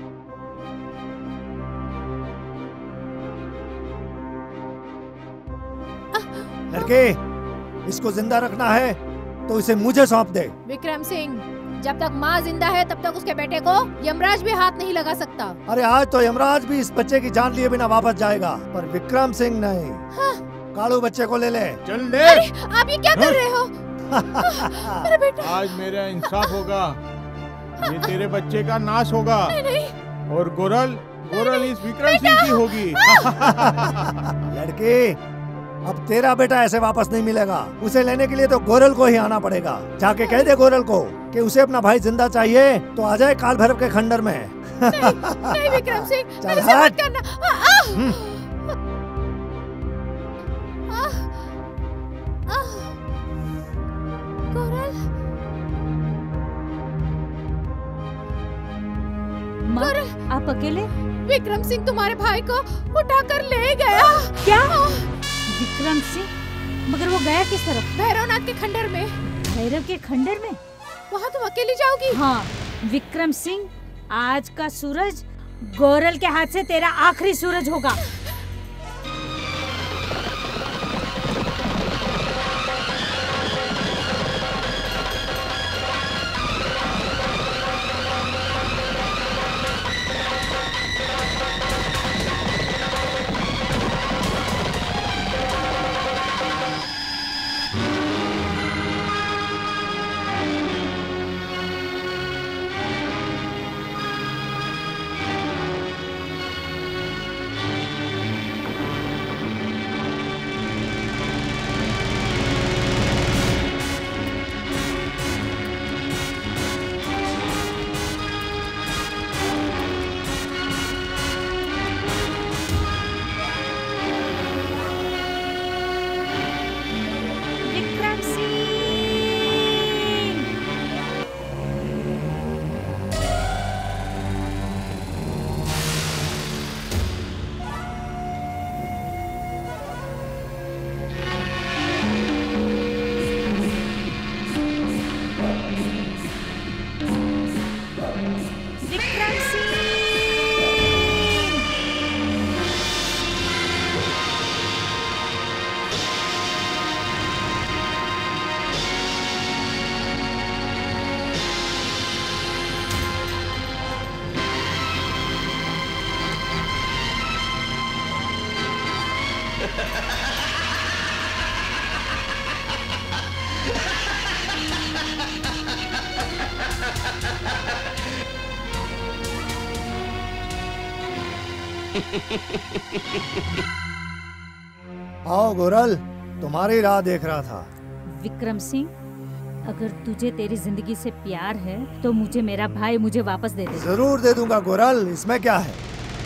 लड़के, इसको जिंदा रखना है तो इसे मुझे सौंप दे। विक्रम सिंह, जब तक माँ जिंदा है तब तक उसके बेटे को यमराज भी हाथ नहीं लगा सकता। अरे आज तो यमराज भी इस बच्चे की जान लिए बिना वापस जाएगा, पर विक्रम सिंह नहीं। हाँ। कालू बच्चे को ले ले। चल ले। अरे आप ये क्या कर रहे हो? मेरा बेटा। आज मेरा इंसाफ होगा। ये तेरे बच्चे का नाश होगा। नहीं, नहीं। और गोरल गोरल इस विक्रम सिंह की होगी। लड़के, अब तेरा बेटा ऐसे वापस नहीं मिलेगा। उसे लेने के लिए तो गोरल को ही आना पड़ेगा। जाके कह दे गोरल को कि उसे अपना भाई जिंदा चाहिए तो आ जाए काल भैरव के खंडर में। नहीं, नहीं विक्रम सिंह, चल ऐसे हट। मत करना। आ, आ, आ, आ, गोरल, गोरल, आप अकेले? विक्रम सिंह तुम्हारे भाई को उठाकर ले गया। क्या? विक्रम सिंह? मगर वो गया किस तरफ? भैरवनाथ के खंडर में। भैरव के खंडर में? वहाँ तुम अकेली जाओगी? हाँ विक्रम सिंह, आज का सूरज गोरल के हाथ से तेरा आखिरी सूरज होगा। आओ गोरल, तुम्हारी राह देख रहा था। विक्रम सिंह, अगर तुझे तेरी जिंदगी से प्यार है तो मुझे मेरा भाई मुझे वापस दे दे। जरूर दे दूंगा गोरल, इसमें क्या है।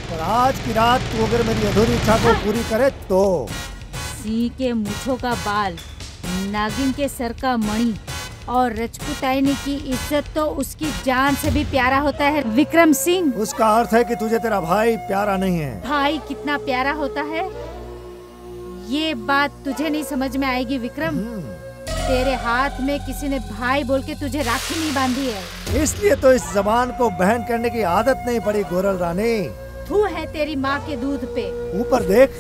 पर आज की रात तू अगर मेरी अधूरी इच्छा को पूरी करे तो सिंह के मूंछों का बाल, नागिन के सर का मणि और रजपुतानी की इज्जत तो उसकी जान से भी प्यारा होता है विक्रम सिंह। उसका अर्थ है कि तुझे तेरा भाई प्यारा नहीं है। भाई कितना प्यारा होता है ये बात तुझे नहीं समझ में आएगी विक्रम। तेरे हाथ में किसी ने भाई बोल के तुझे राखी नहीं बांधी है, इसलिए तो इस जबान को बहन करने की आदत नहीं पड़ी गोरल रानी। तू है तेरी माँ के दूध पे। ऊपर देख।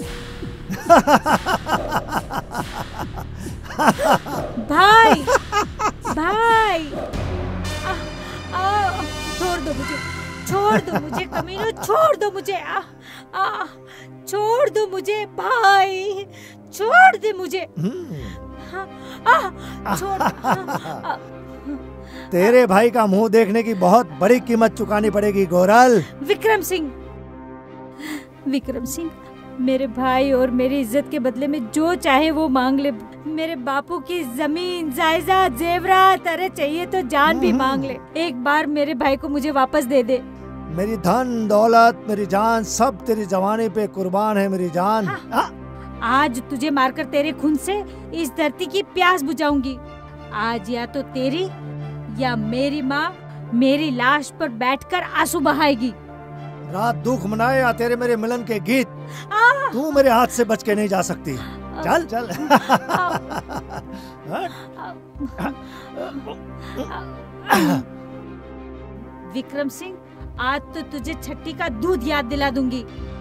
भाई भाई आ, आ, छोड़ दो मुझे, छोड़ दो मुझे कमीनों, छोड़ दो मुझे, आ, आ, छोड़ दो मुझे भाई, छोड़ दे मुझे, आ, आ, छोड़, आ, आ, तेरे भाई का मुंह देखने की बहुत बड़ी कीमत चुकानी पड़ेगी गोरल। विक्रम सिंह, विक्रम सिंह मेरे भाई और मेरी इज्जत के बदले में जो चाहे वो मांग ले। मेरे बापू की जमीन जायदाद जेवरात, अरे चाहिए तो जान भी मांग ले। एक बार मेरे भाई को मुझे वापस दे दे। मेरी धन दौलत मेरी जान सब तेरी जवानी पे कुर्बान है मेरी जान। हाँ। आज तुझे मारकर तेरे खून से इस धरती की प्यास बुझाऊंगी। आज या तो तेरी या मेरी माँ मेरी लाश पर बैठकर आंसू बहाएगी। रात दुख मनाए या तेरे मेरे मिलन के गीत, तू मेरे हाथ से बच के नहीं जा सकती। चल चल। विक्रम सिंह आज तो तुझे छठी का दूध याद दिला दूंगी।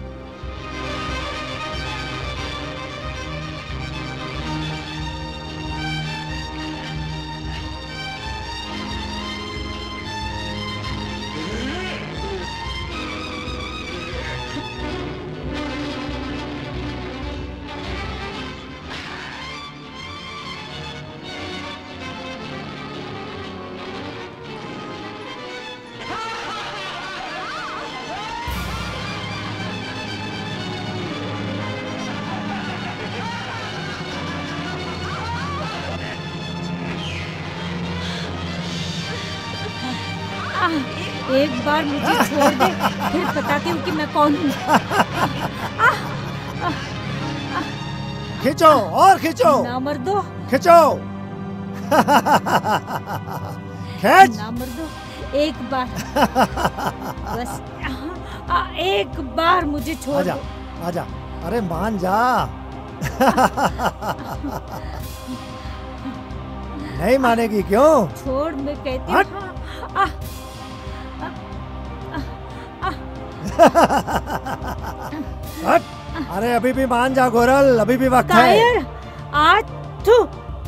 एक बार मुझे छोड़ दे, फिर बताती हूँ कि मैं कौन हूँ। खींचो और खींचो। ना मर दो। खींचो। खींच। ना मर दो। एक बार बस आ, एक बार मुझे छोड़ आजा, दो। आजा। अरे मान जा। नहीं मानेगी क्यों? छोड़, मैं कहती हूँ। अरे अभी भी मान जा गोरल, अभी भी वक्त है। आज तू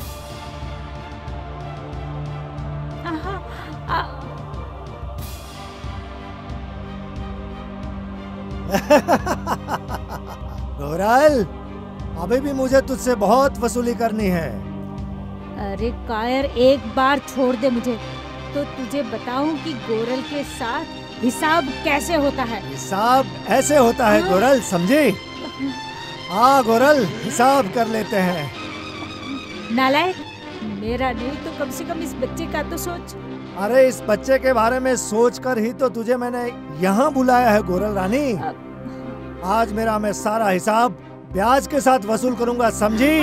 गोरल अभी भी मुझे तुझसे बहुत वसूली करनी है। अरे कायर, एक बार छोड़ दे मुझे तो तुझे बताऊं कि गोरल के साथ हिसाब कैसे होता है। हिसाब ऐसे होता है गोरल, समझी? हाँ गोरल, हिसाब कर लेते हैं। नालायक, मेरा नहीं तो कम से कम इस बच्चे का तो सोच। अरे इस बच्चे के बारे में सोचकर ही तो तुझे मैंने यहाँ बुलाया है गोरल रानी। आज मेरा मैं सारा हिसाब ब्याज के साथ वसूल करूँगा, समझी?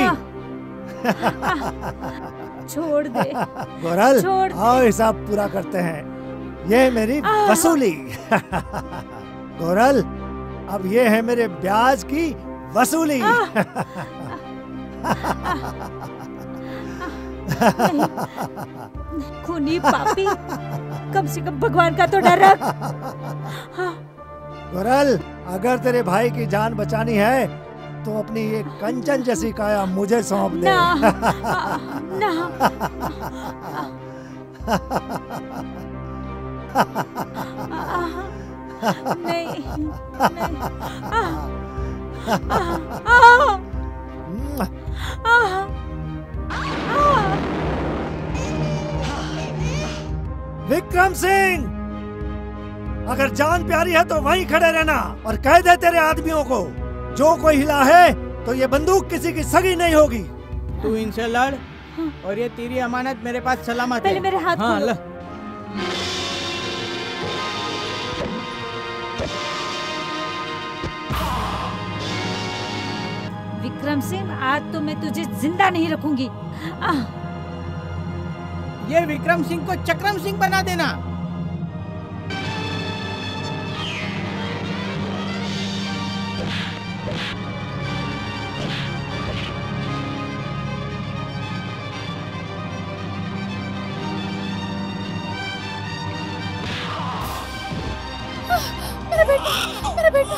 छोड़ दे गोरल, छोड़ दे। आओ हिसाब पूरा करते हैं। ये मेरी वसूली। गोरल, अब ये है मेरे ब्याज की वसूली। खूनी पापी, कम से कम भगवान का तो डर रख। गोरल, अगर तेरे भाई की जान बचानी है तो अपनी ये कंचन जैसी काया मुझे सौंप दे। ना, ना। नहीं, नहीं। विक्रम सिंह, अगर जान प्यारी है तो वहीं खड़े रहना और कह दे तेरे आदमियों को, जो कोई हिला है तो ये बंदूक किसी की सगी नहीं होगी। तू इनसे लड़ और ये तेरी अमानत मेरे पास सलामत है। पहले मेरे हाथ हाँ, खोलो। विक्रम सिंह, आज तो मैं तुझे जिंदा नहीं रखूंगी। आह! ये विक्रम सिंह को चक्रम सिंह बना देना। मेरा बेटा, मेरा बेटा।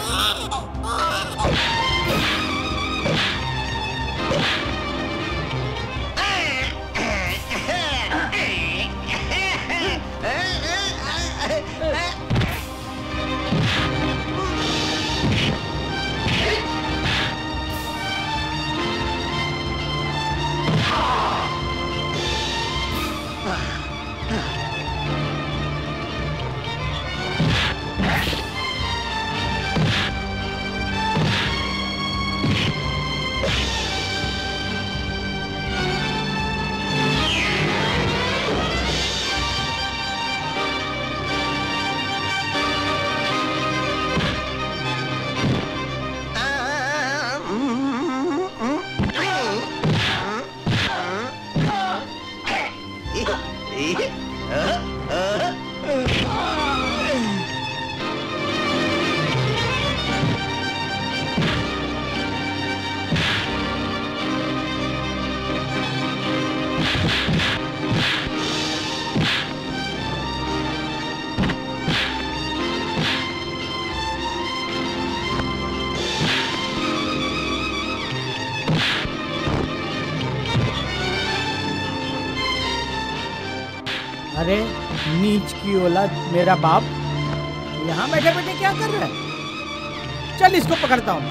अरे नीच की औलाद, मेरा बाप यहाँ बैठे बैठे क्या कर रहा है? चल इसको पकड़ता हूँ।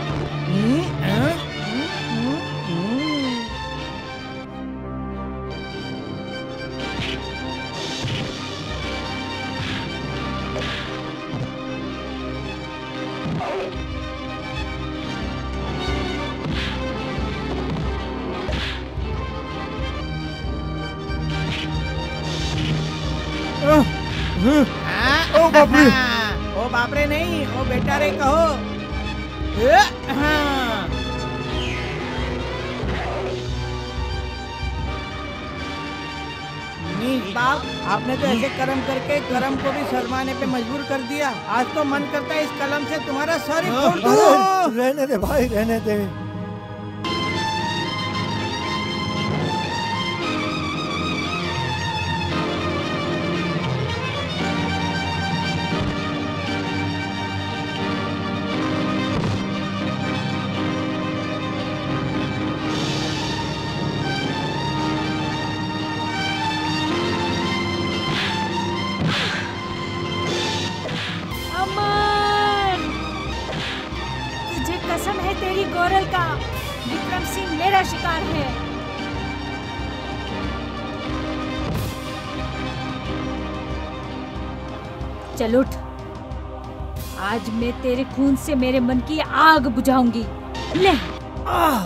ओ बाप रे! ओ बाप रे नहीं, ओ बेटा रे कहो। हाँ। नीच बाप, आपने तो ऐसे कर्म करके करम को भी शर्माने पे मजबूर कर दिया। आज तो मन करता है इस कलम से तुम्हारा सर ही फोड़ दूं। रहने दे भाई, रहने दे। कसम है तेरी गोरल का, विक्रम सिंह मेरा शिकार है। चल उठ, आज मैं तेरे खून से मेरे मन की आग बुझाऊंगी। ले। आ,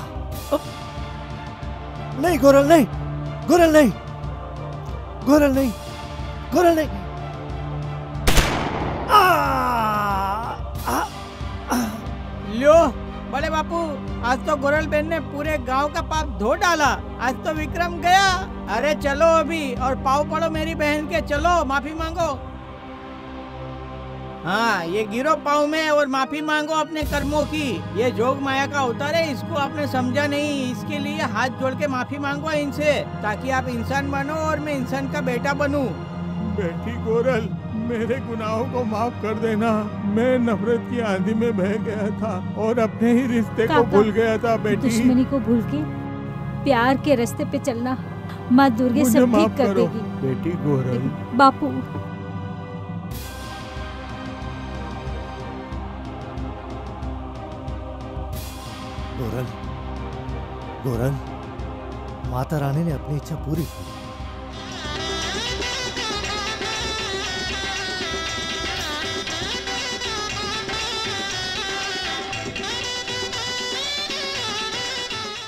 नहीं गोरल नहीं, गोरल नहीं, गोरल नहीं, गोरल नहीं। आ, आ, आ, लो बड़े बापू, आज तो गोरल बेन ने पूरे गांव का पाप धो डाला। आज तो विक्रम गया। अरे चलो अभी और पाव पड़ो मेरी बहन के, चलो माफी मांगो। हाँ, ये गिरो पाव में और माफी मांगो अपने कर्मों की। ये जोग माया का अवतार है, इसको आपने समझा नहीं। इसके लिए हाथ जोड़ के माफी मांगो इनसे, ताकि आप इंसान बनो और मैं इंसान का बेटा बनूं। बेटी गोरल, मेरे गुनाहों को माफ कर देना। मैं नफरत की आंधी में बह गया था और अपने ही रिश्ते को भूल गया था बेटी। दुश्मनी को भूल के प्यार के रास्ते पे चलना, माँ दुर्गे सब ठीक कर देगी। बेटी गोरल। बापू, गोरल, गोरल, माता रानी ने अपनी इच्छा पूरी की।